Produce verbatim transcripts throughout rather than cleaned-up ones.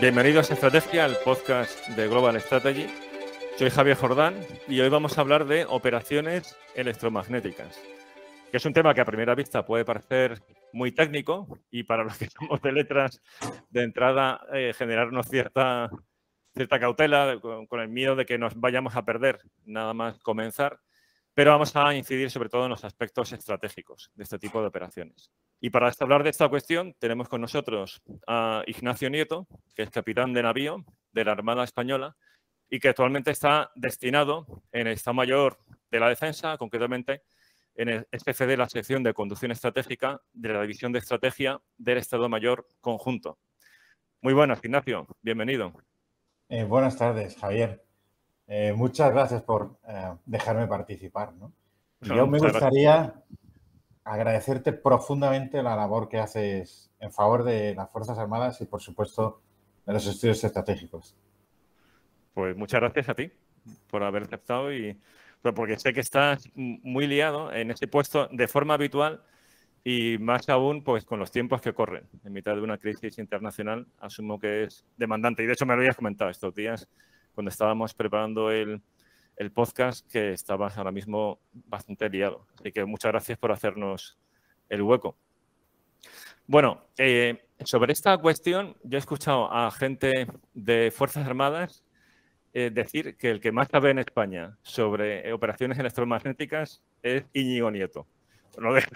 Bienvenidos a Estrategia, el podcast de Global Strategy. Soy Javier Jordán y hoy vamos a hablar de operaciones electromagnéticas, que es un tema que a primera vista puede parecer muy técnico y para los que somos de letras, de entrada, eh, generarnos cierta, cierta cautela con, con el miedo de que nos vayamos a perder nada más comenzar, pero vamos a incidir sobre todo en los aspectos estratégicos de este tipo de operaciones. Y para hablar de esta cuestión tenemos con nosotros a Ignacio Nieto, que es capitán de navío de la Armada Española y que actualmente está destinado en el Estado Mayor de la Defensa, concretamente en el S F D, la sección de conducción estratégica de la División de Estrategia del Estado Mayor Conjunto. Muy buenas, Ignacio. Bienvenido. Eh, buenas tardes, Javier. Eh, muchas gracias por eh, dejarme participar, ¿no? Y yo me gustaría agradecerte profundamente la labor que haces en favor de las Fuerzas Armadas y, por supuesto, de los estudios estratégicos. Pues muchas gracias a ti por haber aceptado y porque sé que estás muy liado en ese puesto de forma habitual y más aún pues con los tiempos que corren. En mitad de una crisis internacional asumo que es demandante y de hecho me lo habías comentado estos días cuando estábamos preparando el, el podcast que estabas ahora mismo bastante liado. Así que muchas gracias por hacernos el hueco. Bueno, eh, sobre esta cuestión yo he escuchado a gente de Fuerzas Armadas eh, decir que el que más sabe en España sobre operaciones electromagnéticas es Íñigo Nieto. Lo dejo,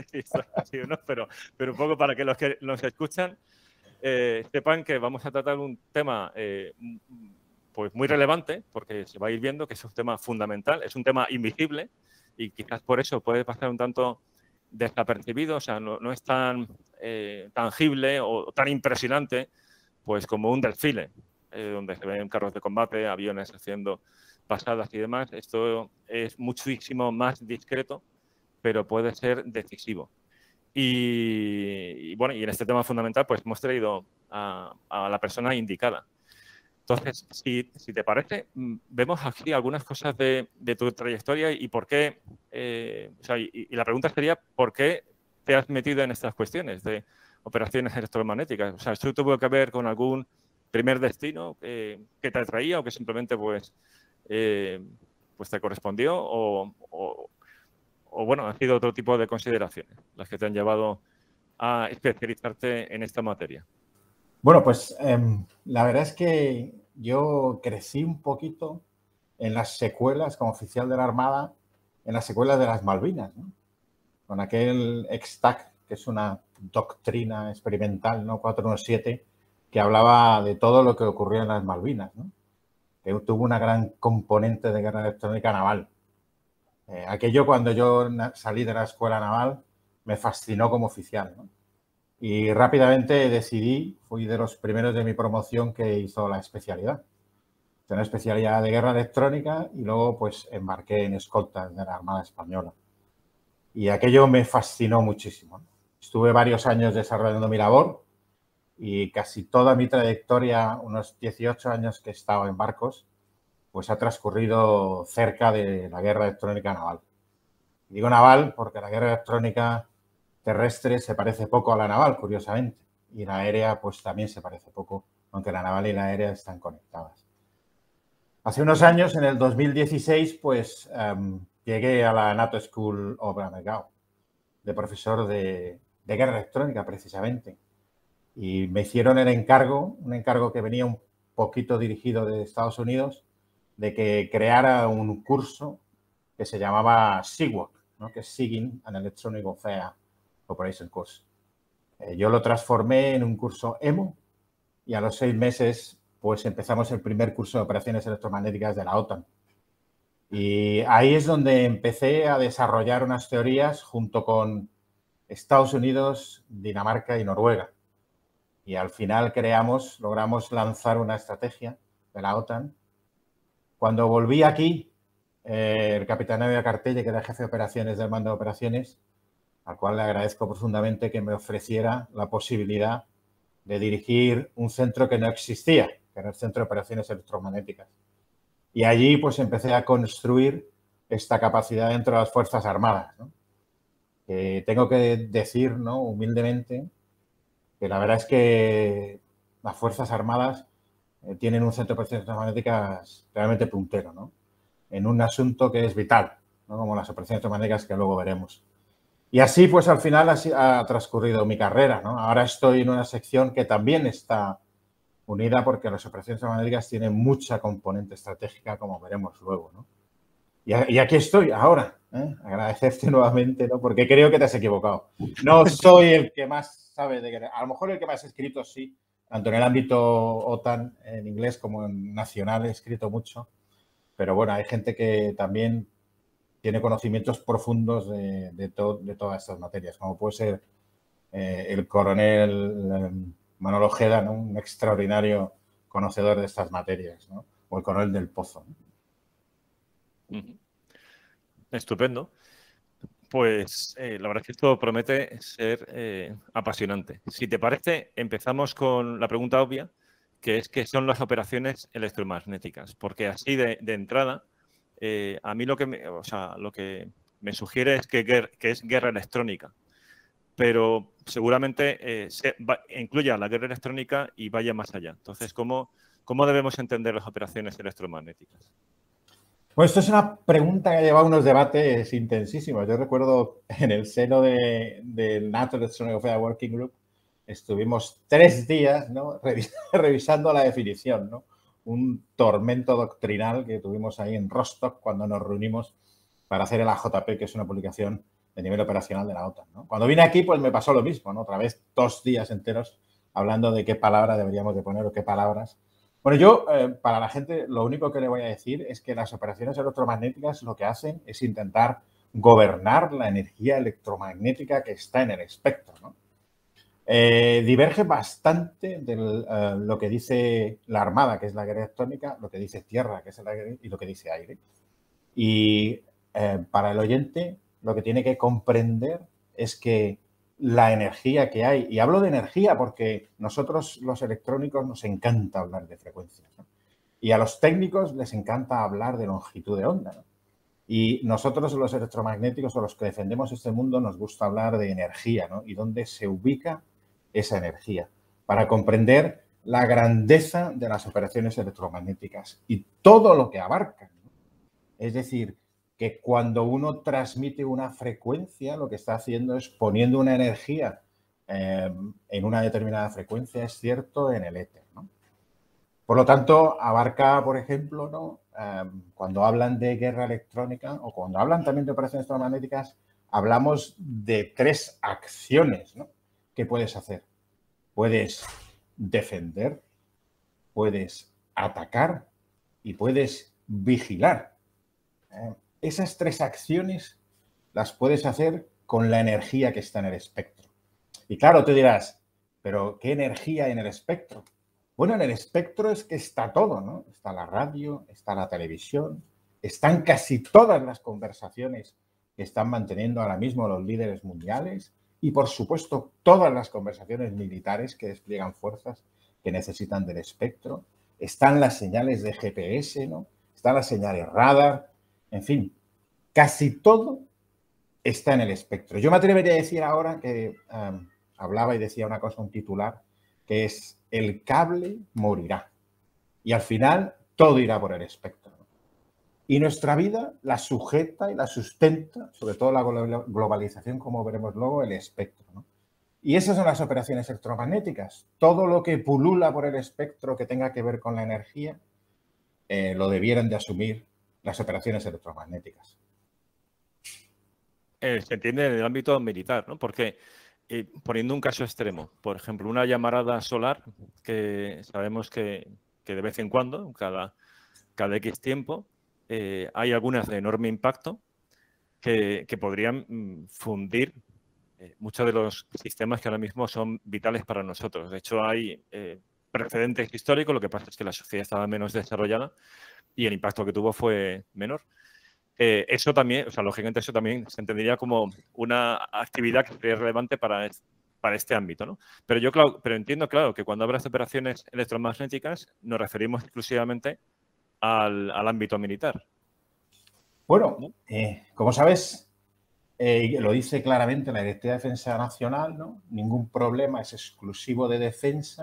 ¿no? pero, pero un poco para que los que nos escuchan eh, sepan que vamos a tratar un tema eh, pues muy relevante, porque se va a ir viendo que es un tema fundamental, es un tema invisible y quizás por eso puede pasar un tanto desapercibido, o sea, no, no es tan eh, tangible o tan impresionante pues como un desfile, eh, donde se ven carros de combate, aviones haciendo pasadas y demás. Esto es muchísimo más discreto, pero puede ser decisivo. Y, y bueno, y en este tema fundamental pues hemos traído a, a la persona indicada. Entonces, si, si te parece, vemos aquí algunas cosas de, de tu trayectoria y por qué, eh, o sea, y, y la pregunta sería, ¿por qué te has metido en estas cuestiones de operaciones electromagnéticas? O sea, ¿esto tuvo que ver con algún primer destino eh, que te atraía o que simplemente pues, eh, pues te correspondió o, o, o, bueno, han sido otro tipo de consideraciones las que te han llevado a especializarte en esta materia? Bueno, pues eh, la verdad es que yo crecí un poquito en las secuelas como oficial de la Armada, en las secuelas de las Malvinas, ¿no? Con aquel EXTAC, que es una doctrina experimental, ¿no? cuatro diecisiete, que hablaba de todo lo que ocurría en las Malvinas, ¿no? Que tuvo una gran componente de guerra electrónica naval. Eh, aquello cuando yo salí de la escuela naval me fascinó como oficial, ¿no? Y rápidamente decidí, fui de los primeros de mi promoción que hizo la especialidad. Hice una especialidad de guerra electrónica y luego pues embarqué en escoltas de la Armada Española. Y aquello me fascinó muchísimo. Estuve varios años desarrollando mi labor y casi toda mi trayectoria, unos dieciocho años que he estado en barcos, pues ha transcurrido cerca de la guerra electrónica naval. Y digo naval porque la guerra electrónica terrestre se parece poco a la naval, curiosamente, y la aérea pues también se parece poco, aunque la naval y la aérea están conectadas. Hace unos años, en el dos mil dieciséis, pues um, llegué a la NATO School of America de profesor de, de guerra electrónica, precisamente, y me hicieron el encargo, un encargo que venía un poquito dirigido de Estados Unidos, de que creara un curso que se llamaba SEWOC, ¿no? Que es SIGINT and Electronic Warfare Operation Course. Eh, yo lo transformé en un curso EMO y a los seis meses pues empezamos el primer curso de operaciones electromagnéticas de la OTAN. Y ahí es donde empecé a desarrollar unas teorías junto con Estados Unidos, Dinamarca y Noruega. Y al final creamos, logramos lanzar una estrategia de la OTAN. Cuando volví aquí, eh, el capitán Evia Cartelle, que era jefe de operaciones del mando de operaciones, al cual le agradezco profundamente que me ofreciera la posibilidad de dirigir un centro que no existía, que era el Centro de Operaciones Electromagnéticas. Y allí pues empecé a construir esta capacidad dentro de las Fuerzas Armadas, ¿no? Que tengo que decir, ¿no? humildemente, que la verdad es que las Fuerzas Armadas eh, tienen un centro de operaciones electromagnéticas realmente puntero, ¿no? En un asunto que es vital, ¿no? Como las operaciones electromagnéticas que luego veremos. Y así, pues al final ha, ha transcurrido mi carrera, ¿no? Ahora estoy en una sección que también está unida porque las operaciones electromagnéticas tienen mucha componente estratégica, como veremos luego, ¿no? Y, y aquí estoy ahora, ¿eh? Agradecerte nuevamente, ¿no? Porque creo que te has equivocado. No soy el que más sabe de guerra. A lo mejor el que más he escrito, sí, tanto en el ámbito OTAN, en inglés, como en nacional he escrito mucho. Pero bueno, hay gente que también tiene conocimientos profundos de, de, to, de todas estas materias, como puede ser eh, el coronel eh, Manolo Ojeda, ¿no? Un extraordinario conocedor de estas materias, ¿no? O el coronel del Pozo, ¿no? Uh-huh. Estupendo. Pues eh, la verdad es que esto promete ser eh, apasionante. Si te parece, empezamos con la pregunta obvia, que es qué son las operaciones electromagnéticas, porque así de, de entrada, eh, a mí lo que, me, o sea, lo que me sugiere es que, que es guerra electrónica, pero seguramente eh, se va, incluya la guerra electrónica y vaya más allá. Entonces, ¿cómo, cómo debemos entender las operaciones electromagnéticas? Pues esto es una pregunta que ha llevado unos debates intensísimos. Yo recuerdo en el seno de, del NATO Electronic Warfare Working Group estuvimos tres días, ¿no? revisando la definición, ¿no? Un tormento doctrinal que tuvimos ahí en Rostock cuando nos reunimos para hacer el A J P, que es una publicación de nivel operacional de la OTAN, ¿no? Cuando vine aquí, pues me pasó lo mismo, ¿no? Otra vez dos días enteros hablando de qué palabra deberíamos de poner o qué palabras. Bueno, yo, eh, para la gente, lo único que le voy a decir es que las operaciones electromagnéticas lo que hacen es intentar gobernar la energía electromagnética que está en el espectro, ¿no? Eh, diverge bastante de uh, lo que dice la Armada, que es la guerra electrónica, lo que dice Tierra, que es la guerra, y lo que dice Aire. Y eh, para el oyente, lo que tiene que comprender es que la energía que hay, y hablo de energía porque nosotros los electrónicos nos encanta hablar de frecuencias, ¿no? Y a los técnicos les encanta hablar de longitud de onda, ¿no? Y nosotros los electromagnéticos o los que defendemos este mundo nos gusta hablar de energía, ¿no? Y dónde se ubica esa energía para comprender la grandeza de las operaciones electromagnéticas y todo lo que abarcan, ¿no? Es decir, que cuando uno transmite una frecuencia, lo que está haciendo es poniendo una energía eh, en una determinada frecuencia, es cierto, en el éter, ¿no? Por lo tanto, abarca, por ejemplo, ¿no? Eh, cuando hablan de guerra electrónica o cuando hablan también de operaciones electromagnéticas, hablamos de tres acciones, ¿no? que puedes hacer. Puedes defender, puedes atacar y puedes vigilar. Eh, esas tres acciones las puedes hacer con la energía que está en el espectro. Y claro, tú dirás, ¿pero qué energía hay en el espectro? Bueno, en el espectro es que está todo, ¿no? Está la radio, está la televisión, están casi todas las conversaciones que están manteniendo ahora mismo los líderes mundiales y, por supuesto, todas las conversaciones militares que despliegan fuerzas que necesitan del espectro. Están las señales de G P S, ¿no? Están las señales radar, en fin, casi todo está en el espectro. Yo me atrevería a decir ahora que um, hablaba y decía una cosa, un titular, que es el cable morirá y al final todo irá por el espectro. Y nuestra vida la sujeta y la sustenta, sobre todo la globalización, como veremos luego, el espectro, ¿no? Y esas son las operaciones electromagnéticas. Todo lo que pulula por el espectro que tenga que ver con la energía, eh, lo debieran de asumir las operaciones electromagnéticas. Eh, se entiende en el ámbito militar, ¿no? Porque, eh, poniendo un caso extremo, por ejemplo, una llamarada solar, que sabemos que, que de vez en cuando, cada, cada X tiempo, eh, hay algunas de enorme impacto que, que podrían mm, fundir eh, muchos de los sistemas que ahora mismo son vitales para nosotros. De hecho, hay eh, precedentes históricos, lo que pasa es que la sociedad estaba menos desarrollada y el impacto que tuvo fue menor. Eh, eso también, o sea, lógicamente eso también se entendería como una actividad que sería relevante para, es, para este ámbito, ¿no? Pero yo claro, pero entiendo, claro, que cuando hablas de operaciones electromagnéticas nos referimos exclusivamente al, al ámbito militar. Bueno, ¿no? eh, como sabes, eh, lo dice claramente la Directiva de Defensa Nacional, ¿no? Ningún problema es exclusivo de defensa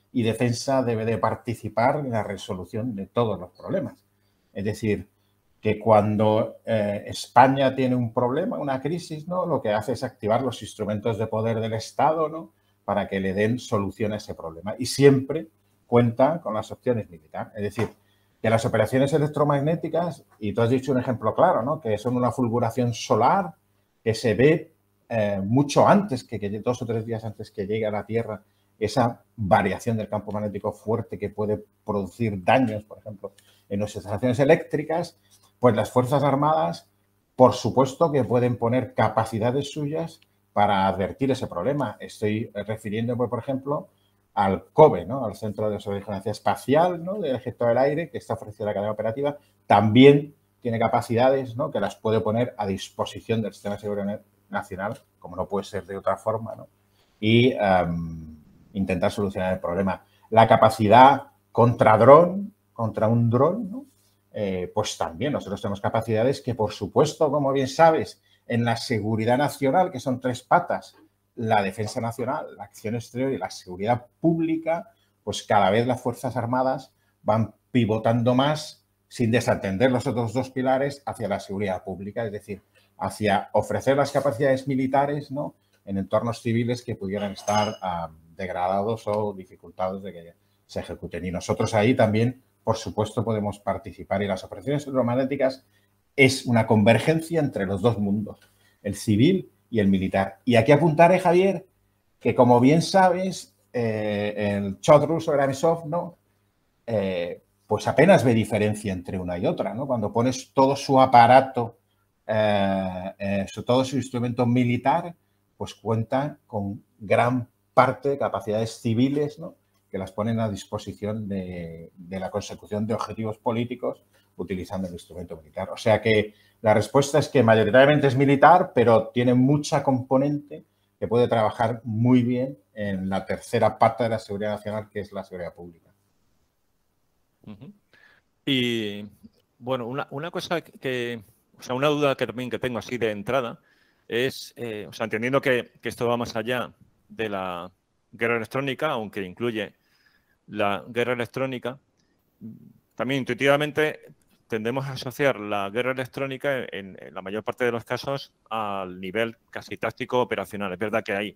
y defensa debe de participar en la resolución de todos los problemas. Es decir, que cuando eh, España tiene un problema, una crisis, ¿no? Lo que hace es activar los instrumentos de poder del Estado, ¿no? Para que le den solución a ese problema. Y siempre cuenta con las opciones militares. Es decir, que las operaciones electromagnéticas, y tú has dicho un ejemplo claro, ¿no? Que son una fulguración solar que se ve eh, mucho antes, que, que dos o tres días antes que llegue a la Tierra, esa variación del campo magnético fuerte que puede producir daños, por ejemplo, en nuestras instalaciones eléctricas, pues las Fuerzas Armadas, por supuesto que pueden poner capacidades suyas para advertir ese problema. Estoy refiriéndome, por ejemplo, al COBE, ¿no? Al Centro de Vigilancia Espacial, ¿no? Del Ejército del Aire, que está ofreciendo la cadena operativa. También tiene capacidades, ¿no? Que las puede poner a disposición del Sistema de Seguridad Nacional, como no puede ser de otra forma, ¿no? Y um, intentar solucionar el problema. La capacidad contra dron, contra un dron, ¿no? Eh, pues también nosotros tenemos capacidades que, por supuesto, como bien sabes, en la seguridad nacional, que son tres patas, la defensa nacional, la acción exterior y la seguridad pública, pues cada vez las Fuerzas Armadas van pivotando más sin desatender los otros dos pilares hacia la seguridad pública, es decir, hacia ofrecer las capacidades militares, ¿no? En entornos civiles que pudieran estar um, degradados o dificultados de que se ejecuten. Y nosotros ahí también, por supuesto, podemos participar. Y las operaciones electromagnéticas es una convergencia entre los dos mundos, el civil y el militar. Y aquí apuntaré, Javier, que como bien sabes, eh, el Chod ruso Gramisov, ¿no? Eh, pues apenas ve diferencia entre una y otra, ¿no? Cuando pones todo su aparato, eh, eh, todo su instrumento militar, pues cuenta con gran parte de capacidades civiles, ¿no? Que las ponen a disposición de, de la consecución de objetivos políticos utilizando el instrumento militar. O sea que la respuesta es que mayoritariamente es militar, pero tiene mucha componente que puede trabajar muy bien en la tercera pata de la seguridad nacional, que es la seguridad pública. Uh-huh. Y, bueno, una, una cosa que, o sea, una duda que también que tengo así de entrada es, eh, o sea, entendiendo que, que esto va más allá de la guerra electrónica, aunque incluye la guerra electrónica, también intuitivamente tendemos a asociar la guerra electrónica en, en la mayor parte de los casos al nivel casi táctico operacional. Es verdad que hay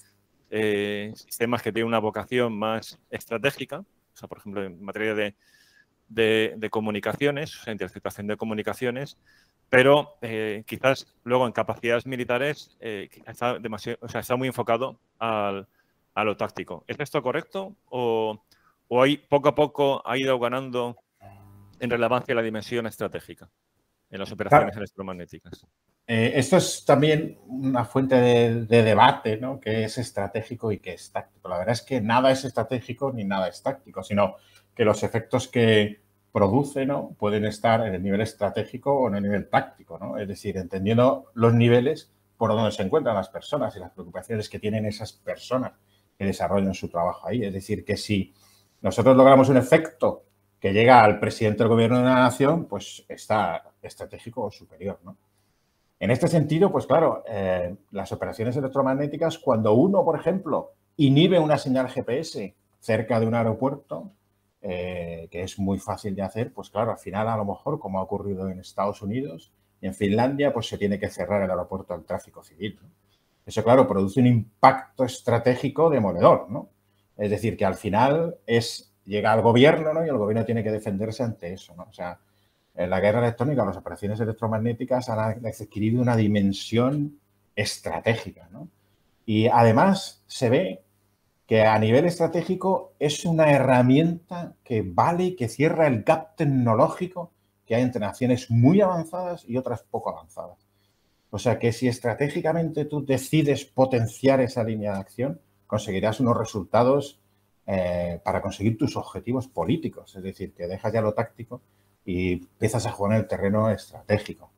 eh, sistemas que tienen una vocación más estratégica, o sea, por ejemplo, en materia de, de, de comunicaciones, o sea, interceptación de comunicaciones, pero eh, quizás luego en capacidades militares eh, está, demasiado, o sea, está muy enfocado al, a lo táctico. ¿Es esto correcto o, o hay, poco a poco ha ido ganando en relevancia la dimensión estratégica en las operaciones claro. electromagnéticas? Eh, esto es también una fuente de, de debate, ¿no? Que es estratégico y que es táctico. La verdad es que nada es estratégico ni nada es táctico, sino que los efectos que produce, ¿no? Pueden estar en el nivel estratégico o en el nivel táctico, ¿no? Es decir, entendiendo los niveles por donde se encuentran las personas y las preocupaciones que tienen esas personas que desarrollan su trabajo ahí. Es decir, que si nosotros logramos un efecto que llega al presidente del gobierno de una nación, pues está estratégico o superior, ¿no? En este sentido, pues claro, eh, las operaciones electromagnéticas, cuando uno, por ejemplo, inhibe una señal G P S cerca de un aeropuerto, eh, que es muy fácil de hacer, pues claro, al final a lo mejor, como ha ocurrido en Estados Unidos y en Finlandia, pues se tiene que cerrar el aeropuerto al tráfico civil, ¿no? Eso, claro, produce un impacto estratégico demoledor, ¿no? Es decir, que al final es, llega al gobierno, ¿no? Y el gobierno tiene que defenderse ante eso, ¿no? O sea, en la guerra electrónica, las operaciones electromagnéticas han adquirido una dimensión estratégica, ¿no? Y además se ve que a nivel estratégico es una herramienta que vale, que cierra el gap tecnológico que hay entre naciones muy avanzadas y otras poco avanzadas. O sea que si estratégicamente tú decides potenciar esa línea de acción, conseguirás unos resultados eh, para conseguir tus objetivos políticos. Es decir, que dejas ya lo táctico y empiezas a jugar en el terreno estratégico.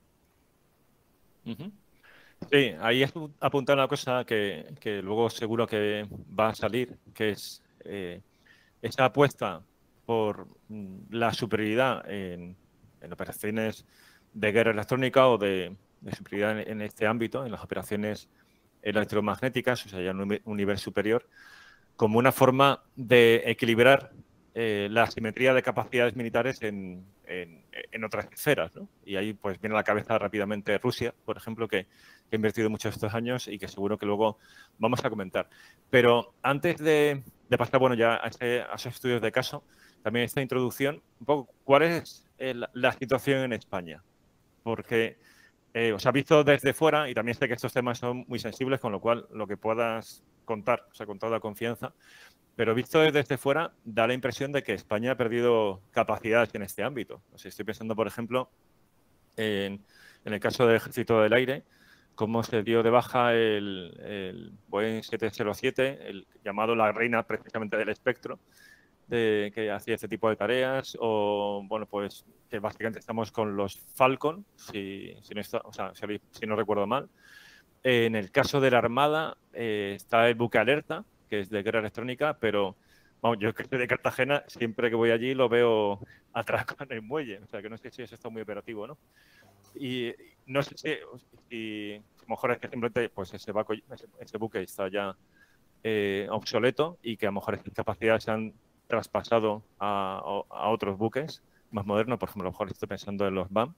Uh-huh. Sí, ahí es apuntar una cosa que, que luego seguro que va a salir, que es eh, esa apuesta por la superioridad en, en operaciones de guerra electrónica o de, de superioridad en, en este ámbito, en las operaciones electromagnéticas, o sea, ya en un, un nivel superior, como una forma de equilibrar eh, la asimetría de capacidades militares en, en, en otras esferas, ¿no? Y ahí pues viene a la cabeza rápidamente Rusia, por ejemplo, que, que ha invertido mucho estos años y que seguro que luego vamos a comentar. Pero antes de, de pasar, bueno, ya a, ese, a esos estudios de caso, también esta introducción, un poco, ¿cuál es el, la situación en España? Porque eh, os ha visto desde fuera y también sé que estos temas son muy sensibles, con lo cual lo que puedas contar, o sea, con toda confianza, pero visto desde fuera da la impresión de que España ha perdido capacidades en este ámbito. O sea, estoy pensando, por ejemplo, en, en el caso del Ejército del Aire, cómo se dio de baja el, el Boeing siete cero siete, el llamado la reina precisamente del espectro, de, que hacía este tipo de tareas, o bueno, pues que básicamente estamos con los Falcon, si, si, no, está, o sea, si, si no recuerdo mal. En el caso de la Armada eh, está el buque Alerta, que es de guerra electrónica, pero vamos, yo que soy de Cartagena, siempre que voy allí lo veo atracado en el muelle, o sea que no sé si eso está muy operativo, ¿no? Y no sé si, si a lo mejor es que simplemente pues ese, baco, ese, ese buque está ya eh, obsoleto y que a lo mejor esas capacidades se han traspasado a, a otros buques más modernos, por ejemplo, a lo mejor estoy pensando en los B A M.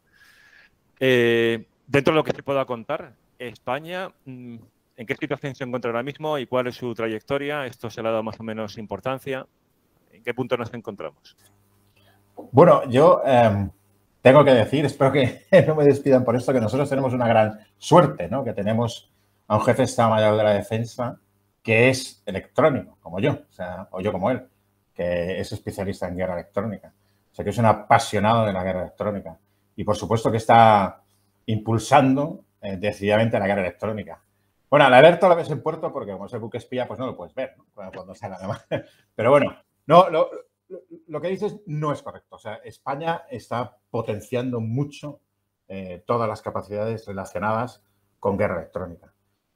Eh, dentro de lo que se pueda contar, España, ¿en qué situación se encuentra ahora mismo y cuál es su trayectoria? ¿Esto se le ha dado más o menos importancia? ¿En qué punto nos encontramos? Bueno, yo eh, tengo que decir, espero que no me despidan por esto, que nosotros tenemos una gran suerte, ¿no? Que tenemos a un jefe de Estado Mayor de la Defensa que es electrónico, como yo, o sea, o yo como él, que es especialista en guerra electrónica. O sea, que es un apasionado de la guerra electrónica. Y, por supuesto, que está impulsando eh, decididamente la guerra electrónica. Bueno, al alerta lo ves en puerto porque como es el buque espía, pues no lo puedes ver, ¿no? Cuando, cuando sale además. Pero bueno, no, lo, lo, lo que dices no es correcto. O sea, España está potenciando mucho eh, todas las capacidades relacionadas con guerra electrónica.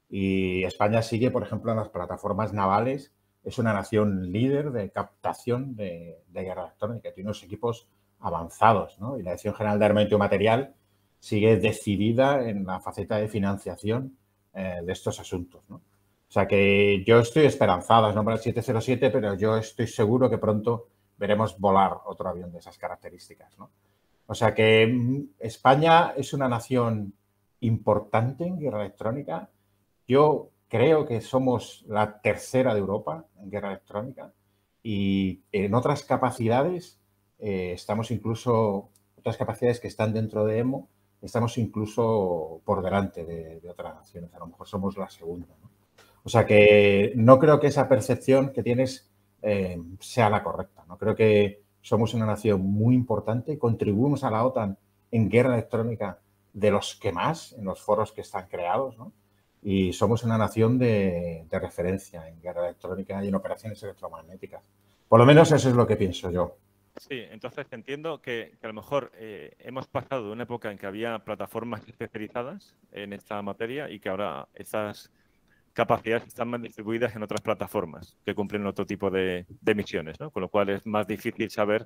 Y España sigue, por ejemplo, en las plataformas navales. Es una nación líder de captación de, de guerra electrónica. Tiene unos equipos avanzados, ¿no? Y la Dirección General de Armamento y Material sigue decidida en la faceta de financiación eh, de estos asuntos, ¿no? O sea que yo estoy esperanzado, es nombre el siete cero siete, pero yo estoy seguro que pronto veremos volar otro avión de esas características, ¿no? O sea que España es una nación importante en guerra electrónica. Yo creo que somos la tercera de Europa en guerra electrónica y en otras capacidades eh, estamos incluso, otras capacidades que están dentro de E M O, estamos incluso por delante de, de otras naciones. A lo mejor somos la segunda, ¿no? O sea que no creo que esa percepción que tienes eh, sea la correcta, ¿no? Creo que somos una nación muy importante, contribuimos a la OTAN en guerra electrónica de los que más, en los foros que están creados, ¿no? Y somos una nación de, de referencia en guerra electrónica y en operaciones electromagnéticas. Por lo menos eso es lo que pienso yo. Sí, entonces entiendo que, que a lo mejor eh, hemos pasado de una época en que había plataformas especializadas en esta materia y que ahora esas capacidades están más distribuidas en otras plataformas que cumplen otro tipo de, de misiones, ¿no? Con lo cual es más difícil saber,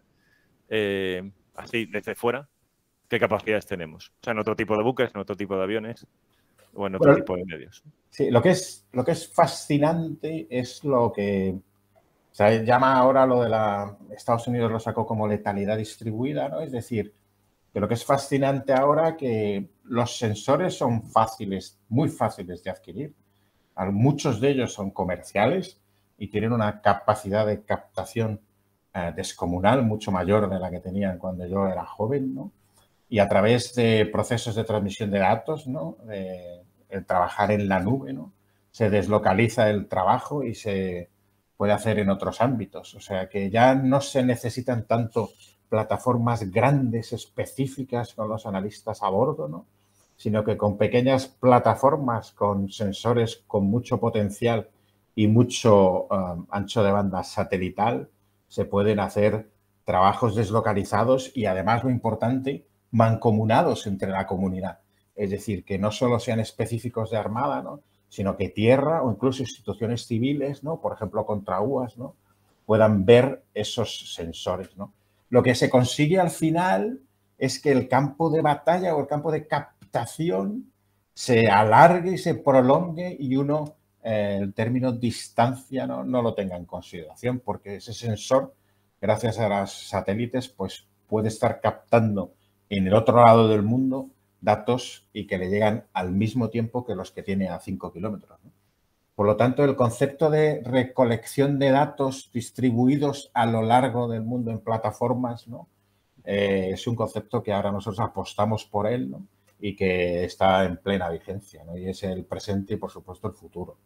eh, así desde fuera, qué capacidades tenemos. O sea, en otro tipo de buques, en otro tipo de aviones o en otro Bueno, tipo de medios. Sí, lo que es, lo que es fascinante es lo que se llama ahora lo de la... Estados Unidos lo sacó como letalidad distribuida, ¿no? Es decir, que lo que es fascinante ahora que los sensores son fáciles, muy fáciles de adquirir. Muchos de ellos son comerciales y tienen una capacidad de captación eh, descomunal, mucho mayor de la que tenían cuando yo era joven, ¿no? Y a través de procesos de transmisión de datos, ¿no? De, el trabajar en la nube, ¿no? Se deslocaliza el trabajo y se puede hacer en otros ámbitos. O sea que ya no se necesitan tanto plataformas grandes, específicas con los analistas a bordo, ¿no? Sino que con pequeñas plataformas, con sensores con mucho potencial y mucho um, ancho de banda satelital, se pueden hacer trabajos deslocalizados y además, lo importante, mancomunados entre la comunidad. Es decir, que no solo sean específicos de Armada, ¿no? Sino que tierra o incluso instituciones civiles, ¿no? Por ejemplo, contra U A S, ¿no? Puedan ver esos sensores, ¿no? Lo que se consigue al final es que el campo de batalla o el campo de captación se alargue y se prolongue y uno eh, el término distancia no, no lo tenga en consideración, porque ese sensor, gracias a los satélites, pues puede estar captando en el otro lado del mundo datos y que le llegan al mismo tiempo que los que tiene a cinco kilómetros, ¿no? Por lo tanto, el concepto de recolección de datos distribuidos a lo largo del mundo en plataformas, ¿no? Eh, es un concepto que ahora nosotros apostamos por él, ¿no? Y que está en plena vigencia, ¿no? Y es el presente y, por supuesto, el futuro.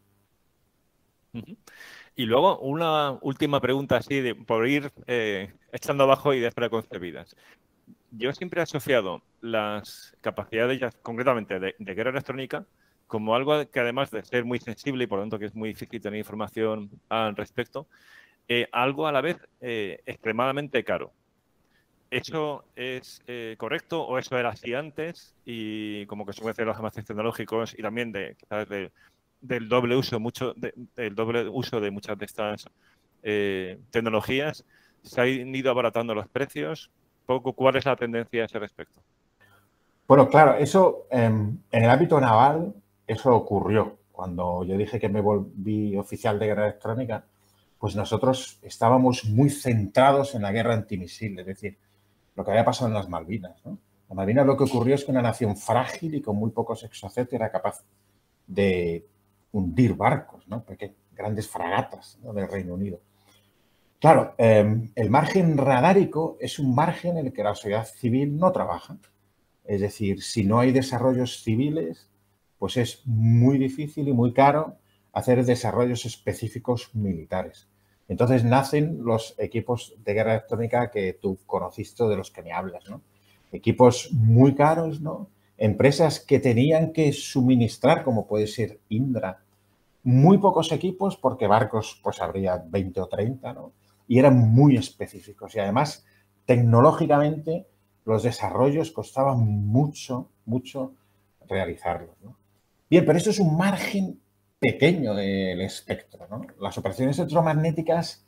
Uh-huh. Y luego, una última pregunta así, de, por ir eh, echando abajo ideas preconcebidas. Yo siempre he asociado las capacidades, ya, concretamente de, de guerra electrónica, como algo que, además de ser muy sensible y por lo tanto que es muy difícil tener información al respecto, eh, algo a la vez eh, extremadamente caro. ¿Eso es eh, correcto o eso era así antes? Y como consecuencia de los avances tecnológicos y también de, quizás de, del doble uso, mucho de, del doble uso de muchas de estas eh, tecnologías, se han ido abaratando los precios. Poco, ¿cuál es la tendencia a ese respecto? Bueno, claro, eso eh, en el ámbito naval, eso ocurrió. Cuando yo dije que me volví oficial de guerra electrónica, pues nosotros estábamos muy centrados en la guerra antimisil, es decir, lo que había pasado en las Malvinas, ¿no? En Malvinas lo que ocurrió es que una nación frágil y con muy pocos exocet era capaz de hundir barcos, ¿no? Porque grandes fragatas, ¿no?, del Reino Unido. Claro, eh, el margen radárico es un margen en el que la sociedad civil no trabaja. Es decir, si no hay desarrollos civiles, pues es muy difícil y muy caro hacer desarrollos específicos militares. Entonces nacen los equipos de guerra electrónica que tú conociste, de los que me hablas, ¿no? Equipos muy caros, ¿no? Empresas que tenían que suministrar, como puede ser Indra, muy pocos equipos porque barcos pues habría veinte o treinta, ¿no? Y eran muy específicos y además tecnológicamente los desarrollos costaban mucho, mucho realizarlos, ¿no? Bien, pero eso es un margen pequeño del espectro, ¿no? Las operaciones electromagnéticas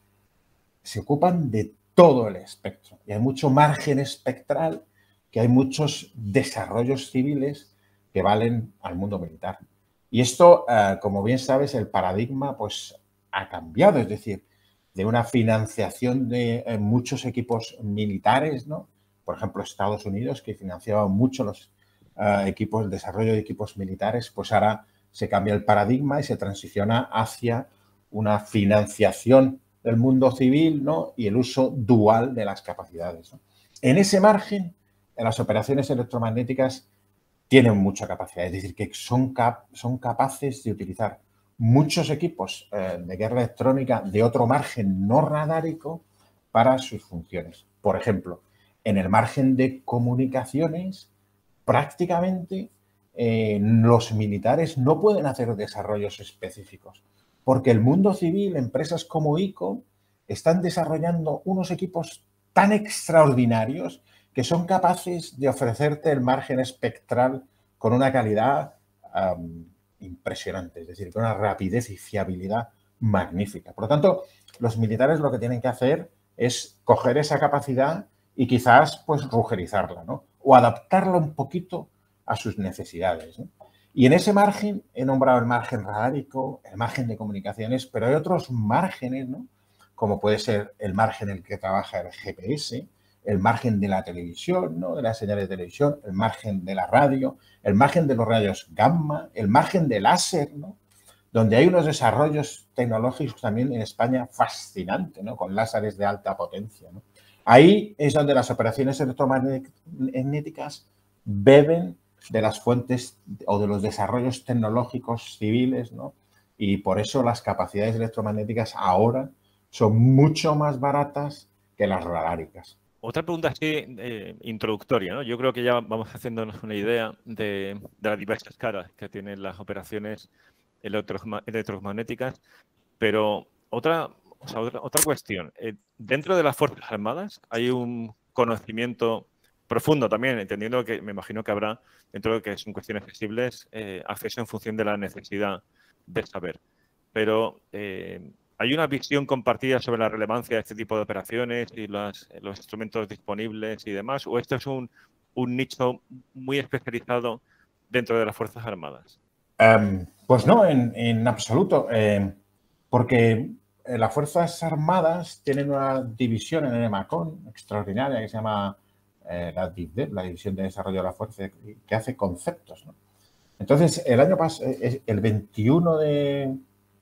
se ocupan de todo el espectro y hay mucho margen espectral, que hay muchos desarrollos civiles que valen al mundo militar. Y esto, eh, como bien sabes, el paradigma pues ha cambiado, es decir, de una financiación de eh, muchos equipos militares, ¿no? Por ejemplo, Estados Unidos, que financiaba mucho los uh, equipos, el desarrollo de equipos militares, pues ahora se cambia el paradigma y se transiciona hacia una financiación del mundo civil, ¿no?, y el uso dual de las capacidades, ¿no? En ese margen, en las operaciones electromagnéticas tienen mucha capacidad, es decir, que son, cap son capaces de utilizar muchos equipos eh, de guerra electrónica de otro margen no radárico para sus funciones. Por ejemplo, en el margen de comunicaciones, prácticamente eh, los militares no pueden hacer desarrollos específicos, porque el mundo civil, empresas como ICO, están desarrollando unos equipos tan extraordinarios que son capaces de ofrecerte el margen espectral con una calidad um, impresionante, es decir, con una rapidez y fiabilidad magnífica. Por lo tanto, los militares lo que tienen que hacer es coger esa capacidad y quizás pues rugerizarla, ¿no?, o adaptarla un poquito a sus necesidades, ¿no? Y en ese margen he nombrado el margen radárico, el margen de comunicaciones, pero hay otros márgenes, ¿no?, como puede ser el margen en el que trabaja el G P S, el margen de la televisión, ¿no?, de las señales de televisión, el margen de la radio, el margen de los rayos gamma, el margen de láser, ¿no?, donde hay unos desarrollos tecnológicos también en España fascinantes, ¿no?, con láseres de alta potencia, ¿no? Ahí es donde las operaciones electromagnéticas beben de las fuentes o de los desarrollos tecnológicos civiles, ¿no? Y por eso las capacidades electromagnéticas ahora son mucho más baratas que las radáricas. Otra pregunta así eh, introductoria, ¿no? Yo creo que ya vamos haciéndonos una idea de, de las diversas caras que tienen las operaciones electromagnéticas, pero otra, o sea, otra, otra cuestión. Eh, dentro de las Fuerzas Armadas hay un conocimiento profundo también, entendiendo que me imagino que habrá, dentro de lo que son cuestiones accesibles, eh, acceso en función de la necesidad de saber. Pero eh, ¿hay una visión compartida sobre la relevancia de este tipo de operaciones y las, los instrumentos disponibles y demás? ¿O esto es un, un nicho muy especializado dentro de las Fuerzas Armadas? Um, pues no, en, en absoluto, eh, porque las Fuerzas Armadas tienen una división en el EMACON extraordinaria que se llama eh, la D I V D, la División de Desarrollo de la Fuerza, que hace conceptos, ¿no? Entonces, el año pasado, el veintiuno de,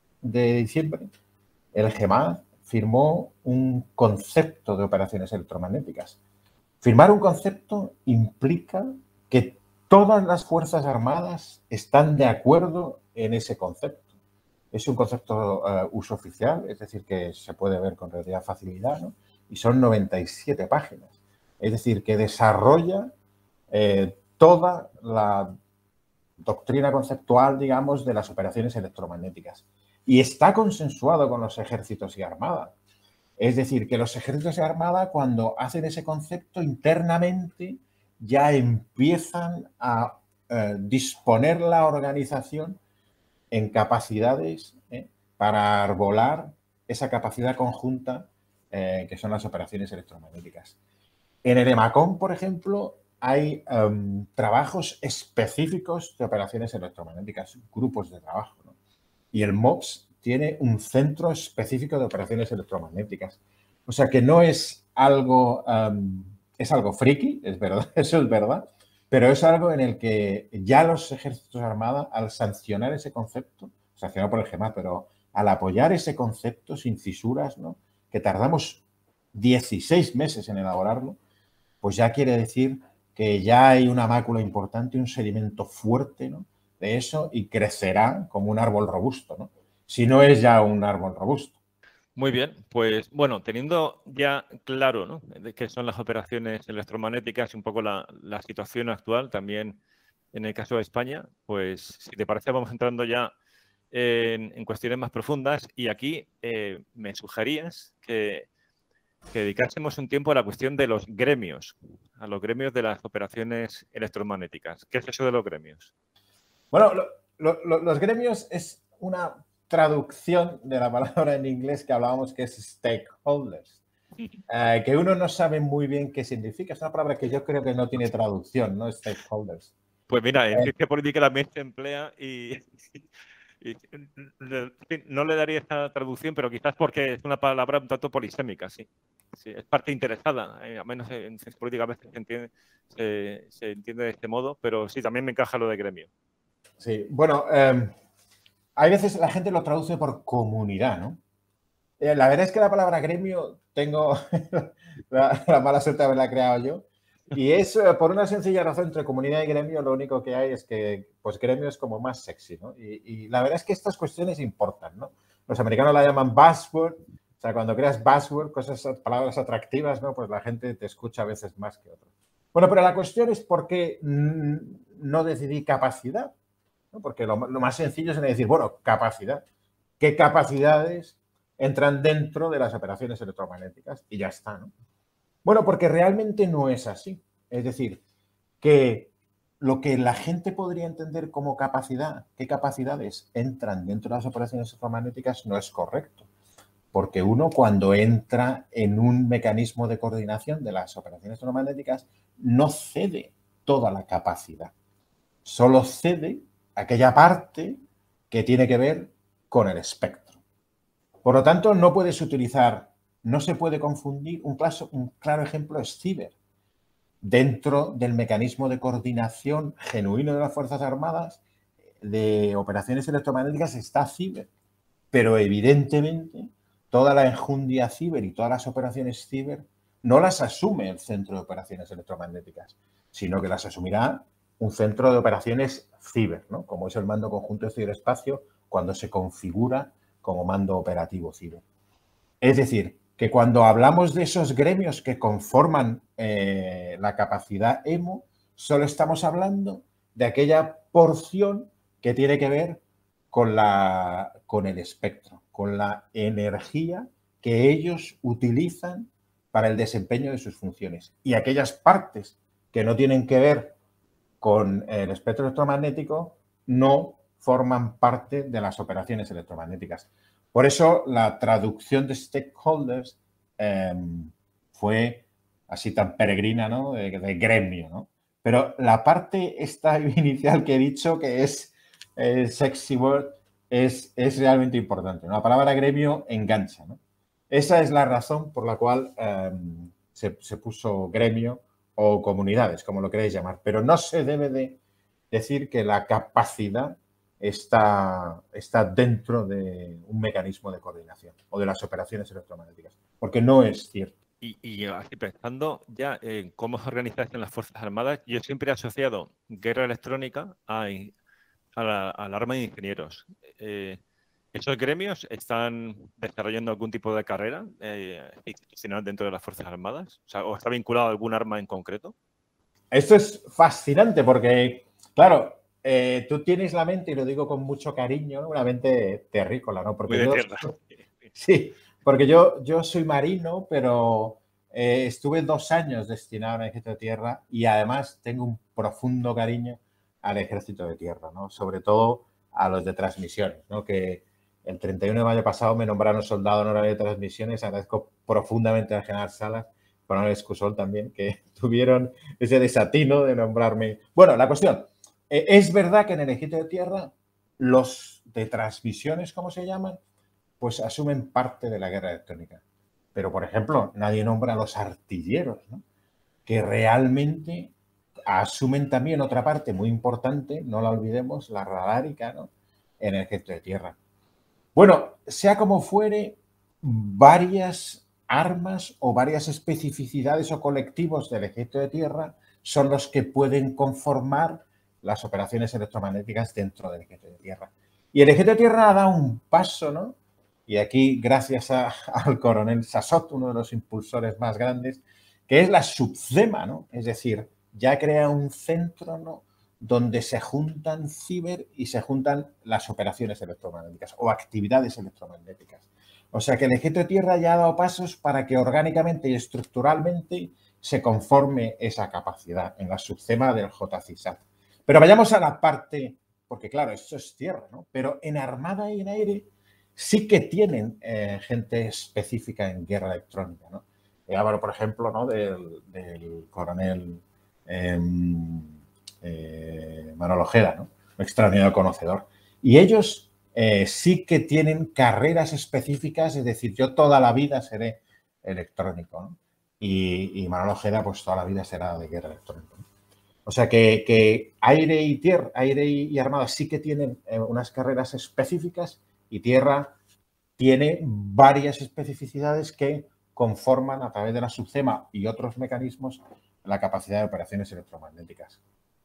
de diciembre, el GEMAD firmó un concepto de operaciones electromagnéticas. Firmar un concepto implica que todas las Fuerzas Armadas están de acuerdo en ese concepto. Es un concepto uh, uso oficial, es decir, que se puede ver con relativa facilidad, ¿no? Y son noventa y siete páginas. Es decir, que desarrolla eh, toda la doctrina conceptual, digamos, de las operaciones electromagnéticas. Y está consensuado con los ejércitos y armadas. Es decir, que los ejércitos y armada, cuando hacen ese concepto internamente, ya empiezan a eh, disponer la organización en capacidades eh, para arbolar esa capacidad conjunta eh, que son las operaciones electromagnéticas. En el EMACON, por ejemplo, hay um, trabajos específicos de operaciones electromagnéticas, grupos de trabajo, ¿no? Y el MOPS tiene un centro específico de operaciones electromagnéticas. O sea que no es algo, um, es algo friki, es verdad, eso es verdad, pero es algo en el que ya los ejércitos armados, al sancionar ese concepto, sancionado por el GEMAD, pero al apoyar ese concepto sin cisuras, ¿no? Que tardamos dieciséis meses en elaborarlo, pues ya quiere decir que ya hay una mácula importante, un sedimento fuerte, ¿no? De eso, y crecerá como un árbol robusto, ¿no? Si no es ya un árbol robusto. Muy bien, pues bueno, teniendo ya claro, ¿no?, de qué son las operaciones electromagnéticas y un poco la, la situación actual también en el caso de España, pues si te parece vamos entrando ya en, en cuestiones más profundas y aquí eh, me sugerías que, que dedicásemos un tiempo a la cuestión de los gremios, a los gremios de las operaciones electromagnéticas. ¿Qué es eso de los gremios? Bueno, lo, lo, lo, los gremios es una traducción de la palabra en inglés que hablábamos, que es stakeholders, eh, que uno no sabe muy bien qué significa. Es una palabra que yo creo que no tiene traducción, ¿no? Stakeholders. Pues mira, en ciencia política también se emplea y, y, y no le daría esta traducción, pero quizás porque es una palabra un tanto polisémica, sí. Sí, es parte interesada, eh, al menos en ciencia política a veces se entiende, se, se entiende de este modo, pero sí, también me encaja lo de gremio. Sí, bueno, eh, hay veces la gente lo traduce por comunidad, ¿no? Eh, la verdad es que la palabra gremio tengo la, la mala suerte de haberla creado yo. Y es eh, por una sencilla razón, entre comunidad y gremio, lo único que hay es que pues gremio es como más sexy, ¿no? Y, y la verdad es que estas cuestiones importan, ¿no? Los americanos la llaman buzzword, o sea, cuando creas buzzword, cosas, palabras atractivas, ¿no? Pues la gente te escucha a veces más que otros. Bueno, pero la cuestión es por qué no decidí capacidad, ¿no? Porque lo, lo más sencillo es decir, bueno, capacidad. ¿Qué capacidades entran dentro de las operaciones electromagnéticas? Y ya está, ¿no? Bueno, porque realmente no es así. Es decir, que lo que la gente podría entender como capacidad, qué capacidades entran dentro de las operaciones electromagnéticas, no es correcto. Porque uno, cuando entra en un mecanismo de coordinación de las operaciones electromagnéticas, no cede toda la capacidad. Solo cede aquella parte que tiene que ver con el espectro. Por lo tanto, no puedes utilizar, no se puede confundir, un claro, un claro ejemplo es Ciber. Dentro del mecanismo de coordinación genuino de las Fuerzas Armadas de operaciones electromagnéticas está Ciber, pero evidentemente toda la enjundia Ciber y todas las operaciones Ciber no las asume el Centro de Operaciones Electromagnéticas, sino que las asumirá un centro de operaciones Ciber, ¿no? Como es el Mando Conjunto de Ciberespacio cuando se configura como mando operativo Ciber. Es decir, que cuando hablamos de esos gremios que conforman eh, la capacidad E M O, solo estamos hablando de aquella porción que tiene que ver con, la, con el espectro, con la energía que ellos utilizan para el desempeño de sus funciones. Y aquellas partes que no tienen que ver con el espectro electromagnético no forman parte de las operaciones electromagnéticas. Por eso la traducción de stakeholders eh, fue así tan peregrina, ¿no? De, de gremio, ¿no? Pero la parte esta inicial que he dicho, que es eh, sexy word, es, es realmente importante, ¿no? La palabra gremio engancha, ¿no? Esa es la razón por la cual eh, se, se puso gremio o comunidades, como lo queréis llamar, pero no se debe de decir que la capacidad está, está dentro de un mecanismo de coordinación o de las operaciones electromagnéticas, porque no es cierto. Y, y así pensando ya en cómo se organizan las Fuerzas Armadas, yo siempre he asociado guerra electrónica a, a la, al arma de ingenieros. Eh, ¿Esos gremios están desarrollando algún tipo de carrera eh, institucional dentro de las Fuerzas Armadas? O sea, ¿o está vinculado a algún arma en concreto? Esto es fascinante porque, claro, eh, tú tienes la mente, y lo digo con mucho cariño, una mente terrícola, ¿no? Porque Muy de yo, tierra. sí, porque yo, yo soy marino, pero eh, estuve dos años destinado al Ejército de Tierra y además tengo un profundo cariño al Ejército de Tierra, ¿no? Sobre todo a los de transmisiones, ¿no? Que el treinta y uno de mayo pasado me nombraron soldado honorario de transmisiones. Agradezco profundamente al general Salas, coronel Escusol también, que tuvieron ese desatino de nombrarme. Bueno, la cuestión, eh, es verdad que en el Ejército de Tierra los de transmisiones, ¿cómo se llaman? Pues asumen parte de la guerra electrónica. Pero, por ejemplo, nadie nombra a los artilleros, ¿no? Que realmente asumen también otra parte muy importante, no la olvidemos, la radárica, ¿no? En el Ejército de Tierra. Bueno, sea como fuere, varias armas o varias especificidades o colectivos del Ejército de Tierra son los que pueden conformar las operaciones electromagnéticas dentro del Ejército de Tierra. Y el Ejército de Tierra ha dado un paso, ¿no? Y aquí, gracias a, al coronel Sassot, uno de los impulsores más grandes, que es la subcema, ¿no? Es decir, ya crea un centro, ¿no? Donde se juntan ciber y se juntan las operaciones electromagnéticas o actividades electromagnéticas. O sea que el Ejército de Tierra ya ha dado pasos para que orgánicamente y estructuralmente se conforme esa capacidad en la subcema del J C I S A T. Pero vayamos a la parte, porque claro, esto es tierra, ¿no? Pero en armada y en aire sí que tienen eh, gente específica en guerra electrónica, ¿no? Hablo, por ejemplo, ¿no? del, del coronel eh, eh, Manolo Ojeda, ¿no? Un extraordinario conocedor. Y ellos eh, sí que tienen carreras específicas, es decir, yo toda la vida seré electrónico, ¿no? Y, y Manolo Ojeda, pues toda la vida será de guerra electrónica, ¿no? O sea que, que aire y tierra, aire y armada sí que tienen eh, unas carreras específicas y tierra tiene varias especificidades que conforman a través de la subcema y otros mecanismos la capacidad de operaciones electromagnéticas.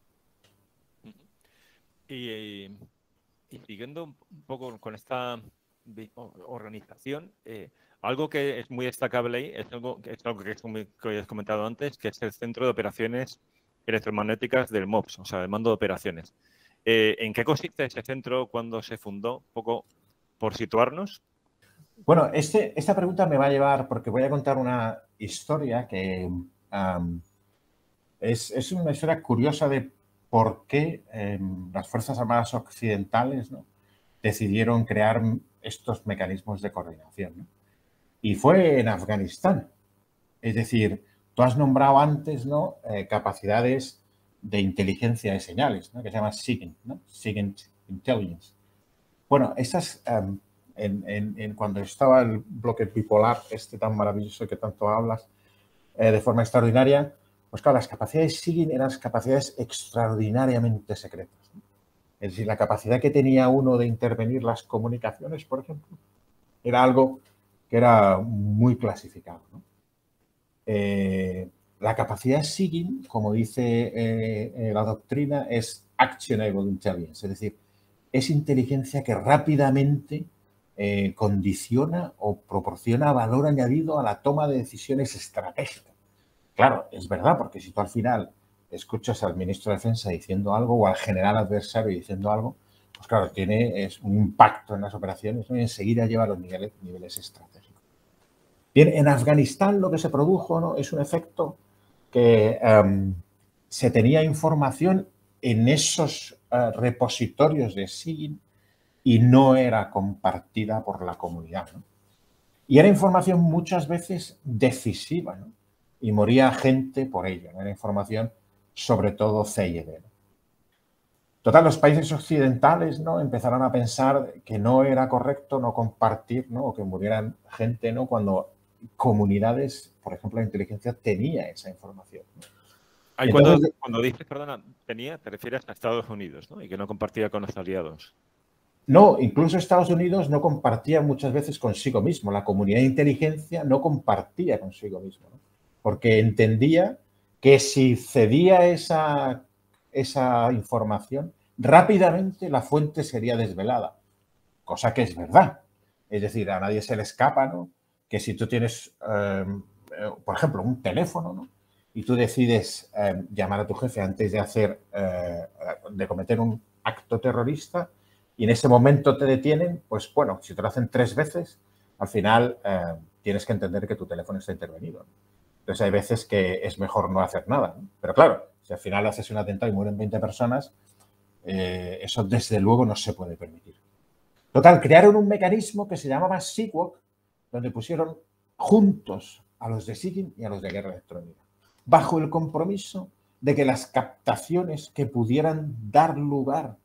Y, y siguiendo un poco con esta organización, eh, algo que es muy destacable ahí es algo que, es algo que, es muy, que habías comentado antes, que es el Centro de Operaciones Electromagnéticas del M O P S, o sea, del Mando de Operaciones. Eh, ¿En qué consiste ese centro cuando se fundó? Un poco por situarnos. Bueno, este, esta pregunta me va a llevar, porque voy a contar una historia que um, es, es una historia curiosa de por qué eh, las Fuerzas Armadas Occidentales, ¿no? decidieron crear estos mecanismos de coordinación, ¿no? Y fue en Afganistán. Es decir, tú has nombrado antes, ¿no? eh, capacidades de inteligencia de señales, ¿no? Que se llama SIGINT, ¿no? SIGINT Intelligence. Bueno, esas, um, en, en, en cuando estaba el bloque bipolar, este tan maravilloso que tanto hablas, eh, de forma extraordinaria, pues claro, las capacidades SIGINT eran las capacidades extraordinariamente secretas, ¿no? Es decir, la capacidad que tenía uno de intervenir las comunicaciones, por ejemplo, era algo que era muy clasificado, ¿no? Eh, la capacidad SIGINT, como dice eh, la doctrina, es Actionable Intelligence, es decir, es inteligencia que rápidamente eh, condiciona o proporciona valor añadido a la toma de decisiones estratégicas. Claro, es verdad, porque si tú al final escuchas al ministro de Defensa diciendo algo o al general adversario diciendo algo, pues claro, tiene es un impacto en las operaciones, ¿no? Y enseguida lleva a los niveles, niveles estratégicos. Bien, en Afganistán lo que se produjo, ¿no? Es un efecto que um, se tenía información en esos uh, repositorios de SIGINT y no era compartida por la comunidad, ¿no? Y era información muchas veces decisiva, ¿no? Y moría gente por ello, ¿no? Era información sobre todo C I E D, ¿no? Total, los países occidentales, ¿no?, empezaron a pensar que no era correcto no compartir, ¿no?, o que murieran gente, ¿no?, cuando comunidades, por ejemplo, la inteligencia tenía esa información, ¿no? Ahí cuando, Entonces, cuando dices, perdona, tenía, te refieres a Estados Unidos, ¿no? Y que no compartía con los aliados. no, incluso Estados Unidos no compartía muchas veces consigo mismo. La comunidad de inteligencia no compartía consigo mismo, ¿no?, porque entendía que si cedía esa, esa información, rápidamente la fuente sería desvelada, cosa que es verdad. Es decir, a nadie se le escapa, ¿no?, que si tú tienes, eh, por ejemplo, un teléfono, ¿no?, y tú decides eh, llamar a tu jefe antes de hacer, eh, de cometer un acto terrorista, y en ese momento te detienen, pues bueno, si te lo hacen tres veces, al final eh, tienes que entender que tu teléfono está intervenido. Entonces hay veces que es mejor no hacer nada, ¿no? Pero claro, si al final haces un atentado y mueren veinte personas, eh, eso desde luego no se puede permitir. Total, crearon un mecanismo que se llamaba SigWalk, donde pusieron juntos a los de SIGINT y a los de guerra electrónica, bajo el compromiso de que las captaciones que pudieran dar lugar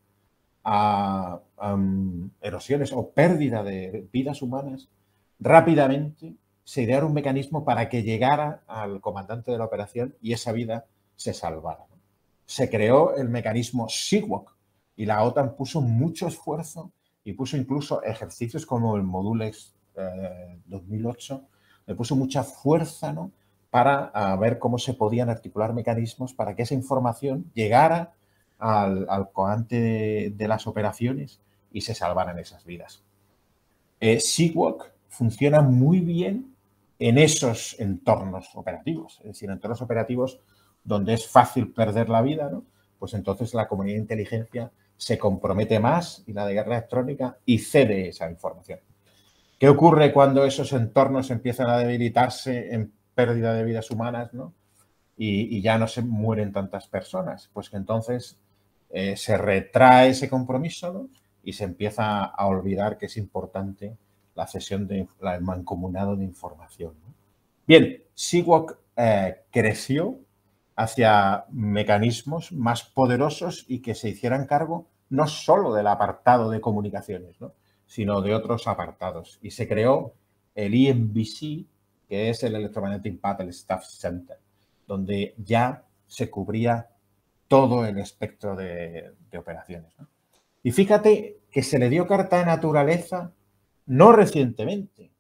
a um, erosiones o pérdida de vidas humanas, rápidamente se ideara un mecanismo para que llegara al comandante de la operación y esa vida se salvara. Se creó el mecanismo SigWalk y la OTAN puso mucho esfuerzo y puso incluso ejercicios como el Modulex eh, dos mil ocho, le puso mucha fuerza, ¿no?, para uh, ver cómo se podían articular mecanismos para que esa información llegara al, al coante de, de las operaciones y se salvaran esas vidas. Eh, SigWalk funciona muy bien en esos entornos operativos, es decir, entornos operativos donde es fácil perder la vida, ¿no?, pues entonces la comunidad de inteligencia se compromete más y la de guerra electrónica y cede esa información. ¿Qué ocurre cuando esos entornos empiezan a debilitarse en pérdida de vidas humanas, ¿no?, y, y ya no se mueren tantas personas? Pues que entonces eh, se retrae ese compromiso, ¿no?, y se empieza a olvidar que es importante la cesión de la, el mancomunado de información, ¿no? Bien, SigWalk eh, creció hacia mecanismos más poderosos y que se hicieran cargo no solo del apartado de comunicaciones, ¿no?, sino de otros apartados. Y se creó el E M B C, que es el Electromagnetic Battle Staff Center, donde ya se cubría todo el espectro de, de operaciones, ¿no? Y fíjate que se le dio carta de naturaleza no recientemente.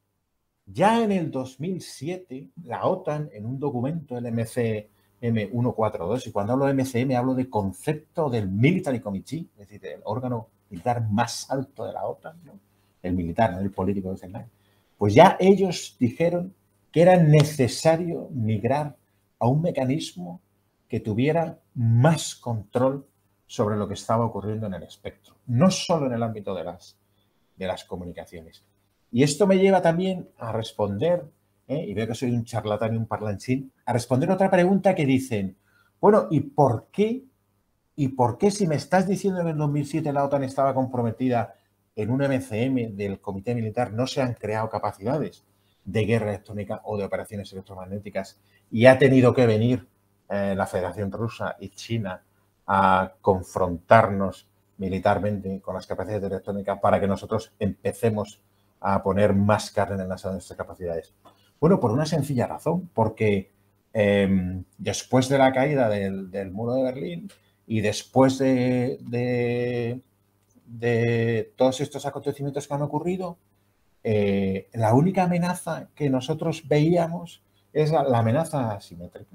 Ya en el dos mil siete, la OTAN, en un documento, el M C M ciento cuarenta y dos, y cuando hablo de M C M hablo de concepto del Military Committee, es decir, el órgano militar más alto de la OTAN, ¿no?, el militar, no el político, es el nadie. Pues ya ellos dijeron que era necesario migrar a un mecanismo que tuviera más control sobre lo que estaba ocurriendo en el espectro, no solo en el ámbito de las, de las comunicaciones. Y esto me lleva también a responder, ¿eh?, y veo que soy un charlatán y un parlanchín, a responder otra pregunta que dicen, bueno, ¿y por qué? ¿Y por qué si me estás diciendo que en dos mil siete la OTAN estaba comprometida en un M C M del Comité Militar, no se han creado capacidades de guerra electrónica o de operaciones electromagnéticas y ha tenido que venir eh, la Federación Rusa y China a confrontarnos militarmente con las capacidades de electrónica para que nosotros empecemos a poner más carne en el asador de nuestras capacidades? Bueno, por una sencilla razón, porque eh, después de la caída del, del muro de Berlín y después de, de, de todos estos acontecimientos que han ocurrido, eh, la única amenaza que nosotros veíamos es la, la amenaza asimétrica.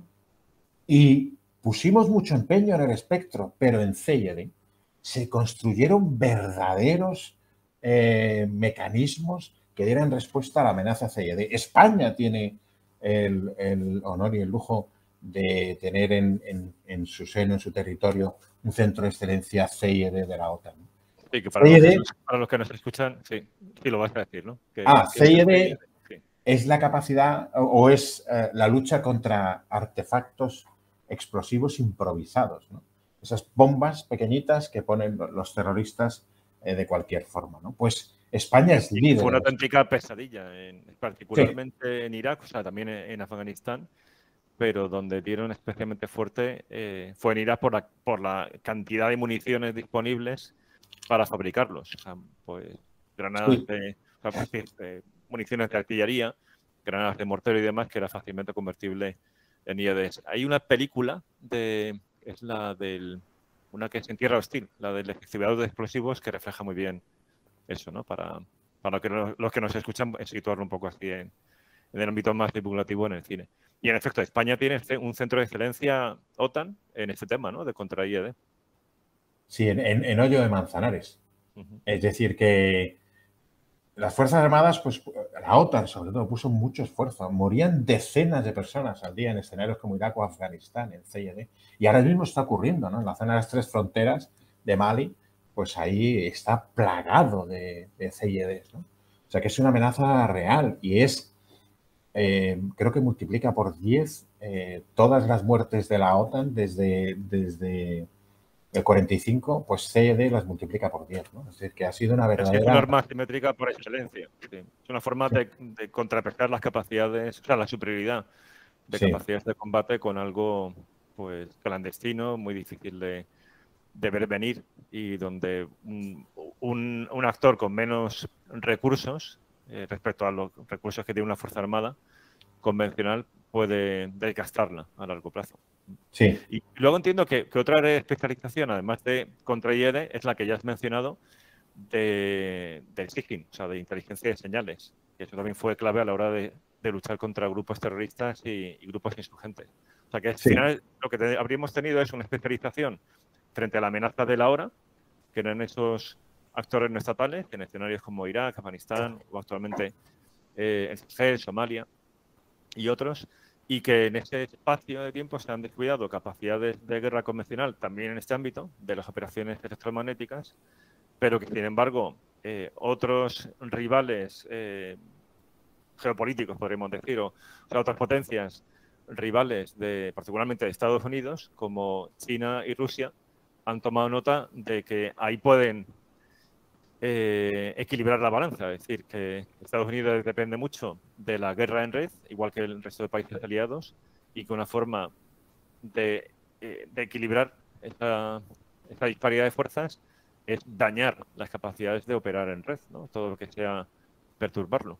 Y pusimos mucho empeño en el espectro, pero en C I E D se construyeron verdaderos eh, mecanismos que dieran respuesta a la amenaza C I E D. España tiene el, el honor y el lujo de tener en, en, en su seno, en su territorio, un centro de excelencia C I E D de la OTAN. Sí, que para, C I E D, los que, para los que nos escuchan, sí, sí lo vas a decir, ¿no? Que, ah, que es C I E el D C I E D, sí. es la capacidad o, o es eh, la lucha contra artefactos explosivos improvisados, ¿no? Esas bombas pequeñitas que ponen los terroristas eh, de cualquier forma, ¿no? Pues España es Y que líder. fue una En eso. auténtica pesadilla, en, Sí, particularmente en Irak, o sea, también en, en Afganistán. pero donde dieron especialmente fuerte eh, fue en Irak por la, por la cantidad de municiones disponibles para fabricarlos. O sea, pues granadas Sí. de, o sea, de municiones de artillería, granadas de mortero y demás, que era fácilmente convertible en I E Ds. Hay una película de, es la del, una que es en tierra hostil, la del exhibidor de explosivos, que refleja muy bien eso, ¿no? Para, para que los, los que nos escuchan situarlo un poco así en, en el ámbito más divulgativo en el cine. Y en efecto, España tiene un centro de excelencia OTAN en este tema, ¿no? De contra I E D. Sí, en, en, en Hoyo de Manzanares. Uh-huh. Es decir, que las Fuerzas Armadas, pues la OTAN sobre todo, puso mucho esfuerzo. Morían decenas de personas al día en escenarios como Irak o Afganistán, en C I E D. Y ahora mismo está ocurriendo, ¿no? En la zona de las tres fronteras de Mali, pues ahí está plagado de, de C I E Ds, ¿no? O sea que es una amenaza real y es, eh, creo que multiplica por diez eh, todas las muertes de la OTAN desde, desde el cuarenta y cinco, pues C E D las multiplica por diez, ¿no? Es decir, que ha sido una verdadera... Es una arma asimétrica por excelencia. Sí. Es una forma sí. de, de contrarrestar las capacidades, o sea, la superioridad de sí. capacidades de combate con algo pues clandestino, muy difícil de, de ver venir y donde un, un, un actor con menos recursos eh, respecto a los recursos que tiene una fuerza armada convencional puede desgastarla a largo plazo. Sí. Y luego entiendo que, que otra área de especialización, además de contra I E D, es la que ya has mencionado de, del S I G I N, o sea, de inteligencia de señales. Y eso también fue clave a la hora de, de luchar contra grupos terroristas y, y grupos insurgentes. O sea, que al sí. final lo que te, habríamos tenido es una especialización frente a la amenaza de la hora, que eran esos actores no estatales en escenarios como Irak, Afganistán o actualmente eh, en Sahel, Somalia y otros, y que en ese espacio de tiempo se han descuidado capacidades de guerra convencional también en este ámbito de las operaciones electromagnéticas, pero que sin embargo eh, otros rivales eh, geopolíticos, podríamos decir, o, o sea, otras potencias rivales, de, particularmente de Estados Unidos, como China y Rusia, han tomado nota de que ahí pueden eh, equilibrar la balanza. Es decir, que Estados Unidos depende mucho de la guerra en red, igual que el resto de países aliados, y que una forma de, eh, de equilibrar esta, esta disparidad de fuerzas es dañar las capacidades de operar en red, ¿no? Todo lo que sea perturbarlo.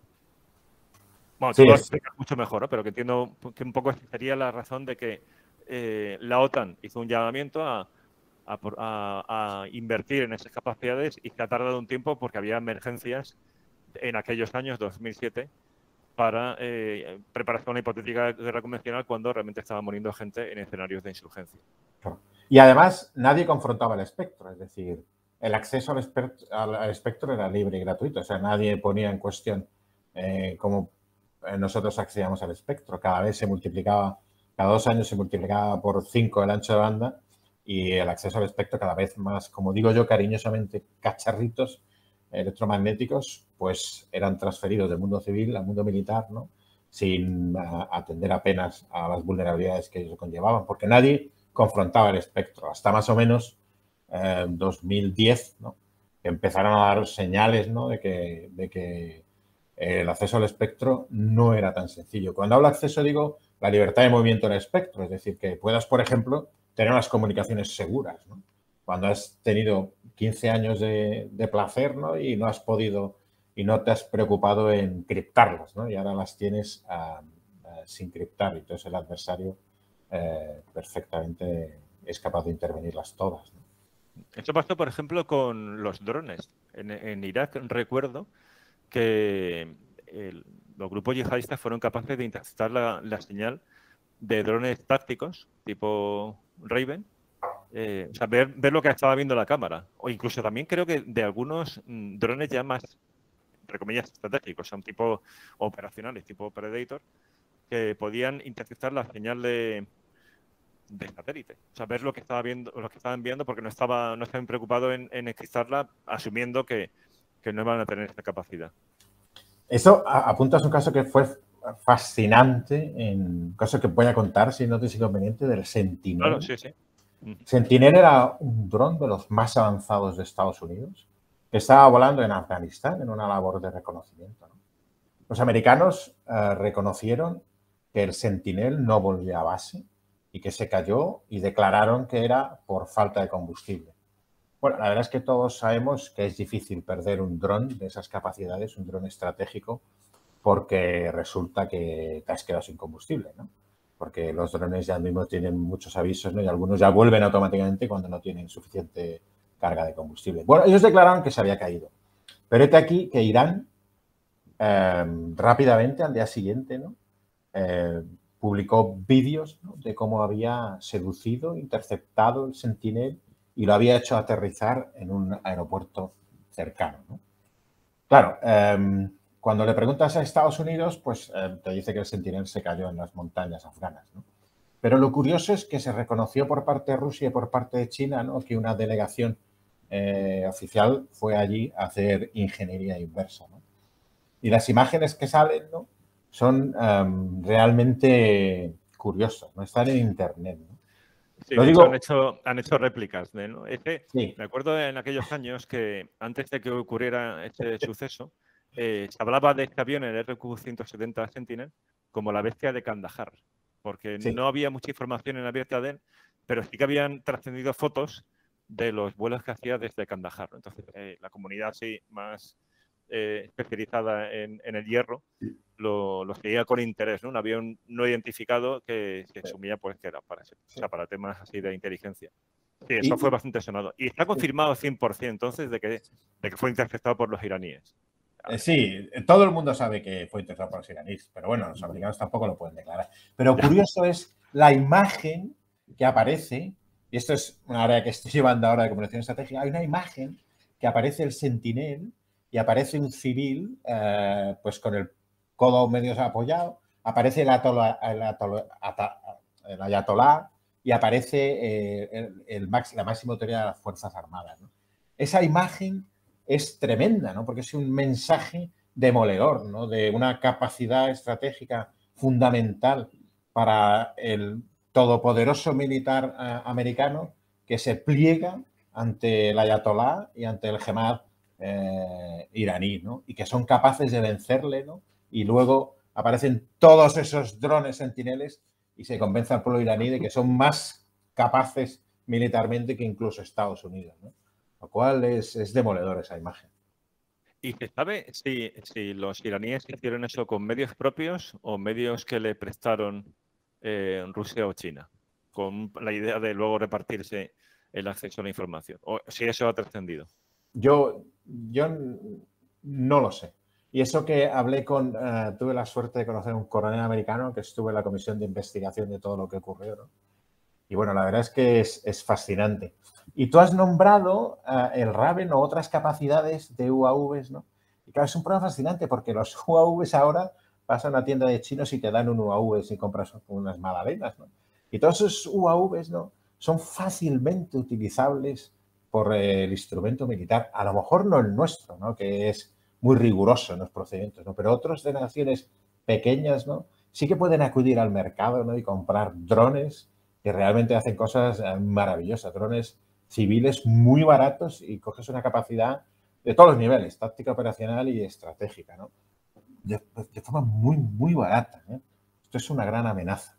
Bueno, tú sí, lo explicas mucho mejor, ¿no? Pero que entiendo que un poco sería la razón de que eh, la OTAN hizo un llamamiento a, a, a, a invertir en esas capacidades y que ha tardado un tiempo porque había emergencias en aquellos años, dos mil siete, para eh, prepararse una hipotética guerra convencional cuando realmente estaba muriendo gente en escenarios de insurgencia. Y además nadie confrontaba el espectro, es decir, el acceso al espectro, al espectro era libre y gratuito, o sea, nadie ponía en cuestión eh, cómo nosotros accedíamos al espectro. Cada vez se multiplicaba, cada dos años se multiplicaba por cinco el ancho de banda y el acceso al espectro cada vez más, como digo yo cariñosamente, cacharritos electromagnéticos, pues eran transferidos del mundo civil al mundo militar, ¿no? Sin uh, atender apenas a las vulnerabilidades que ellos conllevaban, porque nadie confrontaba el espectro. Hasta más o menos eh, dos mil diez, ¿no? Que empezaron a dar señales, ¿no? de, que, de que el acceso al espectro no era tan sencillo. Cuando hablo de acceso digo la libertad de movimiento en el espectro, es decir, que puedas, por ejemplo, tener unas comunicaciones seguras, ¿no? Cuando has tenido quince años de, de placer, ¿no? Y no has podido y no te has preocupado en criptarlas, ¿no? Y ahora las tienes uh, uh, sin criptar, y entonces el adversario uh, perfectamente es capaz de intervenirlas todas, ¿no? Eso pasó, por ejemplo, con los drones. En, en Irak recuerdo que el, los grupos yihadistas fueron capaces de interceptar la, la señal de drones tácticos tipo Raven, eh, o sea, ver, ver lo que estaba viendo la cámara, o incluso también creo que de algunos mm, drones ya más, entre comillas, estratégicos, son tipo operacionales, tipo Predator, que podían interceptar la señal de, de satélite, o sea, ver lo que estaba viendo, lo que estaban viendo, porque no estaba, no estaban preocupados en, en encriptarla, asumiendo que, que no iban a tener esta capacidad. Eso apuntas un caso que fue fascinante, en un caso que voy a contar, si no te es inconveniente, del Sentinel. Claro, sí, sí. Sentinel era un dron de los más avanzados de Estados Unidos que estaba volando en Afganistán en una labor de reconocimiento, ¿no? Los americanos uh, reconocieron que el Sentinel no volvió a base y que se cayó y declararon que era por falta de combustible. Bueno, la verdad es que todos sabemos que es difícil perder un dron de esas capacidades, un dron estratégico, porque resulta que te has quedado sin combustible, ¿no? Porque los drones ya mismo tienen muchos avisos, ¿no? Y algunos ya vuelven automáticamente cuando no tienen suficiente carga de combustible. Bueno, ellos declararon que se había caído. Pero este aquí que Irán eh, rápidamente, al día siguiente, ¿no? Eh, publicó vídeos, ¿no? De cómo había seducido, interceptado el Sentinel y lo había hecho aterrizar en un aeropuerto cercano, ¿no? Claro, eh, cuando le preguntas a Estados Unidos, pues eh, te dice que el Sentinel se cayó en las montañas afganas, ¿no? Pero lo curioso es que se reconoció por parte de Rusia y por parte de China, ¿no? Que una delegación eh, oficial fue allí a hacer ingeniería inversa, ¿no? Y las imágenes que salen, ¿no? Son um, realmente curiosas, ¿no? Están en internet, ¿no? Sí, Lo de digo, hecho han hecho, han hecho réplicas de, ¿no? Es que sí, me acuerdo en aquellos años que antes de que ocurriera este suceso, eh, se hablaba de este avión, el R Q ciento setenta Sentinel, como la bestia de Kandahar, porque sí. no había mucha información en abierta de él, pero sí que habían trascendido fotos de los vuelos que hacía desde Kandahar. Entonces, eh, la comunidad sí más eh, especializada en, en el hierro lo, lo seguía con interés, ¿no? Un avión no identificado que se asumía pues, que era para, o sea, para temas así de inteligencia. Sí, eso Y, fue y, bastante sonado. Y está confirmado cien por ciento entonces de que, de que fue interceptado por los iraníes. eh, sí, todo el mundo sabe que fue interceptado por los iraníes, pero bueno, los americanos tampoco lo pueden declarar. Pero curioso es la imagen que aparece, y esto es una área que estoy llevando ahora de comunicación estratégica, hay una imagen que aparece el Sentinel y aparece un civil eh, pues con el codo medio apoyado, aparece el, atola, el, atola, el ayatolá y aparece eh, el, el max, la máxima autoridad de las Fuerzas Armadas, ¿no? Esa imagen es tremenda, ¿no? Porque es un mensaje demoledor, ¿no? De una capacidad estratégica fundamental para el todopoderoso militar uh, americano que se pliega ante el ayatolá y ante el Jemad eh, iraní, ¿no? Y que son capaces de vencerle, ¿no? Y luego aparecen todos esos drones sentineles y se convence al pueblo iraní de que son más capaces militarmente que incluso Estados Unidos, ¿no? Lo cual es, es demoledor esa imagen. ¿Y se sabe si, si los iraníes hicieron eso con medios propios o medios que le prestaron eh, Rusia o China? Con la idea de luego repartirse el acceso a la información. O si eso ha trascendido. Yo, yo no lo sé. Y eso que hablé con, uh, tuve la suerte de conocer a un coronel americano que estuvo en la comisión de investigación de todo lo que ocurrió, ¿no? Y bueno, la verdad es que es, es fascinante. Y tú has nombrado uh, el Raven o otras capacidades de U A Vs, ¿no? Y claro, es un problema fascinante porque los U A Vs ahora vas a una tienda de chinos y te dan un U A V si compras unas magdalenas, ¿no? Y todos esos U A Vs, ¿no? Son fácilmente utilizables por el instrumento militar. A lo mejor no el nuestro, ¿no? Que es muy riguroso en los procedimientos, ¿no? Pero otros de naciones pequeñas, ¿no? Sí que pueden acudir al mercado, ¿no? Y comprar drones que realmente hacen cosas maravillosas, drones civiles muy baratos y coges una capacidad de todos los niveles, táctica, operacional y estratégica, ¿no? De, de forma muy, muy barata, ¿eh? Esto es una gran amenaza.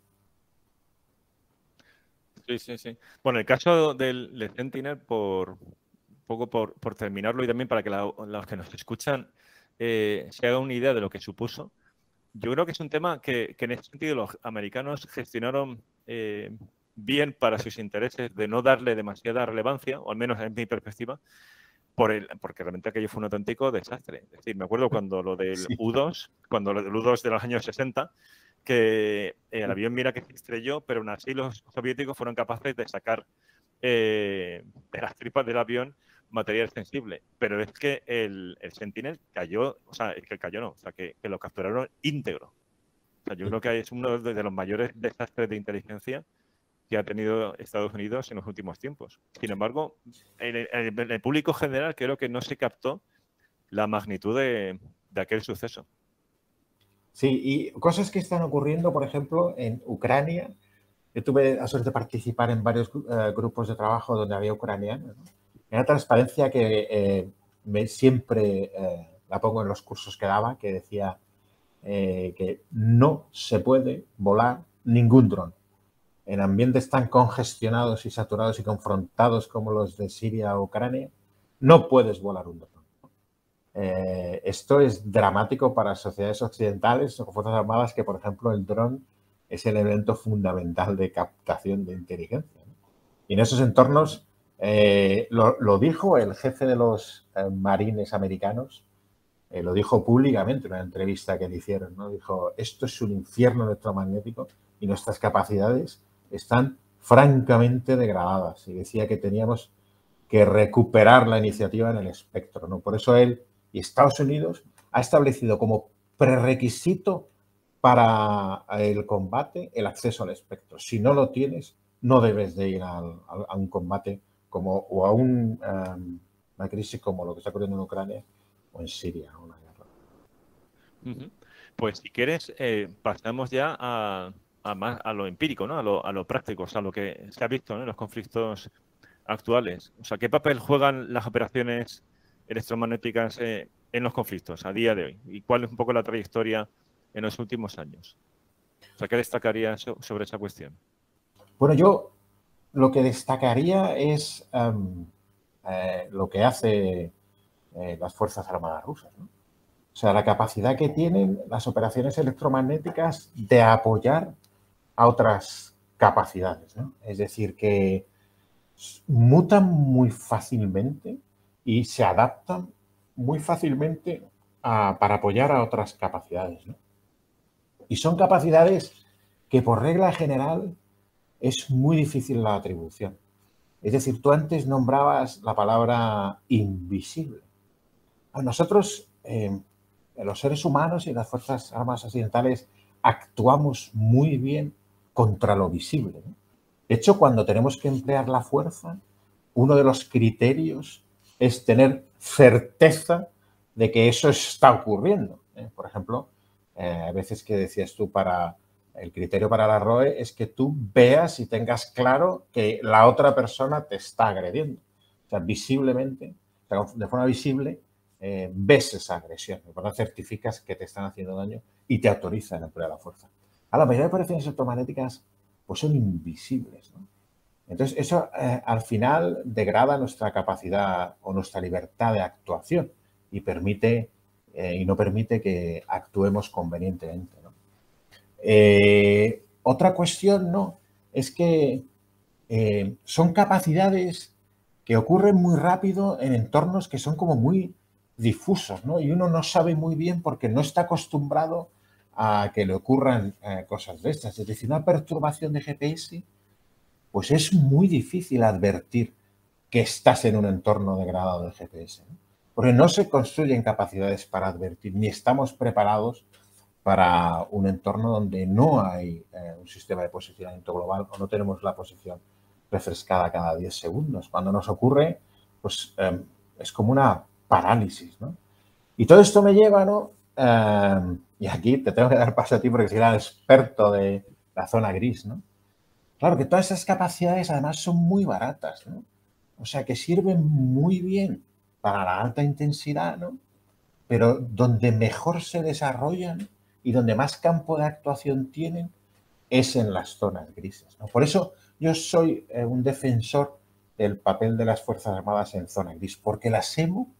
Sí, sí, sí. Bueno, el caso del, del Sentinel, por un poco por, por terminarlo y también para que la, los que nos escuchan eh, se hagan una idea de lo que supuso, yo creo que es un tema que, que en ese sentido los americanos gestionaron eh, bien para sus intereses de no darle demasiada relevancia, o al menos en mi perspectiva, por el, porque realmente aquello fue un auténtico desastre. Es decir, me acuerdo cuando lo del Sí. U dos, cuando lo del U dos de los años sesenta, que el avión mira que se estrelló, pero aún así los soviéticos fueron capaces de sacar eh, de las tripas del avión material sensible. Pero es que el, el Sentinel cayó, o sea, es que cayó no, o sea, que, que lo capturaron íntegro. O sea, yo creo que es uno de los mayores desastres de inteligencia que ha tenido Estados Unidos en los últimos tiempos. Sin embargo, en el, en el público general creo que no se captó la magnitud de, de aquel suceso. Sí, y cosas que están ocurriendo, por ejemplo, en Ucrania. Yo tuve la suerte de participar en varios uh, grupos de trabajo donde había ucranianos, ¿no? Una transparencia que eh, me, siempre eh, la pongo en los cursos que daba, que decía, eh, que no se puede volar ningún dron. En ambientes tan congestionados y saturados y confrontados como los de Siria o Ucrania, no puedes volar un dron. Eh, esto es dramático para sociedades occidentales o fuerzas armadas que, por ejemplo, el dron es el elemento fundamental de captación de inteligencia, ¿no? Y en esos entornos, eh, lo, lo dijo el jefe de los eh, marines americanos, eh, lo dijo públicamente en una entrevista que le hicieron, ¿no? Dijo, esto es un infierno electromagnético y nuestras capacidades están francamente degradadas. Y decía que teníamos que recuperar la iniciativa en el espectro, ¿no? Por eso él y Estados Unidos ha establecido como prerequisito para el combate el acceso al espectro. Si no lo tienes, no debes de ir al, a, a un combate como, o a un, um, una crisis como lo que está ocurriendo en Ucrania o en Siria, una guerra. Uh-huh. Pues si quieres, eh, pasamos ya a, a, más, a lo empírico, ¿no? A lo, a lo práctico, o sea, lo que se ha visto, ¿no? En los conflictos actuales. O sea, ¿qué papel juegan las operaciones electromagnéticas eh, en los conflictos a día de hoy? ¿Y cuál es un poco la trayectoria en los últimos años? O sea, ¿qué destacaría so- sobre esa cuestión? Bueno, yo lo que destacaría es um, eh, lo que hace eh, las Fuerzas Armadas rusas, ¿no? O sea, la capacidad que tienen las operaciones electromagnéticas de apoyar a otras capacidades, ¿no? Es decir, que mutan muy fácilmente y se adaptan muy fácilmente a, para apoyar a otras capacidades, ¿no? Y son capacidades que por regla general es muy difícil la atribución. Es decir, tú antes nombrabas la palabra invisible. A nosotros, eh, los seres humanos y las Fuerzas Armadas Occidentales, actuamos muy bien contra lo visible, ¿no? De hecho, cuando tenemos que emplear la fuerza, uno de los criterios es tener certeza de que eso está ocurriendo, ¿eh? Por ejemplo, eh, a veces que decías tú para el criterio para la R O E es que tú veas y tengas claro que la otra persona te está agrediendo. O sea, visiblemente, o sea, de forma visible, eh, ves esa agresión. Por lo tanto, certificas que te están haciendo daño y te autorizan a emplear la fuerza. A la mayoría de operaciones electromagnéticas pues son invisibles, ¿no? Entonces, eso eh, al final degrada nuestra capacidad o nuestra libertad de actuación y permite eh, y no permite que actuemos convenientemente, ¿no? Eh, otra cuestión, ¿no? Es que eh, son capacidades que ocurren muy rápido en entornos que son como muy difusos, ¿no? Y uno no sabe muy bien porque no está acostumbrado a que le ocurran eh, cosas de estas. Es decir, una perturbación de G P S, pues es muy difícil advertir que estás en un entorno degradado de G P S, ¿no? Porque no se construyen capacidades para advertir, ni estamos preparados para un entorno donde no hay eh, un sistema de posicionamiento global o no tenemos la posición refrescada cada diez segundos. Cuando nos ocurre, pues eh, es como una parálisis, ¿no? Y todo esto me lleva, ¿no? Eh, y aquí te tengo que dar paso a ti porque soy el experto de la zona gris, ¿no? Claro que todas esas capacidades además son muy baratas, ¿no? O sea, que sirven muy bien para la alta intensidad, ¿no? Pero donde mejor se desarrollan y donde más campo de actuación tienen es en las zonas grises, ¿no? Por eso yo soy eh, un defensor del papel de las Fuerzas Armadas en zona gris, porque las E M U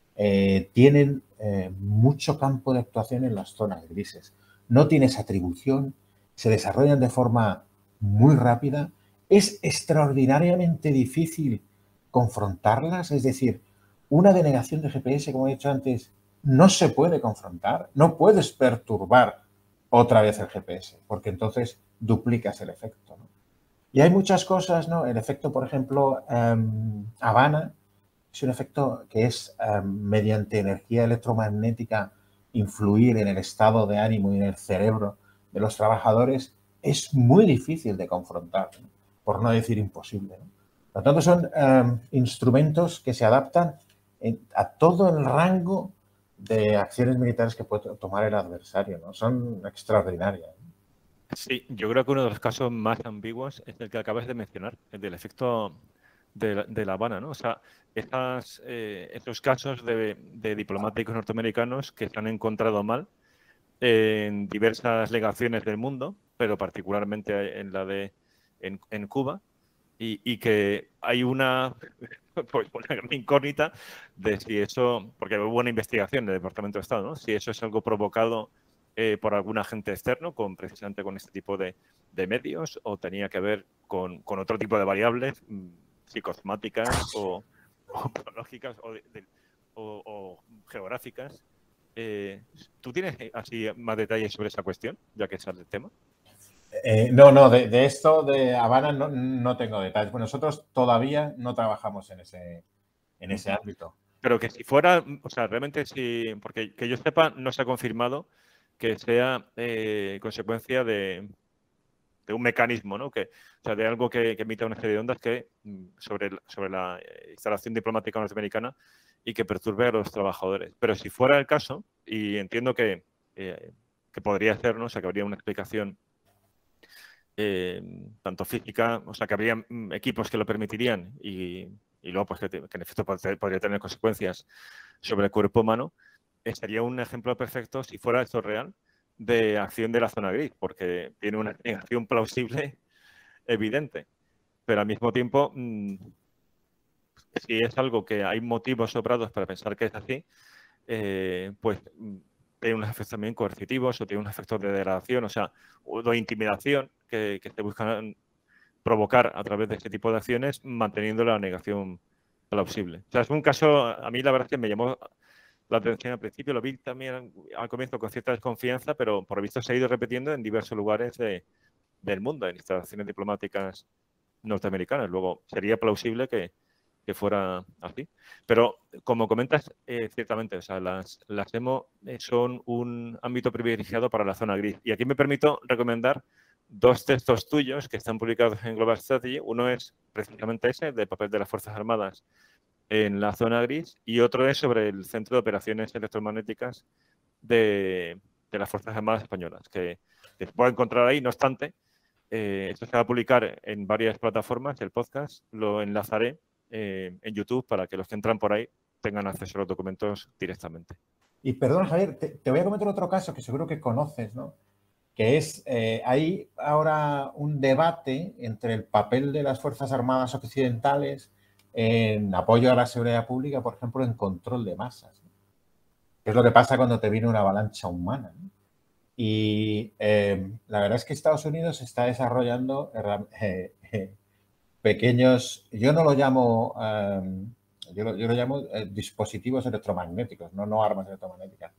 eh, tienen eh, mucho campo de actuación en las zonas grises. No tienes atribución, se desarrollan de forma muy rápida, es extraordinariamente difícil confrontarlas, es decir, una denegación de G P S, como he dicho antes, no se puede confrontar, no puedes perturbar otra vez el G P S, porque entonces duplicas el efecto, ¿no? Y hay muchas cosas, ¿no? El efecto, por ejemplo, eh, Habana, es un efecto que es eh, mediante energía electromagnética influir en el estado de ánimo y en el cerebro de los trabajadores, es muy difícil de confrontar, ¿no? Por no decir imposible, ¿no? Por lo tanto, son eh, instrumentos que se adaptan en, a todo el rango de acciones militares que puede tomar el adversario, ¿no? Son extraordinarias, ¿no? Sí, yo creo que uno de los casos más ambiguos es el que acabas de mencionar, el del efecto de la, de La Habana, ¿no? O sea, esas, eh, esos casos de, de diplomáticos norteamericanos que se han encontrado mal en diversas legaciones del mundo, pero particularmente en la de en, en Cuba, y, y que hay una, pues, una gran incógnita de si eso, porque hubo una investigación del Departamento de Estado, ¿no? Si eso es algo provocado eh, por algún agente externo, con, precisamente con este tipo de, de medios, o tenía que ver con, con otro tipo de variables mmm, psicosomáticas o, o biológicas o, de, de, o, o geográficas. Eh, ¿Tú tienes así más detalles sobre esa cuestión, ya que sale el tema? Eh, no, no, de, de esto de Habana no, no tengo detalles. Pues nosotros todavía no trabajamos en ese, en ese ámbito. Pero que si fuera, o sea, realmente sí, porque que yo sepa, no se ha confirmado que sea eh, consecuencia de, de un mecanismo, ¿no? Que, o sea, de algo que, que emita una serie de ondas que sobre, sobre la instalación diplomática norteamericana y que perturbe a los trabajadores. Pero si fuera el caso, y entiendo que, eh, que podría ser, ¿no? O sea, que habría una explicación eh, tanto física, o sea, que habría equipos que lo permitirían y, y luego, pues, que, que en efecto podría tener consecuencias sobre el cuerpo humano, eh, sería un ejemplo perfecto, si fuera esto real, de acción de la zona gris, porque tiene una explicación plausible evidente. Pero al mismo tiempo, mmm, si es algo que hay motivos sobrados para pensar que es así, eh, pues tiene unos efectos también coercitivos o tiene unos efectos de degradación, o sea, o de intimidación que, que se buscan provocar a través de este tipo de acciones, manteniendo la negación plausible. O sea, es un caso, a mí la verdad es que me llamó la atención al principio, lo vi también al comienzo con cierta desconfianza, pero por lo visto se ha ido repitiendo en diversos lugares de, del mundo, en instalaciones diplomáticas norteamericanas. Luego, sería plausible que, que fuera así. Pero, como comentas, eh, ciertamente, o sea, las, las E M O son un ámbito privilegiado para la zona gris. Y aquí me permito recomendar dos textos tuyos que están publicados en Global Strategy. Uno es precisamente ese, del papel de las Fuerzas Armadas en la zona gris, y otro es sobre el Centro de Operaciones Electromagnéticas de, de las Fuerzas Armadas Españolas, que, que se puede encontrar ahí. No obstante, eh, esto se va a publicar en varias plataformas, el podcast, lo enlazaré eh, en YouTube para que los que entran por ahí tengan acceso a los documentos directamente. Y perdona, Javier, te, te voy a comentar otro caso que seguro que conoces, ¿no? Que es, eh, hay ahora un debate entre el papel de las Fuerzas Armadas occidentales en apoyo a la seguridad pública, por ejemplo, en control de masas, ¿no? ¿Qué es lo que pasa cuando te viene una avalancha humana, ¿no? Y eh, la verdad es que Estados Unidos está desarrollando eh, eh, pequeños, yo no lo llamo, eh, yo, lo, yo lo llamo eh, dispositivos electromagnéticos, no, no armas electromagnéticas,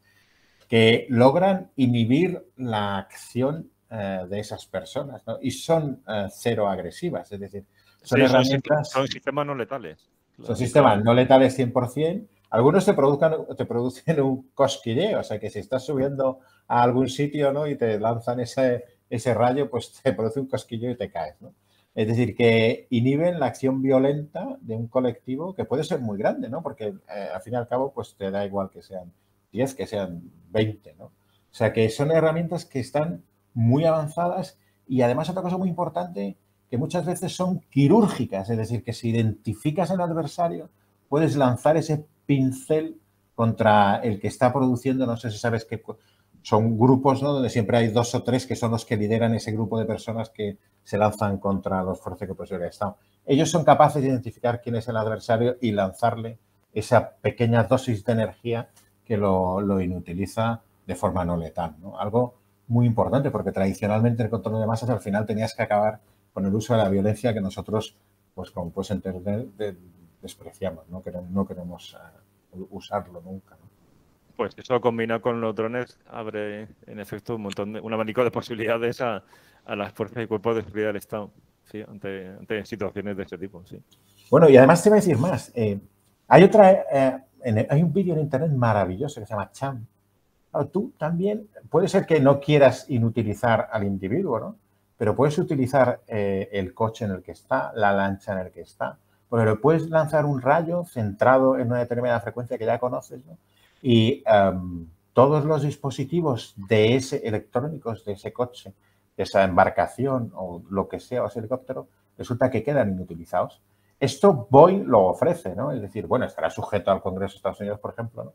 que logran inhibir la acción eh, de esas personas, ¿no? Y son eh, cero agresivas, es decir, son sí, herramientas... Son, son sistemas no letales. Claro, son sistemas claro. no letales cien por cien. Algunos te, produzcan, te producen un cosquilleo, o sea que si estás subiendo a algún sitio, ¿no? Y te lanzan ese, ese rayo, pues te produce un cosquilleo y te caes, ¿no? Es decir, que inhiben la acción violenta de un colectivo que puede ser muy grande, ¿no? Porque eh, al fin y al cabo, pues te da igual que sean diez, que sean veinte, ¿no? O sea que son herramientas que están muy avanzadas y además otra cosa muy importante, que muchas veces son quirúrgicas, es decir, que si identificas al adversario, puedes lanzar ese pincel contra el que está produciendo, no sé si sabes que son grupos, ¿no? Donde siempre hay dos o tres que son los que lideran ese grupo de personas que se lanzan contra los fuerzas de seguridad de Estado. Ellos son capaces de identificar quién es el adversario y lanzarle esa pequeña dosis de energía que lo, lo inutiliza de forma no letal, ¿no? Algo muy importante porque tradicionalmente el control de masas al final tenías que acabar con el uso de la violencia que nosotros, pues como puedes entender, de, despreciamos, no queremos, no queremos uh, usarlo nunca, ¿no? Pues eso combinado con los drones abre en efecto un montón de, un abanico de posibilidades a, a las fuerzas y cuerpos de seguridad del Estado, sí, ante, ante situaciones de ese tipo, sí. Bueno, y además te voy a decir más. Eh, hay otra, eh, en, hay un vídeo en internet maravilloso que se llama Cham. Claro, tú también, puede ser que no quieras inutilizar al individuo, ¿no? Pero puedes utilizar eh, el coche en el que está, la lancha en el que está, porque le puedes lanzar un rayo centrado en una determinada frecuencia que ya conoces, ¿no? Y um, todos los dispositivos de ese electrónicos de ese coche, de esa embarcación o lo que sea, o ese helicóptero, resulta que quedan inutilizados. Esto Boeing lo ofrece, ¿no? Es decir, bueno, estará sujeto al Congreso de Estados Unidos, por ejemplo, ¿no?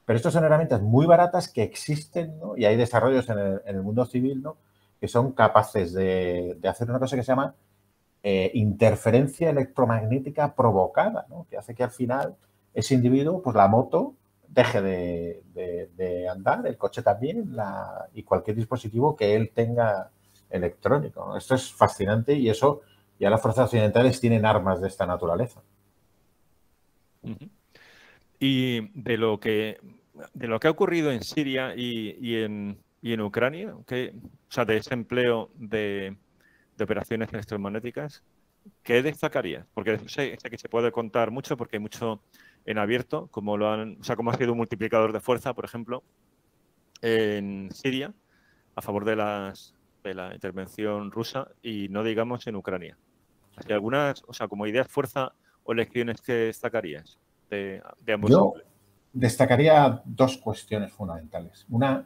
Pero estas son herramientas muy baratas que existen, ¿no? Y hay desarrollos en el, en el mundo civil, ¿no? Que son capaces de, de hacer una cosa que se llama eh, interferencia electromagnética provocada, ¿no? Que hace que al final ese individuo, pues la moto, deje de, de, de andar, el coche también, la, y cualquier dispositivo que él tenga electrónico, ¿no? Esto es fascinante y eso ya las fuerzas occidentales tienen armas de esta naturaleza. Uh-huh. Y de lo que de lo que ha ocurrido en Siria y, y, en, y en Ucrania, que, o sea, de ese empleo de, de operaciones electromagnéticas, ¿qué destacarías? Porque sé, sé que se puede contar mucho porque hay mucho en abierto, como lo han, o sea, como ha sido un multiplicador de fuerza, por ejemplo, en Siria, a favor de las de la intervención rusa, y no digamos en Ucrania. ¿Hay algunas, o sea, como ideas, fuerza o lecciones que destacarías de, de ambos Yo empleos? destacaría dos cuestiones fundamentales. Una,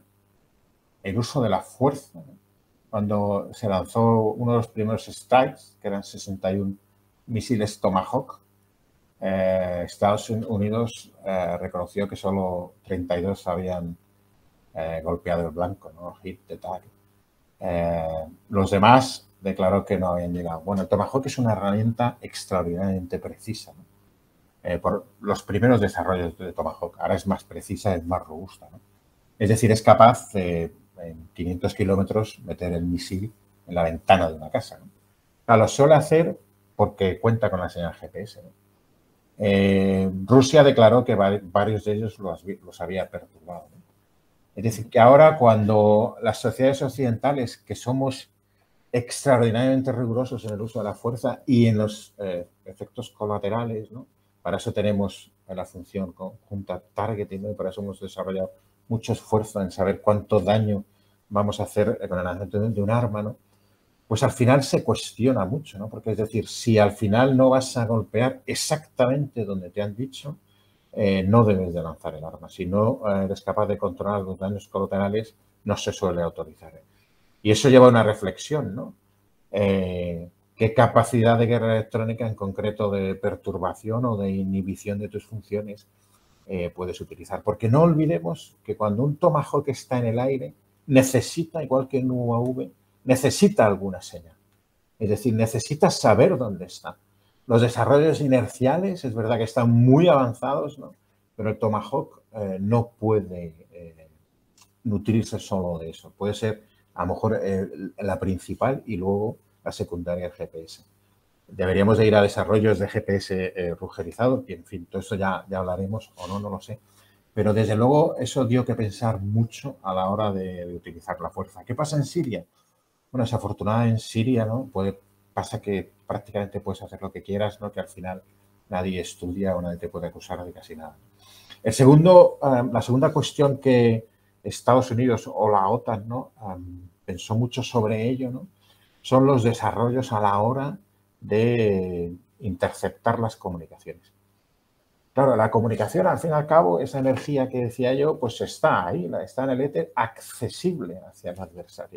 el uso de la fuerza, ¿no? Cuando se lanzó uno de los primeros strikes, que eran sesenta y uno misiles Tomahawk, eh, Estados Unidos eh, reconoció que solo treinta y dos habían eh, golpeado el blanco, ¿no? Hit the target. Eh, los demás declaró que no habían llegado. Bueno, el Tomahawk es una herramienta extraordinariamente precisa, ¿no? Eh, por los primeros desarrollos de Tomahawk. Ahora es más precisa, es más robusta, ¿no? Es decir, es capaz de, en quinientos kilómetros, meter el misil en la ventana de una casa, ¿no? O sea, lo suele hacer porque cuenta con la señal G P S, ¿no? Eh, Rusia declaró que varios de ellos los, los había perturbado, ¿no? Es decir, que ahora cuando las sociedades occidentales, que somos extraordinariamente rigurosos en el uso de la fuerza y en los eh, efectos colaterales, ¿no? Para eso tenemos la función conjunta targeting, ¿no? Y para eso hemos desarrollado mucho esfuerzo en saber cuánto daño vamos a hacer con el lanzamiento de un arma, ¿no? Pues al final se cuestiona mucho, ¿no? Porque es decir, si al final no vas a golpear exactamente donde te han dicho, eh, no debes de lanzar el arma. Si no eres capaz de controlar los daños colaterales, no se suele autorizar. Y eso lleva a una reflexión, ¿no? Eh, ¿Qué capacidad de guerra electrónica, en concreto de perturbación o de inhibición de tus funciones, eh, puedes utilizar? Porque no olvidemos que cuando un Tomahawk está en el aire, necesita, igual que un U A V, necesita alguna señal. Es decir, necesita saber dónde está. Los desarrollos inerciales, es verdad que están muy avanzados, ¿no? Pero el Tomahawk eh, no puede eh, nutrirse solo de eso. Puede ser, a lo mejor, eh, la principal y luego la secundaria, el G P S. Deberíamos de ir a desarrollos de G P S eh, rugerizado, y en fin, todo eso ya, ya hablaremos o no, no lo sé. Pero desde luego eso dio que pensar mucho a la hora de, de utilizar la fuerza. ¿Qué pasa en Siria? Bueno, desafortunadamente en Siria, ¿no? Puede, pasa que prácticamente puedes hacer lo que quieras, ¿no? Que al final nadie estudia o nadie te puede acusar de casi nada. El segundo, eh, la segunda cuestión que Estados Unidos o la OTAN, ¿no? Um, pensó mucho sobre ello, ¿no? Son los desarrollos a la hora de interceptar las comunicaciones. Claro, la comunicación, al fin y al cabo, esa energía que decía yo, pues está ahí, está en el éter, accesible hacia el adversario.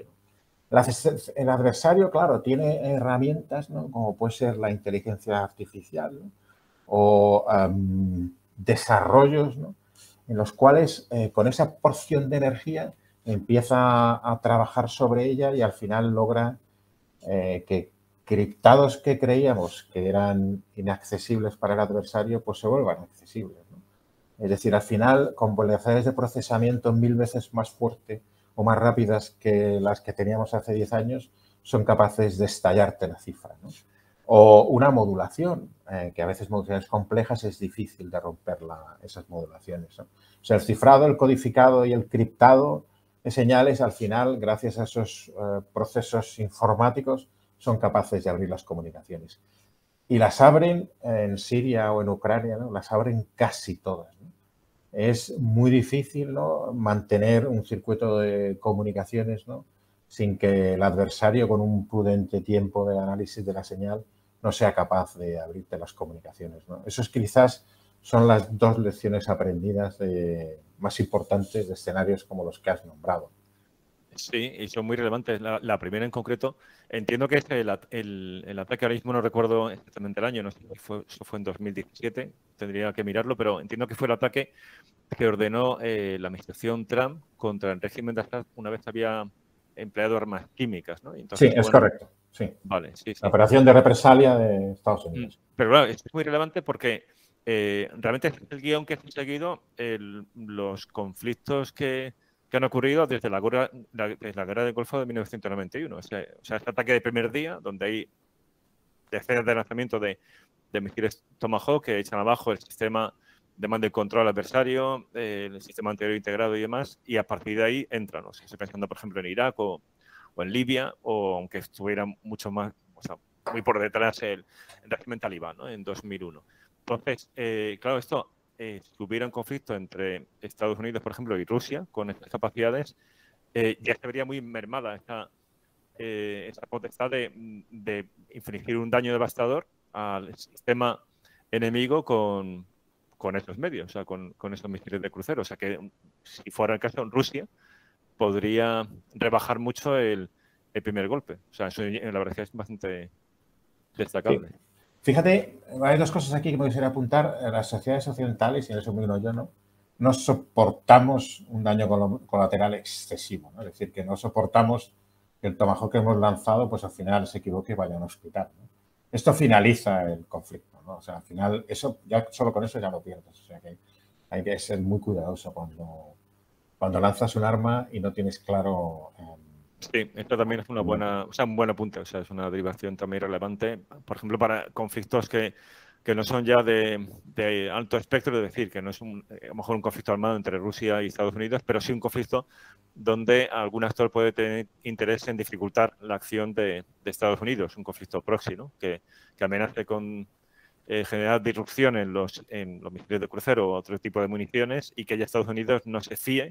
El adversario, claro, tiene herramientas, ¿no? Como puede ser la inteligencia artificial, ¿no? O um, desarrollos, ¿no? En los cuales eh, con esa porción de energía empieza a trabajar sobre ella y al final logra eh, que criptados que creíamos que eran inaccesibles para el adversario, pues se vuelvan accesibles, ¿no? Es decir, al final, con velocidades de procesamiento mil veces más fuertes o más rápidas que las que teníamos hace diez años, son capaces de estallarte la cifra, ¿no? O una modulación, eh, que a veces modulaciones complejas es difícil de romper la, esas modulaciones, ¿no? O sea, el cifrado, el codificado y el criptado de señales, al final, gracias a esos eh, procesos informáticos, son capaces de abrir las comunicaciones. Y las abren en Siria o en Ucrania, ¿no? Las abren casi todas, ¿no? Es muy difícil, ¿no? Mantener un circuito de comunicaciones, ¿no? Sin que el adversario, con un prudente tiempo de análisis de la señal, no sea capaz de abrirte las comunicaciones, ¿no? Esos quizás son las dos lecciones aprendidas de, más importantes de escenarios como los que has nombrado. Sí, y son muy relevantes. La, la primera en concreto, entiendo que es el, el, el ataque, ahora mismo no recuerdo exactamente el año, no sé si fue, eso fue en dos mil diecisiete, tendría que mirarlo, pero entiendo que fue el ataque que ordenó eh, la administración Trump contra el régimen de Assad una vez había empleado armas químicas, ¿no? Y Sí, entonces, es bueno, correcto. Sí. vale, sí, La sí. operación de represalia de Estados Unidos. Pero claro, esto es muy relevante porque eh, realmente es el guión que ha seguido el, los conflictos que, que han ocurrido desde la guerra, la, desde la guerra del Golfo de mil novecientos noventa y uno. O sea, o sea, este ataque de primer día, donde hay decenas de lanzamientos de, de misiles Tomahawk que echan abajo el sistema de mando y control al adversario, eh, el sistema antiaéreo integrado y demás, y a partir de ahí entran. O sea, estoy pensando, por ejemplo, en Irak o, o en Libia, o aunque estuviera mucho más, o sea, muy por detrás el, el régimen talibán, ¿no? En dos mil uno. Entonces, eh, claro, esto, eh, si hubiera un conflicto entre Estados Unidos, por ejemplo, y Rusia, con estas capacidades, eh, ya se vería muy mermada esta, eh, esta potestad de, de infligir un daño devastador al sistema enemigo con, con esos medios, o sea, con, con esos misiles de crucero. O sea, que si fuera el caso en Rusia, podría rebajar mucho el, el primer golpe. O sea, eso la verdad es que es bastante destacable. Sí. Fíjate, hay dos cosas aquí que me gustaría apuntar. Las sociedades occidentales, y en eso me uno yo, ¿no? no soportamos un daño colateral excesivo, ¿no? Es decir, que no soportamos que el Tomahawk que hemos lanzado, pues al final se equivoque y vaya a un hospital, ¿no? Esto finaliza el conflicto, ¿no? O sea, al final, eso ya solo con eso ya lo pierdes. O sea, que hay que ser muy cuidadoso cuando, cuando lanzas un arma y no tienes claro... Eh, Sí, esto también es una buena, o sea, un buen apunte, o sea, es una derivación también relevante, por ejemplo, para conflictos que, que no son ya de, de alto espectro, es decir, que no es un, a lo mejor un conflicto armado entre Rusia y Estados Unidos, pero sí un conflicto donde algún actor puede tener interés en dificultar la acción de, de Estados Unidos, un conflicto proxy, ¿no? que, que amenace con eh, generar disrupción en los, en los misiles de crucero o otro tipo de municiones y que ya Estados Unidos no se fíe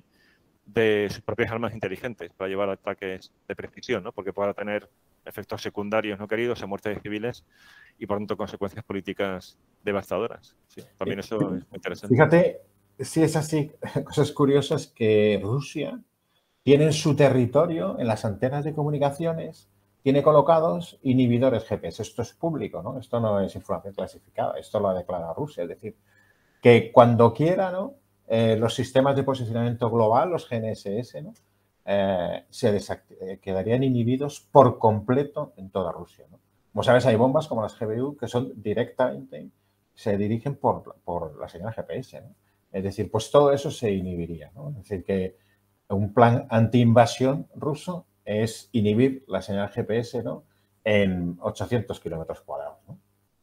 de sus propias armas inteligentes para llevar ataques de precisión, ¿no? Porque pueda tener efectos secundarios no queridos a muertes de civiles y, por tanto, consecuencias políticas devastadoras. Sí, también eso es muy interesante. Fíjate, si es así, cosas curiosas que Rusia tiene en su territorio, en las antenas de comunicaciones, tiene colocados inhibidores G P S. Esto es público, ¿no? Esto no es información clasificada, esto lo ha declarado Rusia. Es decir, que cuando quiera, ¿no? Eh, los sistemas de posicionamiento global, los G N S S, ¿no? Eh, se eh, quedarían inhibidos por completo en toda Rusia, ¿no? Como sabes, hay bombas como las G B U que son directamente, se dirigen por, por la señal G P S, ¿no? Es decir, pues todo eso se inhibiría, ¿no? Es decir, que un plan anti-invasión ruso es inhibir la señal G P S, ¿no? En ochocientos kilómetros cuadrados, ¿no?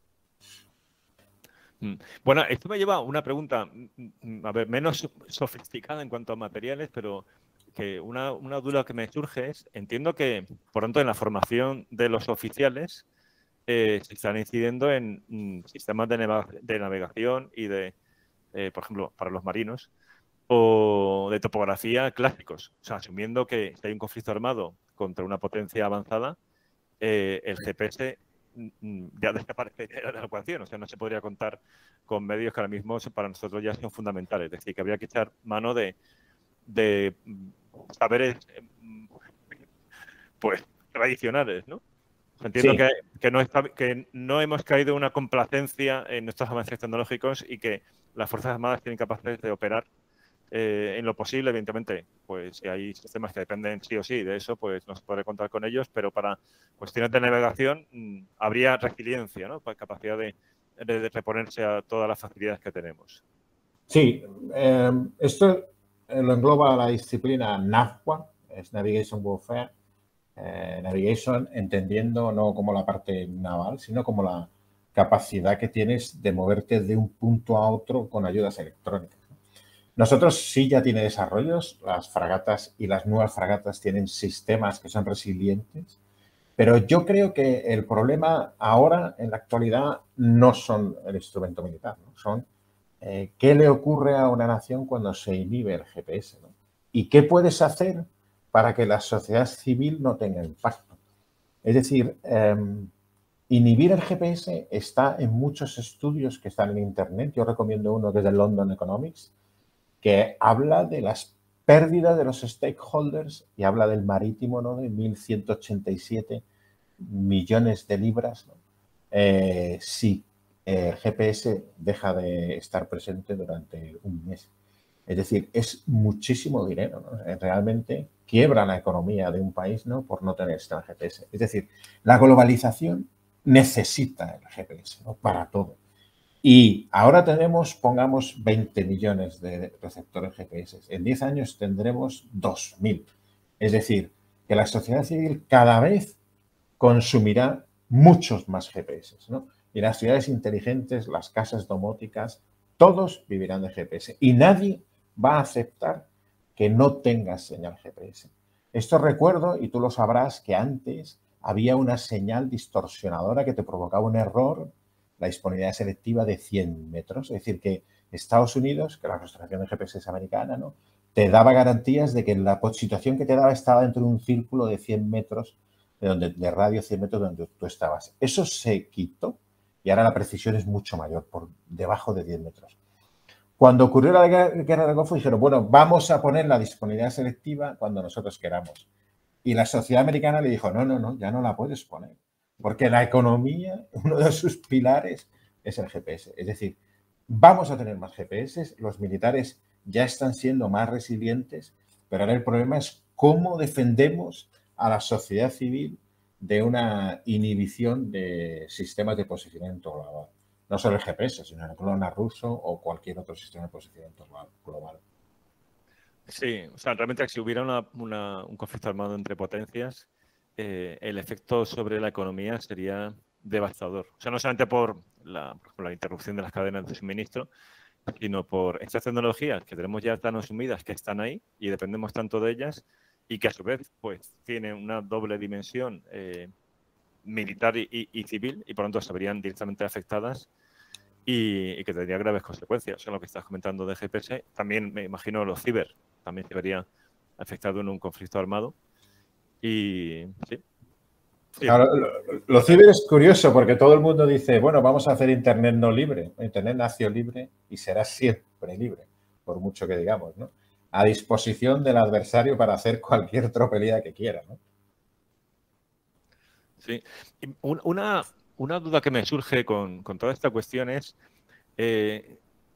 Bueno, esto me lleva a una pregunta, a ver, menos sofisticada en cuanto a materiales, pero que una, una duda que me surge es, entiendo que, por tanto, en la formación de los oficiales eh, se están incidiendo en mm, sistemas de, de navegación y de, eh, por ejemplo, para los marinos, o de topografía clásicos. O sea, asumiendo que si hay un conflicto armado contra una potencia avanzada, eh, el G P S ya desaparecería de la ecuación. O sea, no se podría contar con medios que ahora mismo para nosotros ya son fundamentales. Es decir, que habría que echar mano de, de saberes pues tradicionales, ¿no? Entiendo Sí. que, que, no está, que no hemos caído en una complacencia en nuestros avances tecnológicos y que las Fuerzas Armadas tienen capaces de operar eh, en lo posible. Evidentemente, pues si hay sistemas que dependen sí o sí de eso, pues no se puede contar con ellos, pero para cuestiones de navegación mmm, habría resiliencia, ¿no? Para capacidad de, de, de reponerse a todas las facilidades que tenemos. Sí, eh, esto lo engloba la disciplina NAVWA, es Navigation Warfare. Eh, navigation entendiendo no como la parte naval, sino como la capacidad que tienes de moverte de un punto a otro con ayudas electrónicas. Nosotros sí ya tiene desarrollos, las fragatas y las nuevas fragatas tienen sistemas que son resilientes, pero yo creo que el problema ahora, en la actualidad, no son el instrumento militar, ¿no? Son eh, qué le ocurre a una nación cuando se inhibe el G P S, ¿no? Y qué puedes hacer para que la sociedad civil no tenga impacto. Es decir, eh, inhibir el G P S está en muchos estudios que están en Internet. Yo recomiendo uno desde London Economics, que habla de las pérdida de los stakeholders, y habla del marítimo, ¿no?, de mil ciento ochenta y siete millones de libras, ¿no?, eh, si el G P S deja de estar presente durante un mes. Es decir, es muchísimo dinero, ¿no? Realmente quiebra la economía de un país, ¿no?, por no tener este G P S. Es decir, la globalización necesita el G P S, ¿no?, para todo. Y ahora tenemos, pongamos, veinte millones de receptores G P S. En diez años tendremos dos mil. Es decir, que la sociedad civil cada vez consumirá muchos más G P S, ¿no? Y las ciudades inteligentes, las casas domóticas, todos vivirán de G P S. Y nadie va a aceptar que no tenga señal G P S. Esto recuerdo, y tú lo sabrás, que antes había una señal distorsionadora que te provocaba un error, la disponibilidad selectiva de cien metros. Es decir, que Estados Unidos, que la constelación de G P S es americana, ¿no?, te daba garantías de que la situación que te daba estaba dentro de un círculo de cien metros, de, donde, de radio cien metros donde tú estabas. Eso se quitó y ahora la precisión es mucho mayor, por debajo de diez metros. Cuando ocurrió la guerra del Golfo, dijeron, bueno, vamos a poner la disponibilidad selectiva cuando nosotros queramos. Y la sociedad americana le dijo, no, no, no, ya no la puedes poner. Porque la economía, uno de sus pilares es el G P S. Es decir, vamos a tener más G P S, los militares ya están siendo más resilientes, pero ahora el problema es cómo defendemos a la sociedad civil de una inhibición de sistemas de posicionamiento global. No solo el G P S, sino el GLONASS ruso o cualquier otro sistema de posicionamiento global. Sí, o sea, realmente si hubiera una, una, un conflicto armado entre potencias, eh, el efecto sobre la economía sería devastador. O sea, no solamente por la, por la interrupción de las cadenas de suministro, sino por estas tecnologías que tenemos ya tan asumidas, que están ahí y dependemos tanto de ellas, y que a su vez pues tienen una doble dimensión eh, militar y, y, y civil, y por lo tanto se verían directamente afectadas y, y que tendría graves consecuencias. O sea, lo que estás comentando de G P S, también me imagino los ciber, también se vería afectado en un conflicto armado. Y sí. Sí. Ahora, lo, lo ciber es curioso porque todo el mundo dice, bueno, vamos a hacer Internet no libre. Internet nació libre y será siempre libre, por mucho que digamos, ¿no? A disposición del adversario para hacer cualquier tropelía que quiera, ¿no? Sí. Una, una duda que me surge con, con toda esta cuestión es, eh,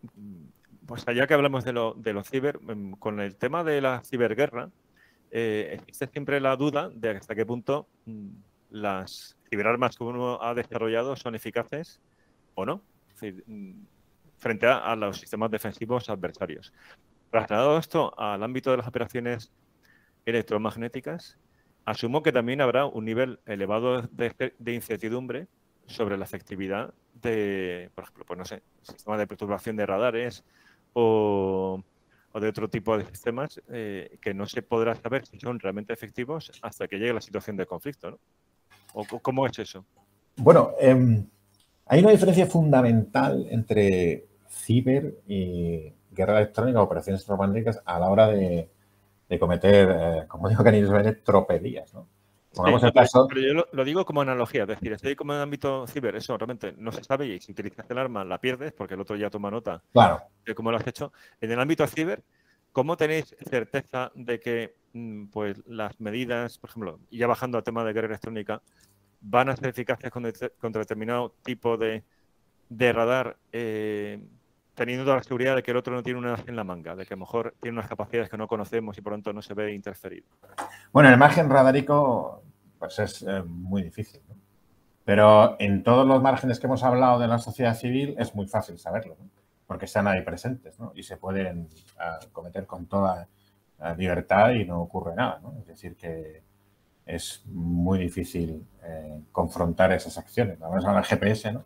pues allá que hablamos de lo, de los ciber, con el tema de la ciberguerra, eh, existe siempre la duda de hasta qué punto las ciberarmas que uno ha desarrollado son eficaces o no, es decir, frente a, a los sistemas defensivos adversarios. Trasladado esto al ámbito de las operaciones electromagnéticas, asumo que también habrá un nivel elevado de, de incertidumbre sobre la efectividad de, por ejemplo, pues no sé, sistemas de perturbación de radares o, o de otro tipo de sistemas eh, que no se podrá saber si son realmente efectivos hasta que llegue la situación de conflicto, ¿no? ¿O cómo es eso? Bueno, eh, hay una diferencia fundamental entre ciber y guerra electrónica, operaciones electromagnéticas a la hora de, de cometer, eh, como digo, que tropelías, ¿no? Pongamos Sí, el caso. pero yo lo, lo digo como analogía, es decir, estoy como en el ámbito ciber, eso realmente no se sabe y si utilizas el arma la pierdes porque el otro ya toma nota claro. de cómo lo has hecho. En el ámbito ciber, ¿cómo tenéis certeza de que pues, las medidas, por ejemplo, y ya bajando al tema de guerra electrónica, van a ser eficaces contra, contra determinado tipo de, de radar, eh, teniendo toda la seguridad de que el otro no tiene una en la manga, de que a lo mejor tiene unas capacidades que no conocemos y por lo tanto no se ve interferido? Bueno, el margen radarico pues es eh, muy difícil, ¿no? Pero en todos los márgenes que hemos hablado de la sociedad civil es muy fácil saberlo, ¿no? Porque están ahí presentes, ¿no? Y se pueden uh, cometer con toda uh, libertad y no ocurre nada, ¿no? Es decir, que es muy difícil eh, confrontar esas acciones. Vamos a hablar del G P S, ¿no?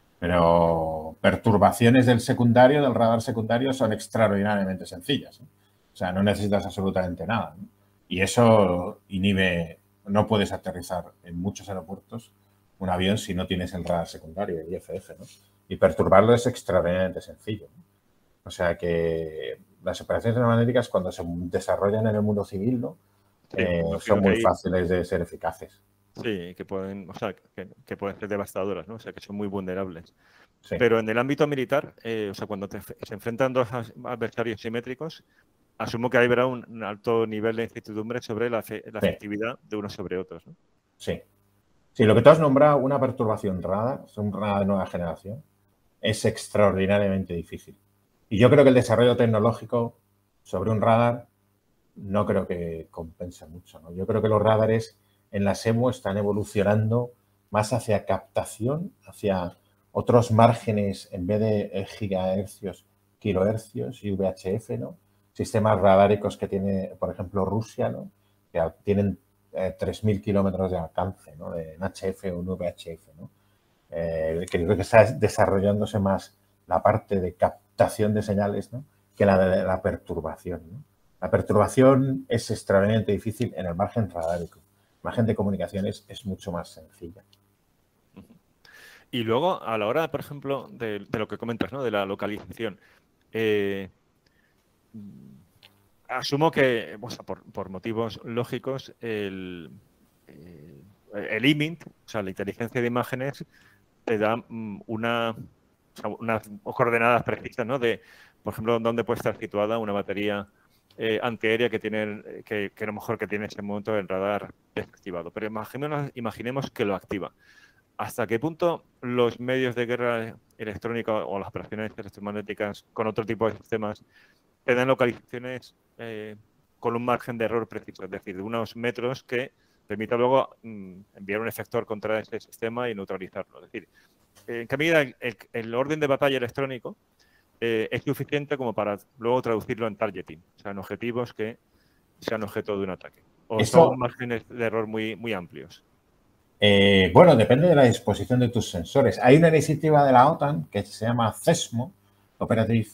Pero perturbaciones del secundario, del radar secundario, son extraordinariamente sencillas, ¿no? O sea, no necesitas absolutamente nada, ¿no? Y eso inhibe, no puedes aterrizar en muchos aeropuertos un avión si no tienes el radar secundario, el I F F, ¿no? Y perturbarlo es extraordinariamente sencillo, ¿no? O sea que las operaciones magnéticas, cuando se desarrollan en el mundo civil, ¿no? Sí, eh, son muy hay... fáciles de ser eficaces. Sí, que pueden, o sea, que, que pueden ser devastadoras, ¿no? O sea, que son muy vulnerables. Sí. Pero en el ámbito militar, eh, o sea, cuando te, se enfrentan dos adversarios simétricos, asumo que ahí habrá un, un alto nivel de incertidumbre sobre la, fe, la Sí. efectividad de unos sobre otros, ¿no? Sí. Sí, lo que tú has nombrado, una perturbación radar, es un radar de nueva generación, es extraordinariamente difícil. Y yo creo que el desarrollo tecnológico sobre un radar no creo que compense mucho, ¿no? Yo creo que los radares en la SEMO están evolucionando más hacia captación, hacia otros márgenes en vez de gigahercios, kilohercios y V H F, ¿no? Sistemas radáricos que tiene, por ejemplo, Rusia, ¿no? Que tienen eh, tres mil kilómetros de alcance, ¿no? De en H F o en V H F, ¿no? Eh, creo que está desarrollándose más la parte de captación de señales, ¿no? Que la de la perturbación, ¿no? La perturbación es extremadamente difícil en el margen radárico. El margen de comunicaciones es mucho más sencilla. Y luego, a la hora, por ejemplo, de, de lo que comentas, ¿no? De la localización, eh, asumo que, o sea, por, por motivos lógicos, el, eh, el I M I N T, o sea, la inteligencia de imágenes, te da mm, una, o sea, unas coordenadas precisas, ¿no? De, por ejemplo, dónde puede estar situada una batería eh, antiaérea que tiene, que, que a lo mejor que tiene en ese momento el radar desactivado. Pero imaginemos, imaginemos que lo activa. ¿Hasta qué punto los medios de guerra electrónica o las operaciones electromagnéticas con otro tipo de sistemas te dan localizaciones eh, con un margen de error preciso? Es decir, de unos metros que permita luego mm, enviar un efector contra ese sistema y neutralizarlo. Es decir, en qué medida el, el orden de batalla electrónico eh, es suficiente como para luego traducirlo en targeting, o sea, en objetivos que sean objeto de un ataque. ¿O son Esto, márgenes de error muy, muy amplios? eh, bueno, depende de la disposición de tus sensores. Hay una iniciativa de la OTAN que se llama CESMO, Operative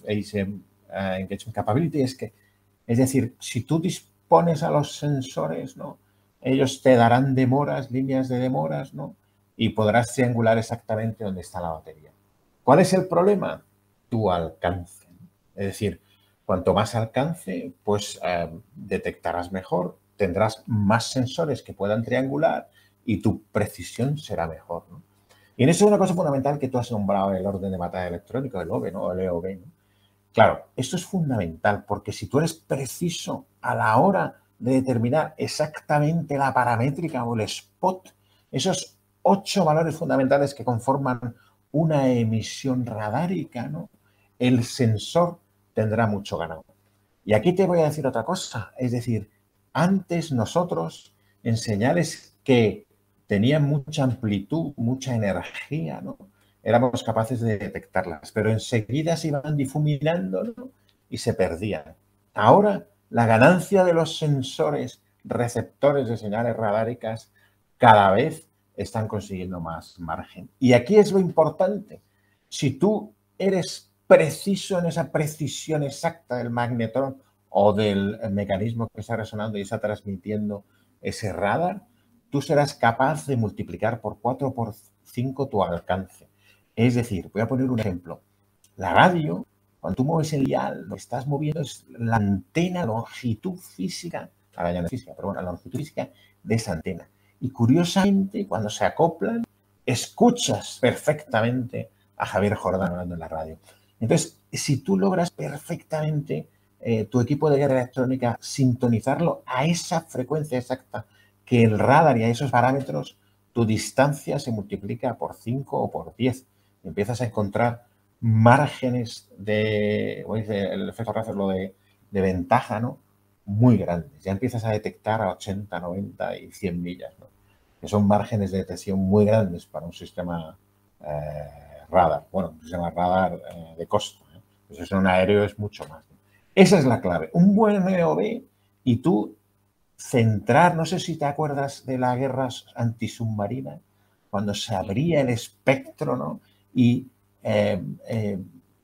Engagement Capability, es que, es decir, si tú dispones a los sensores, ¿no? Ellos te darán demoras, líneas de demoras, ¿no? Y podrás triangular exactamente dónde está la batería. ¿Cuál es el problema? Tu alcance. Es decir, cuanto más alcance, pues eh, detectarás mejor, tendrás más sensores que puedan triangular y tu precisión será mejor, ¿no? Y en eso es una cosa fundamental que tú has nombrado, el orden de batalla electrónico, el O B E, ¿no? El E O B, ¿no? Claro, esto es fundamental porque si tú eres preciso a la hora de determinar exactamente la paramétrica o el spot, esos ocho valores fundamentales que conforman una emisión radárica, ¿no? El sensor tendrá mucho ganado. Y aquí te voy a decir otra cosa, es decir, antes nosotros en señales que tenían mucha amplitud, mucha energía, ¿no? Éramos capaces de detectarlas, pero enseguida se iban difuminando, ¿no? Y se perdían. Ahora, la ganancia de los sensores receptores de señales radáricas cada vez están consiguiendo más margen. Y aquí es lo importante. Si tú eres preciso en esa precisión exacta del magnetrón o del mecanismo que está resonando y está transmitiendo ese radar, tú serás capaz de multiplicar por cuatro o por cinco tu alcance. Es decir, voy a poner un ejemplo. La radio, cuando tú mueves el dial, lo que estás moviendo es la antena, longitud física, ahora ya no es física, pero bueno, la longitud física de esa antena. Y curiosamente, cuando se acoplan, escuchas perfectamente a Javier Jordán hablando en la radio. Entonces, si tú logras perfectamente eh, tu equipo de guerra electrónica sintonizarlo a esa frecuencia exacta que el radar y a esos parámetros, tu distancia se multiplica por cinco o por diez. Empiezas a encontrar márgenes de, o dice el efecto Razzle, de, de ventaja, ¿no? Muy grandes. Ya empiezas a detectar a ochenta, noventa y cien millas, ¿no? Que son márgenes de detección muy grandes para un sistema eh, radar. Bueno, un sistema radar eh, de costo. ¿eh? Pues eso en un aéreo es mucho más. ¿no? Esa es la clave. Un buen E O B y tú centrar, no sé si te acuerdas de la guerra antisubmarina, cuando se abría el espectro, ¿no? Y eh, eh,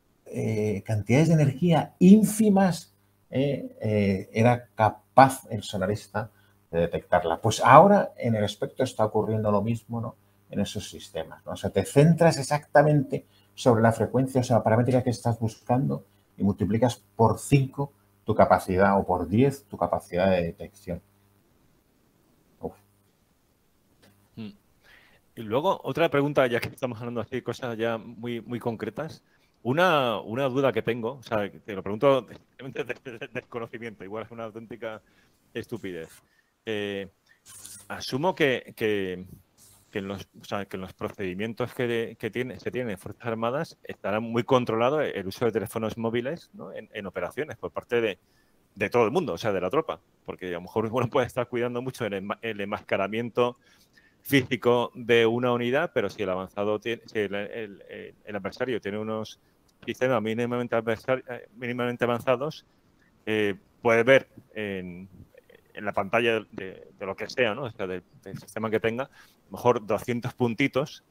eh, cantidades de energía ínfimas eh, eh, era capaz el sonarista de detectarla. Pues ahora en el espectro está ocurriendo lo mismo, ¿no? En esos sistemas, ¿no? O sea, te centras exactamente sobre la frecuencia, o sea, la paramétrica que estás buscando y multiplicas por cinco tu capacidad o por diez tu capacidad de detección. Uf. Y luego, otra pregunta, ya que estamos hablando así, cosas ya muy, muy concretas. Una, una duda que tengo, o sea, te lo pregunto desde el desconocimiento, igual es una auténtica estupidez. Eh, asumo que, que, que, en los, o sea, que en los procedimientos que, que tiene, se tienen en Fuerzas Armadas estará muy controlado el uso de teléfonos móviles, ¿no? en, en operaciones por parte de, de todo el mundo, o sea, de la tropa. Porque a lo mejor uno puede estar cuidando mucho el, el enmascaramiento físico de una unidad, pero si el avanzado tiene, si el, el, el adversario tiene unos sistemas mínimamente, mínimamente avanzados, eh, puede ver en, en la pantalla de, de lo que sea, ¿no? O sea, del, del sistema que tenga, a lo mejor doscientos puntitos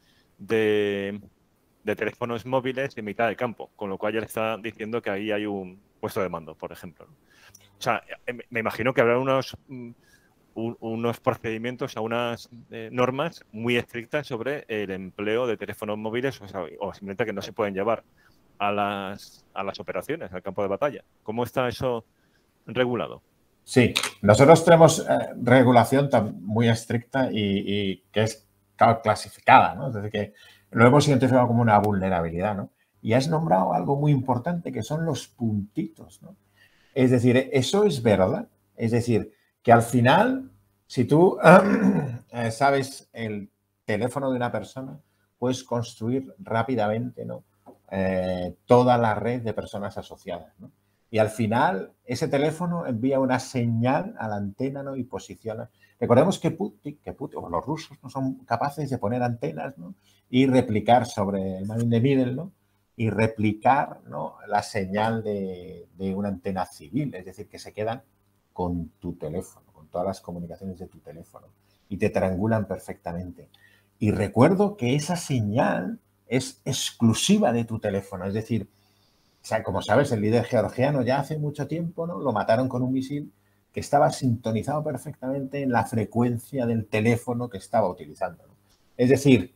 de, de teléfonos móviles en mitad del campo, con lo cual ya le está diciendo que ahí hay un puesto de mando, por ejemplo, ¿no? O sea, me imagino que habrá unos... Un, unos procedimientos, a unas eh, normas muy estrictas sobre el empleo de teléfonos móviles, o, sea, o simplemente que no se pueden llevar a las, a las operaciones, al campo de batalla. ¿Cómo está eso regulado? Sí, nosotros tenemos eh, regulación muy estricta y, y que es claro, clasificada, ¿no? Es decir, que lo hemos identificado como una vulnerabilidad, ¿no? Y has nombrado algo muy importante que son los puntitos, ¿no? Es decir, eso es verdad. Es decir, que al final, si tú eh, sabes el teléfono de una persona, puedes construir rápidamente, ¿no? eh, toda la red de personas asociadas, ¿no? Y al final, ese teléfono envía una señal a la antena, ¿no? Y posiciona. Recordemos que Putin, que Putin o los rusos no son capaces de poner antenas, ¿no? Y replicar sobre el man in the middle, ¿no? Y replicar, ¿no? La señal de, de una antena civil, es decir, que se quedan con tu teléfono, con todas las comunicaciones de tu teléfono y te triangulan perfectamente. Y recuerdo que esa señal es exclusiva de tu teléfono, es decir, o sea, como sabes, el líder georgiano ya hace mucho tiempo, ¿no? Lo mataron con un misil que estaba sintonizado perfectamente en la frecuencia del teléfono que estaba utilizando, ¿no? Es decir,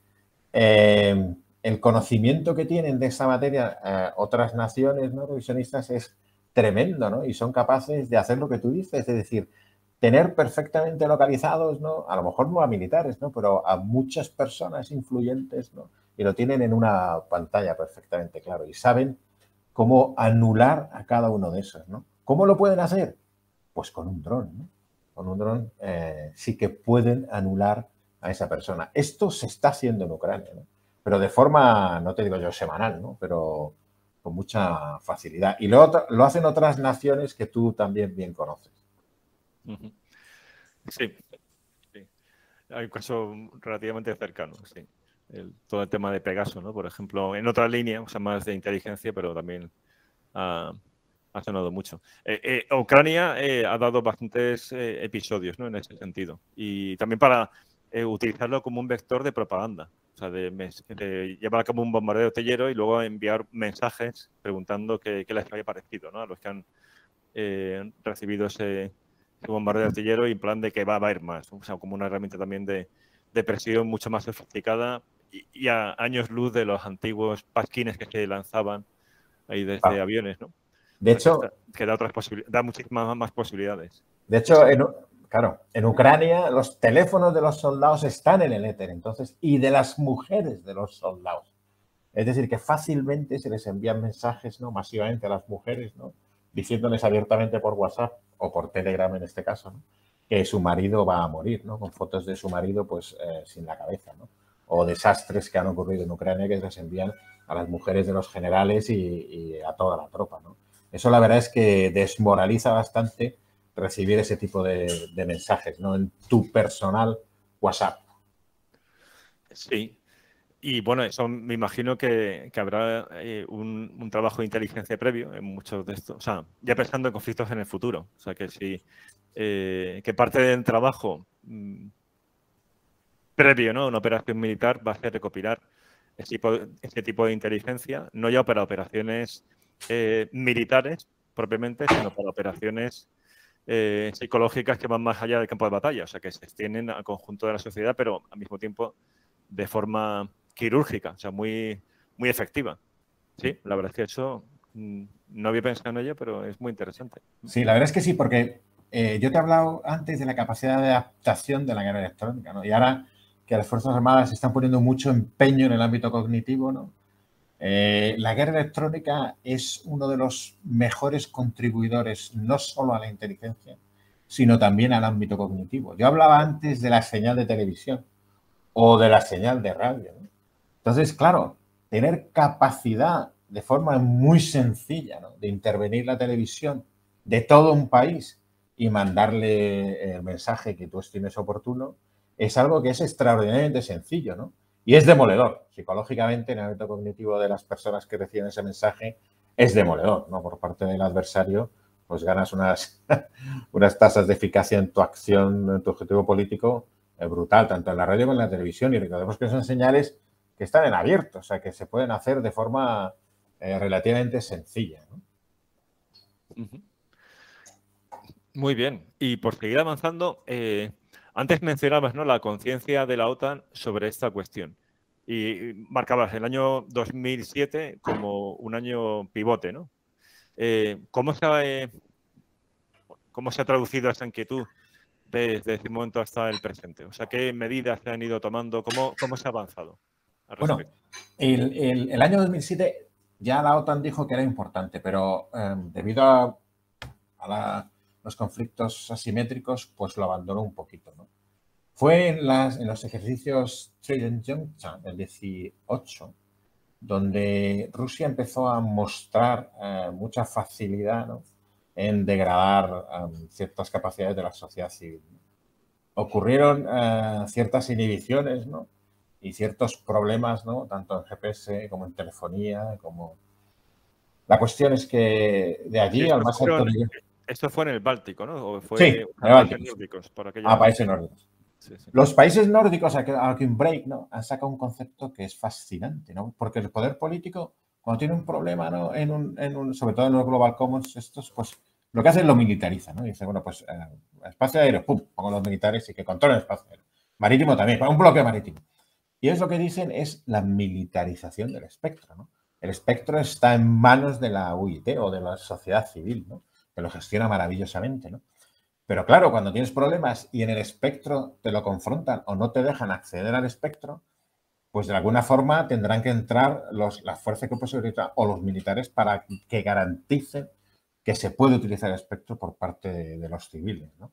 eh, el conocimiento que tienen de esta materia eh, otras naciones, ¿no? revisionistas es tremendo, ¿no? Y son capaces de hacer lo que tú dices, es decir, tener perfectamente localizados, ¿no? A lo mejor no a militares, ¿no? Pero a muchas personas influyentes, ¿no? Y lo tienen en una pantalla perfectamente claro y saben cómo anular a cada uno de esos, ¿no? ¿Cómo lo pueden hacer? Pues con un dron, ¿no? Con un dron eh, sí que pueden anular a esa persona. Esto se está haciendo en Ucrania, ¿no? Pero de forma, no te digo yo semanal, ¿no? Pero con mucha facilidad. Y lo, lo hacen otras naciones que tú también bien conoces. Sí, sí. Hay un caso relativamente cercano, sí. El, todo el tema de Pegaso, ¿no? Por ejemplo, en otra línea, o sea, más de inteligencia, pero también ha, ha sonado mucho. Eh, eh, Ucrania eh, ha dado bastantes eh, episodios, ¿no? En ese sentido. Y también para eh, utilizarlo como un vector de propaganda. O sea, de, de llevar a cabo un bombardeo artillero y luego enviar mensajes preguntando qué, qué les había parecido, ¿no? A los que han eh, recibido ese, ese bombardeo artillero y en plan de que va, va a haber más. O sea, como una herramienta también de, de presión mucho más sofisticada y, y a años luz de los antiguos pasquines que se lanzaban ahí desde ah. aviones, ¿no? De hecho, que, está, que da, otras da muchísimas más posibilidades. De hecho, en, claro, en Ucrania los teléfonos de los soldados están en el éter, entonces, y de las mujeres de los soldados. Es decir, que fácilmente se les envían mensajes, ¿no? Masivamente a las mujeres, ¿no? Diciéndoles abiertamente por WhatsApp o por Telegram en este caso, ¿no? Que su marido va a morir, ¿no? Con fotos de su marido, pues, eh, sin la cabeza, ¿no? O desastres que han ocurrido en Ucrania que les envían a las mujeres de los generales y, y a toda la tropa, ¿no? Eso la verdad es que desmoraliza bastante recibir ese tipo de, de mensajes, ¿no? En tu personal WhatsApp. Sí. Y bueno, eso me imagino que, que habrá eh, un, un trabajo de inteligencia previo en muchos de estos. O sea, ya pensando en conflictos en el futuro. O sea, que si eh, que parte del trabajo mmm, previo, ¿no? Una operación militar va a ser recopilar ese tipo, ese tipo de inteligencia, no ya para operaciones eh, militares propiamente, sino para operaciones eh, psicológicas que van más allá del campo de batalla, o sea, que se extienden al conjunto de la sociedad, pero al mismo tiempo de forma quirúrgica, o sea, muy, muy efectiva. Sí, la verdad es que eso mmm, no había pensado en ello, pero es muy interesante. Sí, la verdad es que sí, porque eh, yo te he hablado antes de la capacidad de adaptación de la guerra electrónica, ¿no? Y ahora que las Fuerzas Armadas están poniendo mucho empeño en el ámbito cognitivo, ¿no? Eh, la guerra electrónica es uno de los mejores contribuidores no solo a la inteligencia, sino también al ámbito cognitivo. Yo hablaba antes de la señal de televisión o de la señal de radio, ¿no? Entonces, claro, tener capacidad de forma muy sencilla, ¿no?, de intervenir la televisión de todo un país y mandarle el mensaje que tú estimes oportuno, es algo que es extraordinariamente sencillo, ¿no? Y es demoledor. Psicológicamente, en el ámbito cognitivo de las personas que reciben ese mensaje, es demoledor, ¿no? Por parte del adversario, pues ganas unas, unas tasas de eficacia en tu acción, en tu objetivo político, eh, brutal, tanto en la radio como en la televisión. Y recordemos que son señales que están en abierto, o sea, que se pueden hacer de forma eh, relativamente sencilla, ¿no? Uh-huh. Muy bien. Y por seguir avanzando, eh, antes mencionabas, ¿no?, la conciencia de la OTAN sobre esta cuestión. Y marcabas el año dos mil siete como un año pivote, ¿no? Eh, ¿cómo, se ha, eh, ¿Cómo se ha traducido esa inquietud desde ese momento hasta el presente? O sea, ¿qué medidas se han ido tomando? ¿Cómo, cómo se ha avanzado al respecto? Bueno, el, el, el año dos mil siete ya la OTAN dijo que era importante, pero eh, debido a, a la, los conflictos asimétricos, pues lo abandonó un poquito, ¿no? Fue en, las, en los ejercicios Trident Juncture del dieciocho, donde Rusia empezó a mostrar eh, mucha facilidad, ¿no?, en degradar um, ciertas capacidades de la sociedad civil, ¿no? Ocurrieron uh, ciertas inhibiciones, ¿no?, y ciertos problemas, ¿no?, tanto en G P S como en telefonía, como... La cuestión es que de allí Sí, al más alto nivel... Esto fue en el Báltico, ¿no? ¿O fue Sí, en en el países Báltico. nórdicos? Por aquella... A países nórdicos. Sí, sí. Los países nórdicos, a un break, ¿no?, han sacado un concepto que es fascinante, ¿no? Porque el poder político, cuando tiene un problema, ¿no?, en un, en un, sobre todo en los Global Commons, estos, pues lo que hacen es lo militariza, ¿no? Y dice, bueno, pues eh, espacio aéreo, pum, pongo los militares y que controlen el espacio aéreo. Marítimo también, un bloque marítimo. Y es lo que dicen es la militarización del espectro, ¿no? El espectro está en manos de la U I T o de la sociedad civil, ¿no?, que lo gestiona maravillosamente, ¿no? Pero claro, cuando tienes problemas y en el espectro te lo confrontan o no te dejan acceder al espectro, pues de alguna forma tendrán que entrar los, las fuerzas que posibilitan o los militares para que garanticen que se puede utilizar el espectro por parte de, de los civiles, ¿no?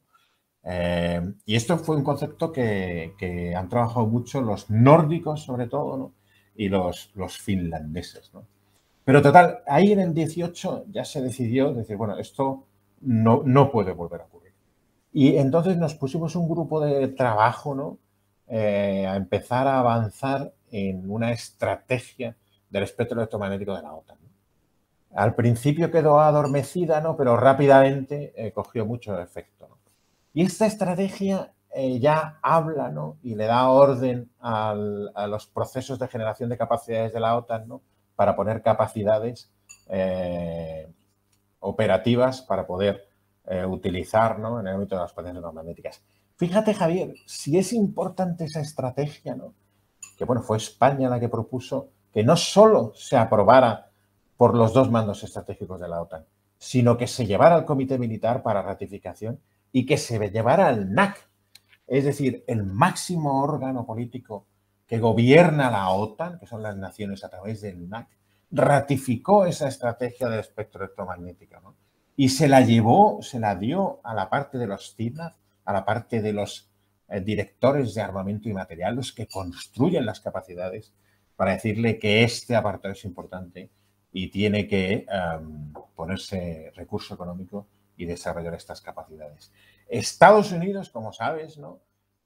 Eh, y esto fue un concepto que, que han trabajado mucho los nórdicos, sobre todo, ¿no?, y los, los finlandeses, ¿no? Pero total, ahí en el dieciocho ya se decidió decir, bueno, esto no, no puede volver a ocurrir. Y entonces nos pusimos un grupo de trabajo, ¿no?, eh, a empezar a avanzar en una estrategia del espectro electromagnético de la OTAN, ¿no? Al principio quedó adormecida, ¿no?, pero rápidamente eh, cogió mucho efecto, ¿no? Y esta estrategia eh, ya habla, ¿no?, y le da orden al, a los procesos de generación de capacidades de la OTAN, ¿no?, para poner capacidades eh, operativas para poder eh, utilizar, ¿no?, en el ámbito de las potencias electromagnéticas. Fíjate, Javier, si es importante esa estrategia, ¿no?, que bueno, fue España la que propuso que no solo se aprobara por los dos mandos estratégicos de la OTAN, sino que se llevara al Comité Militar para ratificación y que se llevara al N A C, es decir, el máximo órgano político que gobierna la OTAN, que son las naciones a través del N A C, ratificó esa estrategia del espectro electromagnético, ¿no?, y se la llevó, se la dio a la parte de los C I M A D, a la parte de los eh, directores de armamento y material, los que construyen las capacidades, para decirle que este apartado es importante y tiene que um, ponerse recurso económico y desarrollar estas capacidades. Estados Unidos, como sabes, ¿no?,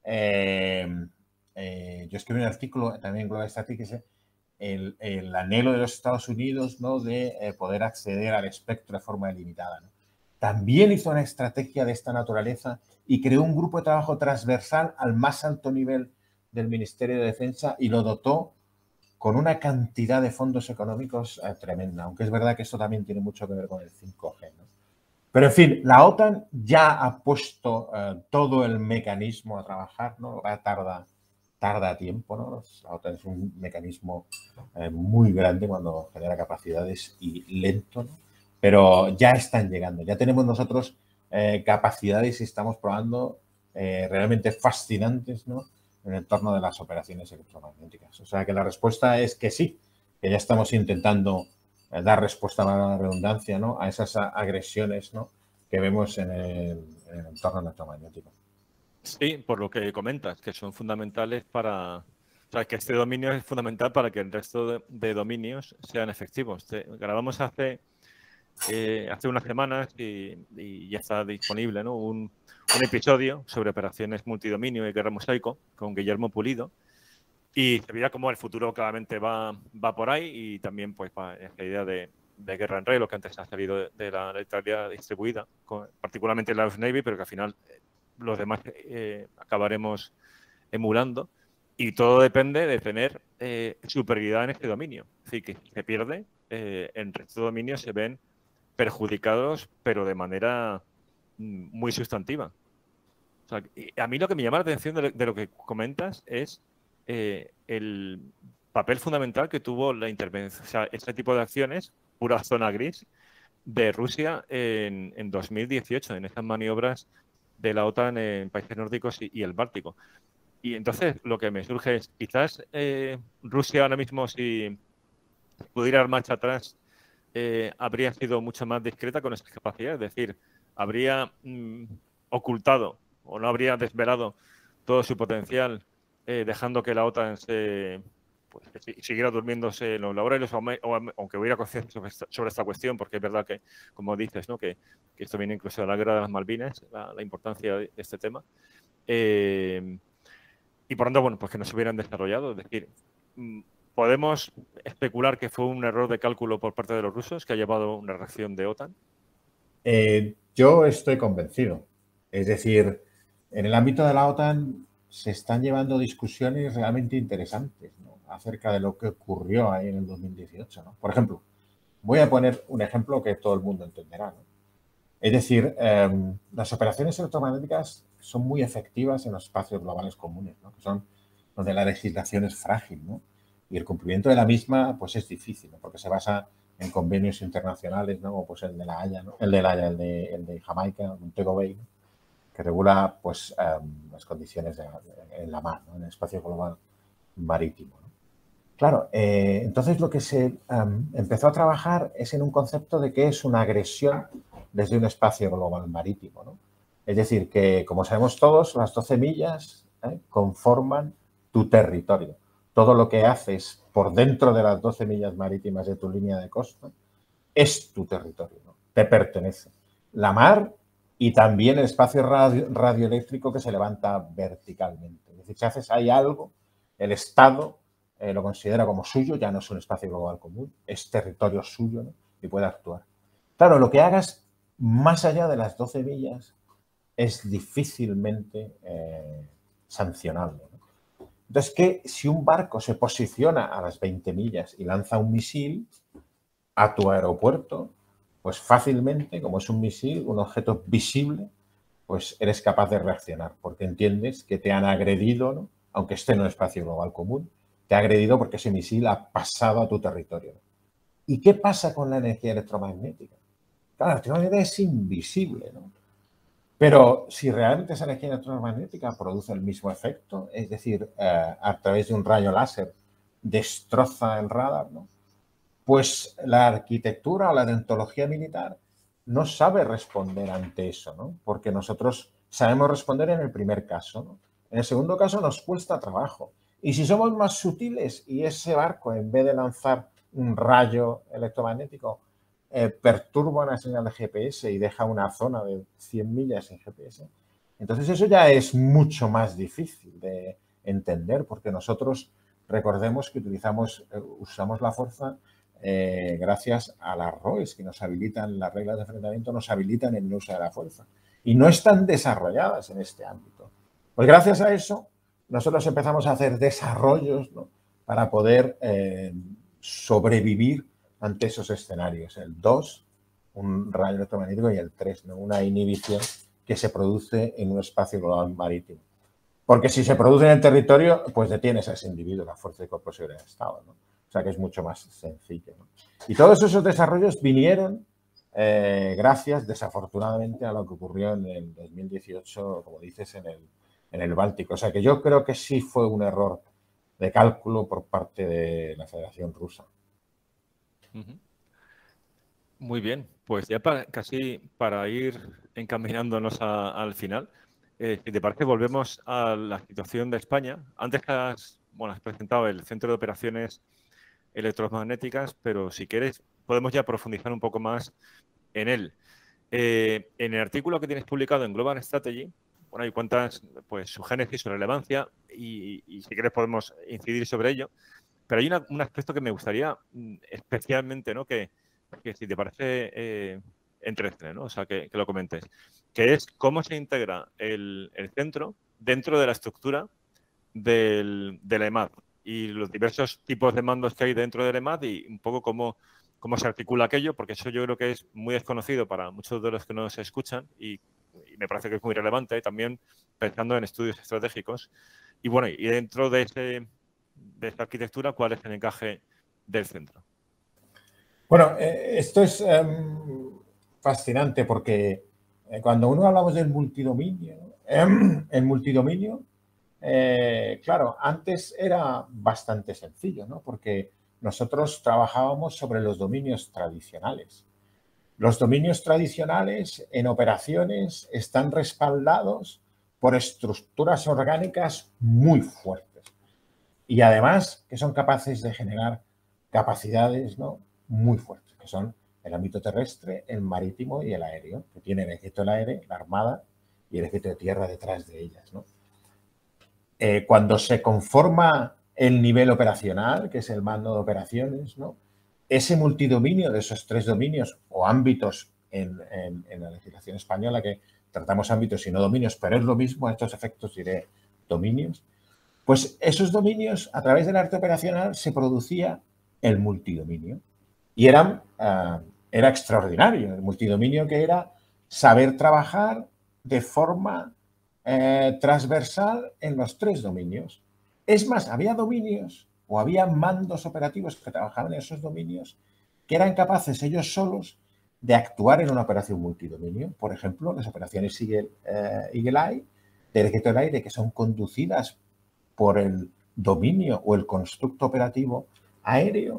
eh, eh, yo escribí un artículo también en Global Statistics, el, el anhelo de los Estados Unidos, ¿no?, de eh, poder acceder al espectro de forma ilimitada, ¿no? También hizo una estrategia de esta naturaleza y creó un grupo de trabajo transversal al más alto nivel del Ministerio de Defensa y lo dotó con una cantidad de fondos económicos eh, tremenda, aunque es verdad que esto también tiene mucho que ver con el cinco G, ¿no? Pero, en fin, la OTAN ya ha puesto eh, todo el mecanismo a trabajar, ¿no? Tarda, tarda tiempo, ¿no? La OTAN es un mecanismo eh, muy grande cuando genera capacidades y lento, ¿no? Pero ya están llegando. Ya tenemos nosotros eh, capacidades y estamos probando eh, realmente fascinantes, ¿no?, en el entorno de las operaciones electromagnéticas. O sea que la respuesta es que sí, que ya estamos intentando dar respuesta a la redundancia, ¿no?, a esas agresiones, ¿no?, que vemos en el, en el entorno electromagnético. Sí, por lo que comentas, que son fundamentales para... O sea, que este dominio es fundamental para que el resto de, de dominios sean efectivos. Te, grabamos hace, eh, hace unas semanas y, y ya está disponible, ¿no?, un, un episodio sobre operaciones multidominio y guerra mosaico con Guillermo Pulido. Y se veía cómo el futuro claramente va, va por ahí y también pues va esa idea de, de guerra en red, lo que antes ha salido de, de la letalidad distribuida, con, particularmente la Navy, pero que al final eh, los demás eh, acabaremos emulando. Y todo depende de tener eh, superioridad en este dominio. Es decir, que si se pierde, eh, en resto de dominios se ven perjudicados, pero de manera mm, muy sustantiva. O sea, a mí lo que me llama la atención de, de lo que comentas es eh, el papel fundamental que tuvo la intervención, o sea, este tipo de acciones, pura zona gris, de Rusia en, en dos mil dieciocho, en estas maniobras de la OTAN en países nórdicos y, y el Báltico. Y entonces lo que me surge es, quizás eh, Rusia ahora mismo, si pudiera dar marcha atrás, eh, habría sido mucho más discreta con esas capacidades, es decir, habría mm, ocultado o no habría desvelado todo su potencial, eh, dejando que la OTAN se, pues, que siguiera durmiéndose en los laureles, o, o, aunque hubiera conciencia sobre, sobre esta cuestión, porque es verdad que, como dices, ¿no?, que, que esto viene incluso de la guerra de las Malvinas, la, la importancia de este tema. Eh, y por tanto, bueno, pues que no se hubieran desarrollado. Es decir, ¿podemos especular que fue un error de cálculo por parte de los rusos que ha llevado a una reacción de OTAN? Eh, yo estoy convencido. Es decir, en el ámbito de la OTAN se están llevando discusiones realmente interesantes, ¿no?, acerca de lo que ocurrió ahí en el dos mil dieciocho, ¿no? Por ejemplo, voy a poner un ejemplo que todo el mundo entenderá, ¿no? Es decir, eh, las operaciones electromagnéticas son muy efectivas en los espacios globales comunes, ¿no?, que son donde la legislación es frágil, ¿no?, y el cumplimiento de la misma pues es difícil, ¿no?, porque se basa en convenios internacionales, ¿no?, como pues el de la Haya, ¿no?, el de la Haya, el de, el de Jamaica, Montego Bay, ¿no?, que regula pues um, las condiciones de, de, en la mar, ¿no?, en el espacio global marítimo, ¿no? Claro, eh, entonces lo que se um, empezó a trabajar es en un concepto de qué es una agresión desde un espacio global marítimo, ¿no? Es decir, que como sabemos todos, las doce millas ¿eh? conforman tu territorio. Todo lo que haces por dentro de las doce millas marítimas de tu línea de costa es tu territorio, ¿no?, te pertenece. La mar y también el espacio radio, radioeléctrico que se levanta verticalmente. Es decir, si haces ahí algo, el Estado eh, lo considera como suyo, ya no es un espacio global común, es territorio suyo, ¿no?, y puede actuar. Claro, lo que hagas más allá de las doce millas es difícilmente eh, sancionable, ¿no? Entonces, que si un barco se posiciona a las veinte millas y lanza un misil a tu aeropuerto, pues fácilmente, como es un misil, un objeto visible, pues eres capaz de reaccionar, porque entiendes que te han agredido, ¿no?, aunque esté en un espacio global común, te ha agredido porque ese misil ha pasado a tu territorio. ¿Y qué pasa con la energía electromagnética? Claro, la electromagnética es invisible, ¿no? Pero si realmente esa energía electromagnética produce el mismo efecto, es decir, eh, a través de un rayo láser destroza el radar, ¿no?, pues la arquitectura o la deontología militar no sabe responder ante eso, ¿no?, porque nosotros sabemos responder en el primer caso, ¿no? En el segundo caso nos cuesta trabajo. Y si somos más sutiles y ese barco, en vez de lanzar un rayo electromagnético, eh, perturba una señal de G P S y deja una zona de cien millas sin G P S, entonces eso ya es mucho más difícil de entender, porque nosotros recordemos que utilizamos, eh, usamos la fuerza Eh, gracias a las R O Es que nos habilitan, las reglas de enfrentamiento nos habilitan el uso de la fuerza y no están desarrolladas en este ámbito. Pues gracias a eso nosotros empezamos a hacer desarrollos, ¿no?, para poder eh, sobrevivir ante esos escenarios. El dos, un rayo electromagnético, y el tres, ¿no?, una inhibición que se produce en un espacio global marítimo. Porque si se produce en el territorio, pues detienes a ese individuo, la fuerza de cuerpo de seguridad de Estado, ¿no? O sea que es mucho más sencillo, ¿no? Y todos esos desarrollos vinieron eh, gracias, desafortunadamente, a lo que ocurrió en el dos mil dieciocho, como dices, en el, en el Báltico. O sea que yo creo que sí fue un error de cálculo por parte de la Federación Rusa. Uh-huh. Muy bien, pues ya para, casi para ir encaminándonos a, al final, eh, si te parece, volvemos a la situación de España. Antes has, bueno, has presentado el Centro de Operaciones Electromagnéticas, pero si quieres podemos ya profundizar un poco más en él. Eh, en el artículo que tienes publicado en Global Strategy, bueno, hay cuántas, pues su génesis, su relevancia, y, y si quieres podemos incidir sobre ello. Pero hay una, un aspecto que me gustaría especialmente, ¿no? Que, que si te parece eh, entrete, ¿no? O sea, que, que, lo comentes, que es cómo se integra el, el centro dentro de la estructura del, del E M A D y los diversos tipos de mandos que hay dentro del E M A D y un poco cómo, cómo se articula aquello, porque eso yo creo que es muy desconocido para muchos de los que nos escuchan y, y me parece que es muy relevante, también pensando en estudios estratégicos. Y bueno, y dentro de, ese, de esta arquitectura, ¿cuál es el encaje del centro? Bueno, eh, esto es um, fascinante porque eh, cuando uno hablamos del multidominio, eh, el multidominio, eh, claro, antes era bastante sencillo, ¿no? Porque nosotros trabajábamos sobre los dominios tradicionales. Los dominios tradicionales en operaciones están respaldados por estructuras orgánicas muy fuertes y además que son capaces de generar capacidades, ¿no?, muy fuertes, que son el ámbito terrestre, el marítimo y el aéreo, que tiene el ejército del aire, la armada y el ejército de tierra detrás de ellas, ¿no? Eh, cuando se conforma el nivel operacional, que es el mando de operaciones, ¿no?, ese multidominio de esos tres dominios o ámbitos en, en, en la legislación española, que tratamos ámbitos y no dominios, pero es lo mismo, a estos efectos diré dominios, pues esos dominios, a través del arte operacional, se producía el multidominio. Y eran, uh, era extraordinario, el multidominio, que era saber trabajar de forma eh, transversal en los tres dominios. Es más, había dominios o había mandos operativos que trabajaban en esos dominios que eran capaces ellos solos de actuar en una operación multidominio. Por ejemplo, las operaciones Eagle, eh, Eagle Eye del ejército del aire, que son conducidas por el dominio o el constructo operativo aéreo.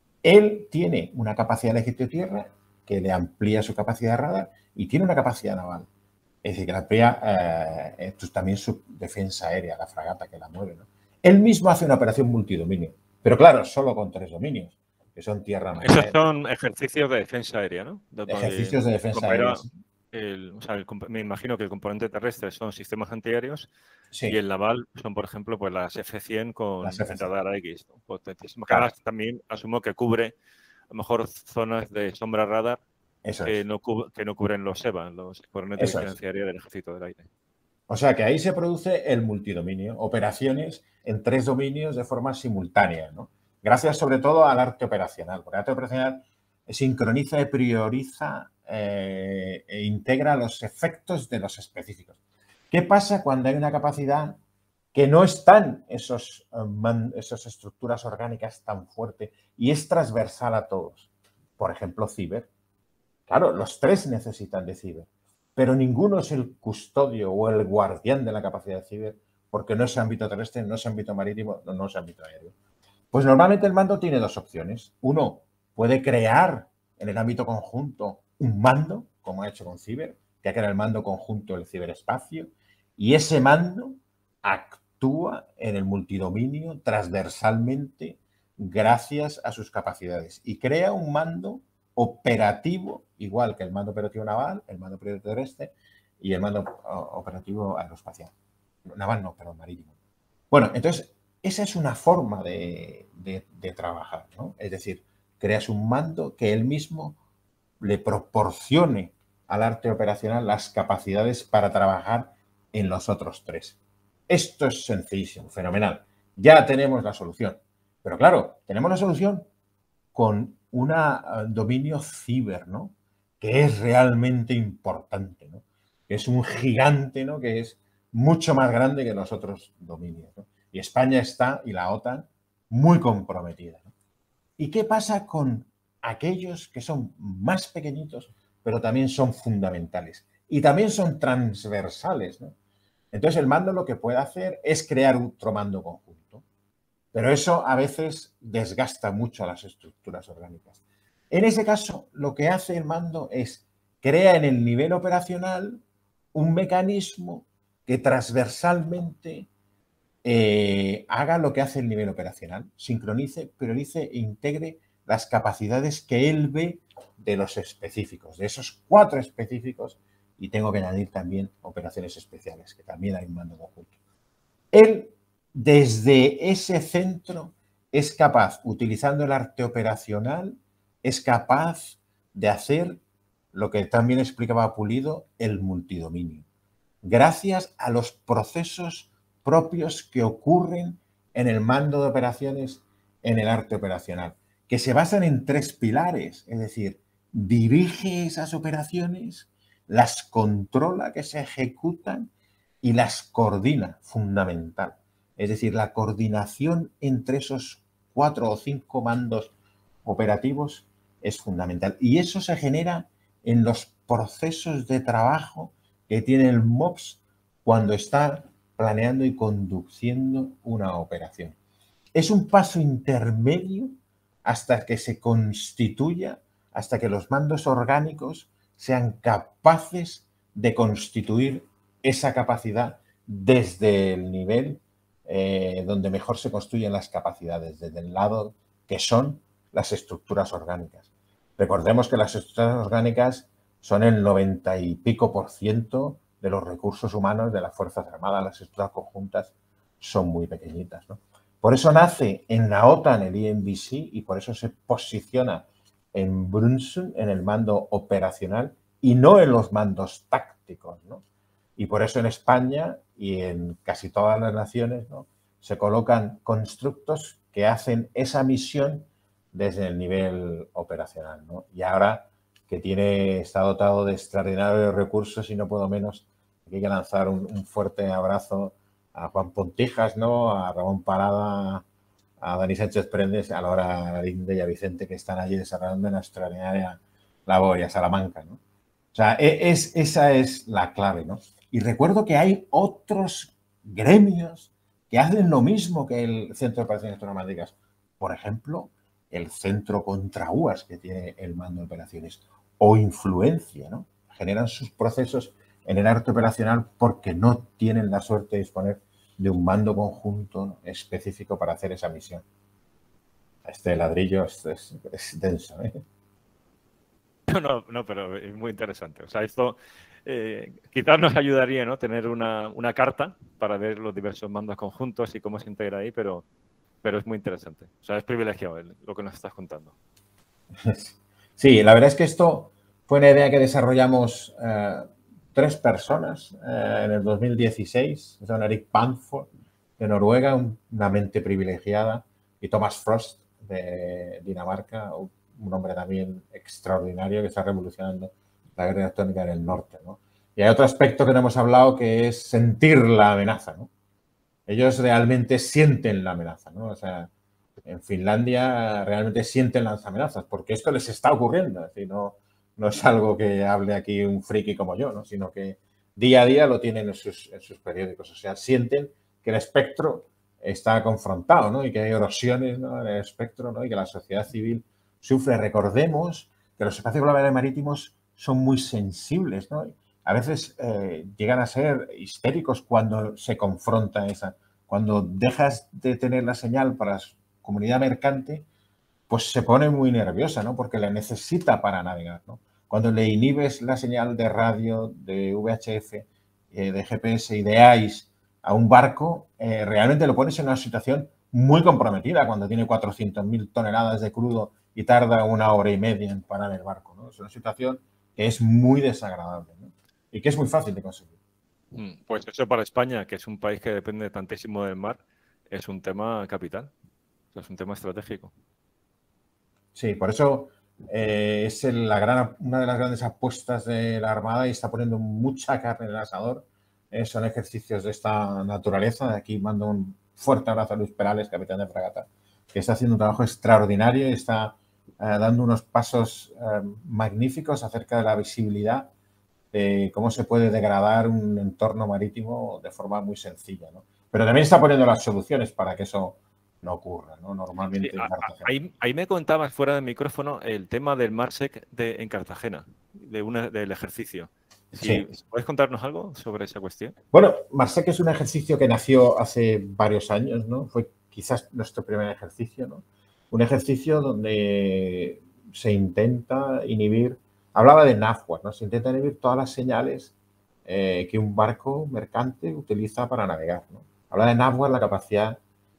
Él tiene una capacidad de ejército de tierra que le amplía su capacidad de radar y tiene una capacidad naval. Es decir, que le amplía eh, también su defensa aérea, la fragata que la mueve, ¿no? Él mismo hace una operación multidominio, pero claro, solo con tres dominios, que son tierra, mar y Esos aire. son ejercicios de defensa aérea, ¿no? De, Ejercicios de defensa aérea. Sí. El, o sea, el, me imagino que el componente terrestre son sistemas antiaéreos. Sí. Y el naval son, por ejemplo, pues las F cien con las el radar X, ¿no? Potentísimo. Claro. Además, también asumo que cubre a lo mejor zonas de sombra radar. Eso que, es. no que no cubren los SEBA, los coordenadas de vigilancia aérea del ejército del aire. O sea que ahí se produce el multidominio, operaciones en tres dominios de forma simultánea, ¿no? Gracias sobre todo al arte operacional, porque el arte operacional sincroniza y prioriza eh, e integra los efectos de los específicos. ¿Qué pasa cuando hay una capacidad que no están esos, um, esas estructuras orgánicas tan fuertes y es transversal a todos? Por ejemplo, ciber. Claro, los tres necesitan de ciber, pero ninguno es el custodio o el guardián de la capacidad de ciber porque no es ámbito terrestre, no es ámbito marítimo, no, no es ámbito aéreo. Pues normalmente el mando tiene dos opciones. Uno, puede crear en el ámbito conjunto un mando, como ha hecho con ciber, que ha creado el mando conjunto del ciberespacio, y ese mando actúa en el multidominio transversalmente gracias a sus capacidades y crea un mando operativo, igual que el mando operativo naval, el mando operativo terrestre y el mando operativo aeroespacial. Naval no, pero marítimo. Bueno, entonces, esa es una forma de, de, de trabajar, ¿no? Es decir, creas un mando que él mismo le proporcione al arte operacional las capacidades para trabajar en los otros tres. Esto es sencillísimo, fenomenal. Ya tenemos la solución. Pero claro, tenemos la solución con un uh, dominio ciber, ¿no? Que es realmente importante, ¿no? Que es un gigante, ¿no? Que es mucho más grande que los otros dominios, ¿no? Y España está, y la OTAN, muy comprometida, ¿no? ¿Y qué pasa con aquellos que son más pequeñitos, pero también son fundamentales? Y también son transversales, ¿no? Entonces, el mando lo que puede hacer es crear otro mando conjunto. Pero eso a veces desgasta mucho a las estructuras orgánicas. En ese caso, lo que hace el mando es crea en el nivel operacional un mecanismo que transversalmente eh, haga lo que hace el nivel operacional, sincronice, priorice e integre las capacidades que él ve de los específicos, de esos cuatro específicos, y tengo que añadir también operaciones especiales, que también hay un mando conjunto. Él, desde ese centro, es capaz, utilizando el arte operacional, es capaz de hacer lo que también explicaba Pulido, el multidominio, gracias a los procesos propios que ocurren en el mando de operaciones en el arte operacional, que se basan en tres pilares, es decir, dirige esas operaciones, las controla que se ejecutan y las coordina, fundamental. Es decir, la coordinación entre esos cuatro o cinco mandos operativos es fundamental. Y eso se genera en los procesos de trabajo que tiene el MOPS cuando está planeando y conduciendo una operación. Es un paso intermedio hasta que se constituya, hasta que los mandos orgánicos sean capaces de constituir esa capacidad desde el nivel eh, donde mejor se construyen las capacidades, desde el lado que son las estructuras orgánicas. Recordemos que las estructuras orgánicas son el noventa y pico por ciento de los recursos humanos de las Fuerzas Armadas. Las estructuras conjuntas son muy pequeñitas, ¿no? Por eso nace en la OTAN el I N B C y por eso se posiciona en Brunssum, en el mando operacional y no en los mandos tácticos, ¿no? Y por eso en España y en casi todas las naciones, ¿no?, se colocan constructos que hacen esa misión desde el nivel operacional, ¿no? Y ahora que tiene, está dotado de extraordinarios recursos y no puedo menos, hay que lanzar un, un fuerte abrazo a Juan Pontijas, ¿no?, a Ramón Parada, a Dani Sánchez Prendes, a Laura Linde y a Vicente, que están allí desarrollando una extraordinaria labor, y a Salamanca, ¿no? O sea, es, esa es la clave, ¿no? Y recuerdo que hay otros gremios que hacen lo mismo que el Centro de Operaciones Traumáticas. Por ejemplo, el Centro contra U A S que tiene el mando de operaciones, o Influencia, ¿no? Generan sus procesos en el arte operacional porque no tienen la suerte de disponer de un mando conjunto, ¿no?, específico para hacer esa misión. Este ladrillo es, es, es denso, ¿eh? No, no, pero es muy interesante. O sea, esto eh, quizás nos ayudaría, ¿no?, tener una, una carta para ver los diversos mandos conjuntos y cómo se integra ahí, pero, pero es muy interesante. O sea, es privilegiado el, lo que nos estás contando. Sí, la verdad es que esto fue una idea que desarrollamos eh, tres personas eh, en el dos mil dieciséis. Son Eric Panford, de Noruega, una mente privilegiada, y Thomas Frost, de Dinamarca, un hombre también extraordinario que está revolucionando la guerra electrónica en el norte, ¿no? Y hay otro aspecto que no hemos hablado, que es sentir la amenaza, ¿no? Ellos realmente sienten la amenaza, ¿no? O sea, en Finlandia realmente sienten las amenazas, porque esto les está ocurriendo. Es decir, no, no es algo que hable aquí un friki como yo, ¿no?, sino que día a día lo tienen en sus, en sus periódicos. O sea, sienten que el espectro está confrontado, ¿no?, y que hay erosiones, ¿no?, en el espectro, ¿no?, y que la sociedad civil sufre. Recordemos que los espacios globales marítimos son muy sensibles, ¿no? A veces eh, llegan a ser histéricos cuando se confronta esa. Cuando dejas de tener la señal para la comunidad mercante, pues se pone muy nerviosa, ¿no?, porque la necesita para navegar, ¿no? Cuando le inhibes la señal de radio, de V H F, eh, de G P S y de I C E a un barco, eh, realmente lo pones en una situación muy comprometida cuando tiene cuatrocientas mil toneladas de crudo y tarda una hora y media en parar el barco, ¿no? Es una situación que es muy desagradable, ¿no?, y que es muy fácil de conseguir. Pues eso para España, que es un país que depende tantísimo del mar, es un tema capital, o sea, es un tema estratégico. Sí, por eso eh, es la gran, una de las grandes apuestas de la Armada, y está poniendo mucha carne en el asador. Eh, son ejercicios de esta naturaleza. De aquí mando un fuerte abrazo a Luis Perales, capitán de fragata, que está haciendo un trabajo extraordinario y está eh, dando unos pasos eh, magníficos acerca de la visibilidad de cómo se puede degradar un entorno marítimo de forma muy sencilla, ¿no? Pero también está poniendo las soluciones para que eso no ocurra, ¿no? Sí, Normalmente en a- a- Cartagena. ahí, ahí me contabas fuera del micrófono el tema del MARSEC de, en Cartagena, de una, del ejercicio. Si, Sí. si ¿puedes contarnos algo sobre esa cuestión? Bueno, Marsec es un ejercicio que nació hace varios años, ¿no? Fue quizás nuestro primer ejercicio, ¿no? Un ejercicio donde se intenta inhibir, hablaba de náufrago, ¿no? Se intenta inhibir todas las señales eh, que un barco mercante utiliza para navegar, ¿no? Habla de náufrago, la capacidad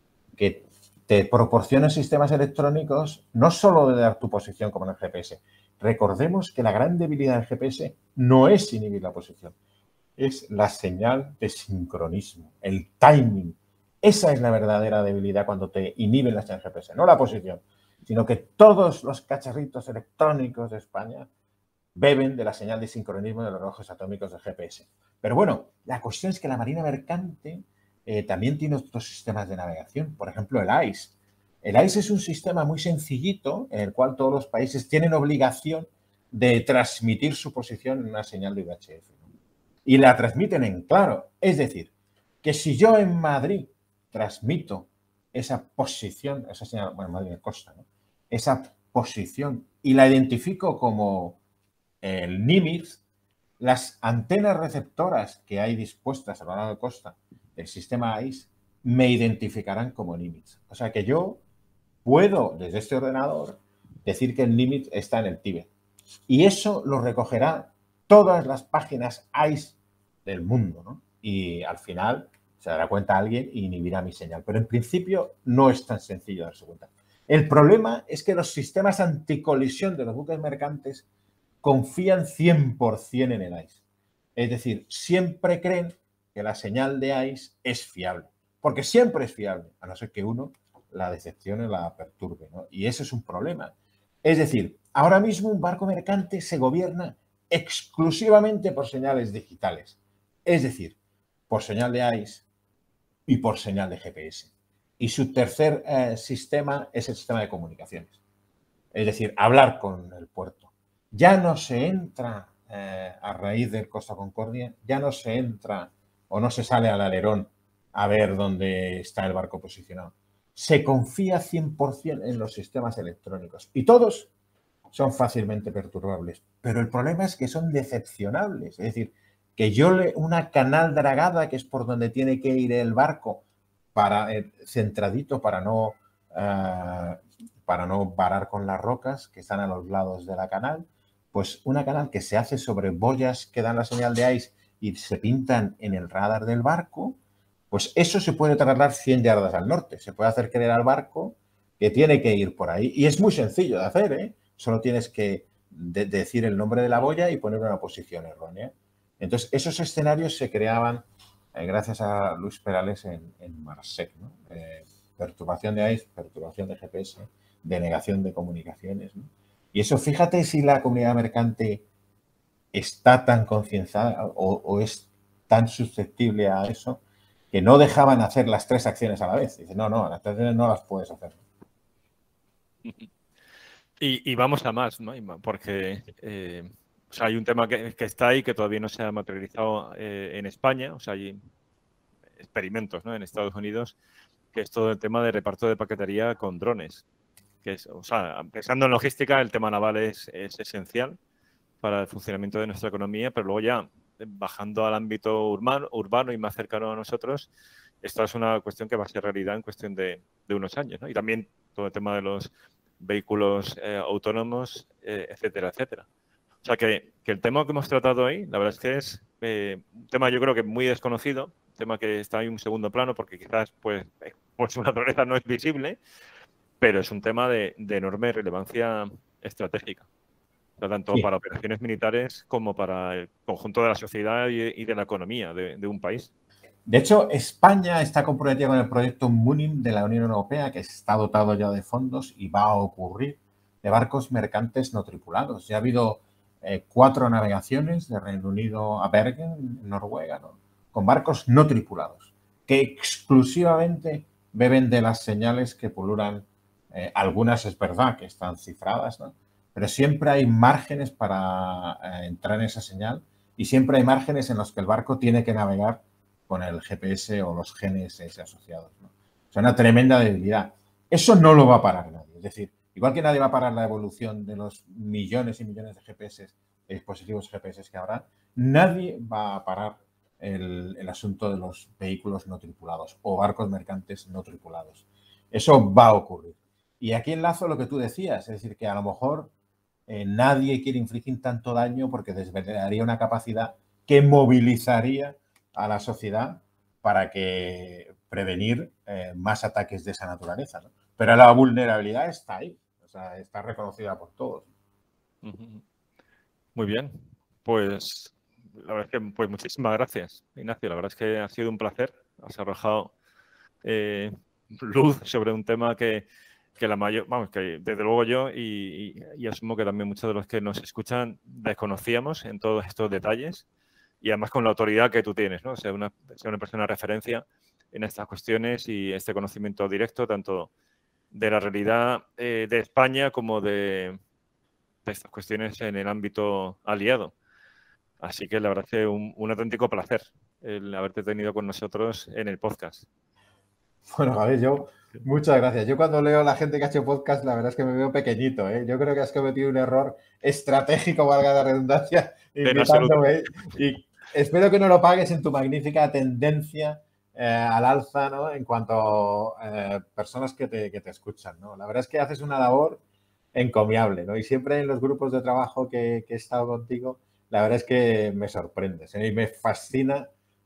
que te proporciona sistemas electrónicos, no solo de dar tu posición como en el G P S. Recordemos que la gran debilidad del G P S no es inhibir la posición, es la señal de sincronismo, el timing. Esa es la verdadera debilidad cuando te inhiben la señal G P S, no la posición, sino que todos los cacharritos electrónicos de España beben de la señal de sincronismo de los relojes atómicos del G P S. Pero bueno, la cuestión es que la Marina Mercante eh, también tiene otros sistemas de navegación, por ejemplo el A I S. El A I S es un sistema muy sencillito en el cual todos los países tienen obligación de transmitir su posición en una señal de U H F. ¿no? Y la transmiten en claro. Es decir, que si yo en Madrid transmito esa posición, esa señal, bueno, en Madrid me Costa, ¿no? Esa posición y la identifico como el NIMITS, las antenas receptoras que hay dispuestas a lo largo de costa del sistema A I S me identificarán como NIMITS. O sea que yo puedo, desde este ordenador, decir que el NIMITS está en el Tíbet. Y eso lo recogerá todas las páginas A I S del mundo, ¿no? Y al final se dará cuenta alguien y inhibirá mi señal. Pero en principio no es tan sencillo darse cuenta. El problema es que los sistemas anticolisión de los buques mercantes confían cien por cien en el A I S. Es decir, siempre creen que la señal de A I S es fiable, porque siempre es fiable, a no ser que uno la decepcione, la perturbe, ¿no? Y ese es un problema. Es decir, ahora mismo un barco mercante se gobierna exclusivamente por señales digitales, es decir, por señal de A I S y por señal de G P S. Y su tercer eh, sistema es el sistema de comunicaciones, es decir, hablar con el puerto. Ya no se entra eh, a raíz del Costa Concordia, ya no se entra o no se sale al alerón a ver dónde está el barco posicionado. Se confía cien por cien en los sistemas electrónicos y todos son fácilmente perturbables. Pero el problema es que son decepcionables. Es decir, que yo le una canal dragada, que es por donde tiene que ir el barco, para eh, centradito para no, eh, para no varar con las rocas que están a los lados de la canal, pues una canal que se hace sobre boyas que dan la señal de A I S y se pintan en el radar del barco, pues eso se puede trasladar cien yardas al norte. Se puede hacer creer al barco que tiene que ir por ahí. Y es muy sencillo de hacer, ¿eh? Solo tienes que de decir el nombre de la boya y poner una posición errónea. Entonces, esos escenarios se creaban eh, gracias a Luis Perales en, en Marsec, ¿no? Eh, perturbación de A I S, perturbación de G P S, denegación de comunicaciones, ¿no? Y eso, fíjate si la comunidad mercante está tan concienciada o, o es tan susceptible a eso que no dejaban hacer las tres acciones a la vez. Dice, no, no, las tres acciones no las puedes hacer. Y, y vamos a más, ¿no? Porque eh, o sea, hay un tema que, que está ahí que todavía no se ha materializado eh, en España. O sea, hay experimentos, ¿no? En Estados Unidos, que es todo el tema de reparto de paquetería con drones. Que es, o sea, pensando en logística, el tema naval es, es esencial para el funcionamiento de nuestra economía, pero luego ya bajando al ámbito urbano, urbano y más cercano a nosotros, esto es una cuestión que va a ser realidad en cuestión de, de unos años, ¿no? Y también todo el tema de los vehículos eh, autónomos, eh, etcétera, etcétera. O sea que, que el tema que hemos tratado ahí, la verdad es que es eh, un tema yo creo que muy desconocido, un tema que está ahí en un segundo plano porque quizás pues, pues su naturaleza no es visible, pero es un tema de, de enorme relevancia estratégica. O sea, tanto sí. para operaciones militares como para el conjunto de la sociedad y, y de la economía de, de un país. De hecho, España está comprometida con el proyecto Munim de la Unión Europea, que está dotado ya de fondos y va a ocurrir, de barcos mercantes no tripulados. Ya ha habido eh, cuatro navegaciones de Reino Unido a Bergen, Noruega, ¿no? Con barcos no tripulados, que exclusivamente beben de las señales que pululan. Eh, algunas es verdad que están cifradas, ¿no? Pero siempre hay márgenes para eh, entrar en esa señal y siempre hay márgenes en los que el barco tiene que navegar con el G P S o los G N S S asociados, ¿no? Es una tremenda debilidad. Eso no lo va a parar nadie. Es decir, igual que nadie va a parar la evolución de los millones y millones de G P S, de dispositivos G P S que habrá, nadie va a parar el, el asunto de los vehículos no tripulados o barcos mercantes no tripulados. Eso va a ocurrir. Y aquí enlazo lo que tú decías, es decir, que a lo mejor eh, nadie quiere infligir tanto daño porque desvelaría una capacidad que movilizaría a la sociedad para que prevenir eh, más ataques de esa naturaleza, ¿no? Pero la vulnerabilidad está ahí, o sea, está reconocida por todos. Muy bien, pues la verdad es que pues muchísimas gracias, Ignacio. La verdad es que ha sido un placer. Has arrojado eh, luz sobre un tema que, que la mayor, vamos, que desde luego yo y, y, y asumo que también muchos de los que nos escuchan desconocíamos en todos estos detalles y además con la autoridad que tú tienes, ¿no? O sea, una, ser una persona de referencia en estas cuestiones y este conocimiento directo tanto de la realidad eh, de España como de, de estas cuestiones en el ámbito aliado. Así que la verdad es que un, un auténtico placer el haberte tenido con nosotros en el podcast. Bueno, Javier, yo, muchas gracias. Yo cuando leo a la gente que ha hecho podcast, la verdad es que me veo pequeñito, ¿eh? Yo creo que has cometido un error estratégico, valga la redundancia, invitándome. Y espero que no lo pagues en tu magnífica tendencia eh, al alza, ¿no? En cuanto a eh, personas que te, que te escuchan, ¿no? La verdad es que haces una labor encomiable, ¿no? Y siempre en los grupos de trabajo que, que he estado contigo, la verdad es que me sorprendes, ¿eh? Y me fascina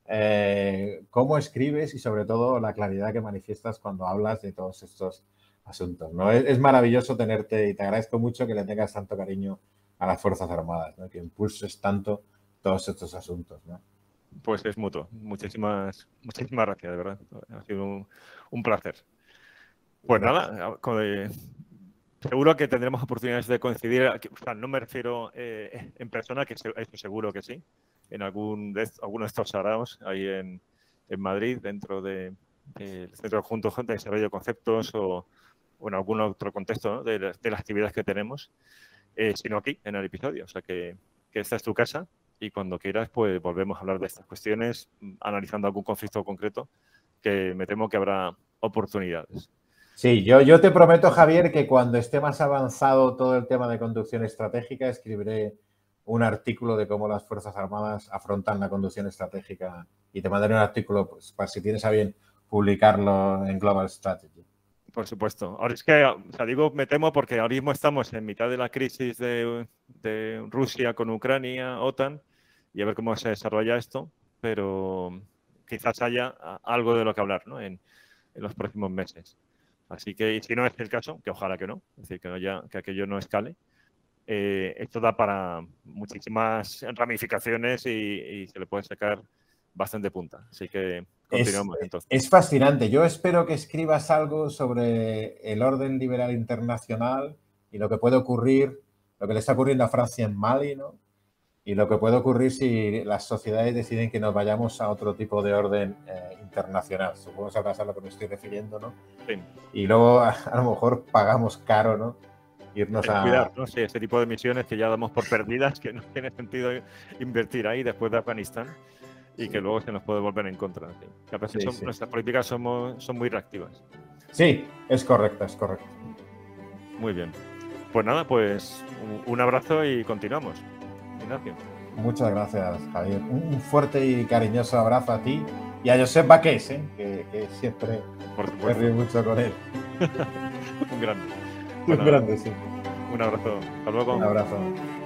eh, cómo escribes y sobre todo la claridad que manifiestas cuando hablas de todos estos asuntos, ¿no? Es, es maravilloso tenerte y te agradezco mucho que le tengas tanto cariño a las Fuerzas Armadas, ¿no? Que impulses tanto todos estos asuntos, ¿no? Pues es mutuo. Muchísimas, muchísimas gracias, de verdad. Ha sido un, un placer. Pues gracias. Nada, como de, seguro que tendremos oportunidades de coincidir. O sea, no me refiero eh, en persona, que eso seguro que sí, en algún de, alguno de estos saraos ahí en, en Madrid, dentro del de, de Centro Conjunto de Desarrollo de Conceptos o, o en algún otro contexto, ¿no? de, de las actividades que tenemos, eh, sino aquí, en el episodio. O sea, que, que esta es tu casa y cuando quieras, pues volvemos a hablar de estas cuestiones, analizando algún conflicto concreto, que me temo que habrá oportunidades. Sí, yo, yo te prometo, Javier, que cuando esté más avanzado todo el tema de conducción estratégica, escribiré un artículo de cómo las Fuerzas Armadas afrontan la conducción estratégica y te mandaré un artículo, pues, para si tienes a bien publicarlo en Global Strategy. Por supuesto. Ahora es que, o sea, digo, me temo porque ahora mismo estamos en mitad de la crisis de, de Rusia con Ucrania, OTAN, y a ver cómo se desarrolla esto, pero quizás haya algo de lo que hablar, ¿no? en, en los próximos meses. Así que, y si no es el caso, que ojalá que no, es decir, que, no haya, que aquello no escale, eh, esto da para muchísimas ramificaciones y, y se le puede sacar bastante punta. Así que continuamos es, entonces. Es fascinante. Yo espero que escribas algo sobre el orden liberal internacional y lo que puede ocurrir, lo que le está ocurriendo a Francia en Mali, ¿no? Y lo que puede ocurrir si las sociedades deciden que nos vayamos a otro tipo de orden eh, internacional. Supongo que sabrás a lo que me estoy refiriendo, ¿no? Sí. Y luego a, a lo mejor pagamos caro, ¿no? Irnos a... Cuidar, ¿no? Sí, ese tipo de misiones que ya damos por perdidas, que no tiene sentido invertir ahí después de Afganistán y sí. que luego se nos puede volver en contra. ¿Sí? Que a veces sí, son, sí. nuestras políticas somos, son muy reactivas. Sí, es correcto, es correcto. Muy bien. Pues nada, pues un abrazo y continuamos. Ignacio. Muchas gracias, Javier. Un fuerte y cariñoso abrazo a ti y a Josep Baqués, ¿eh? que, que siempre me río mucho con él. Un grande. Un bueno, grande, sí. Un abrazo. Hasta luego. Un abrazo.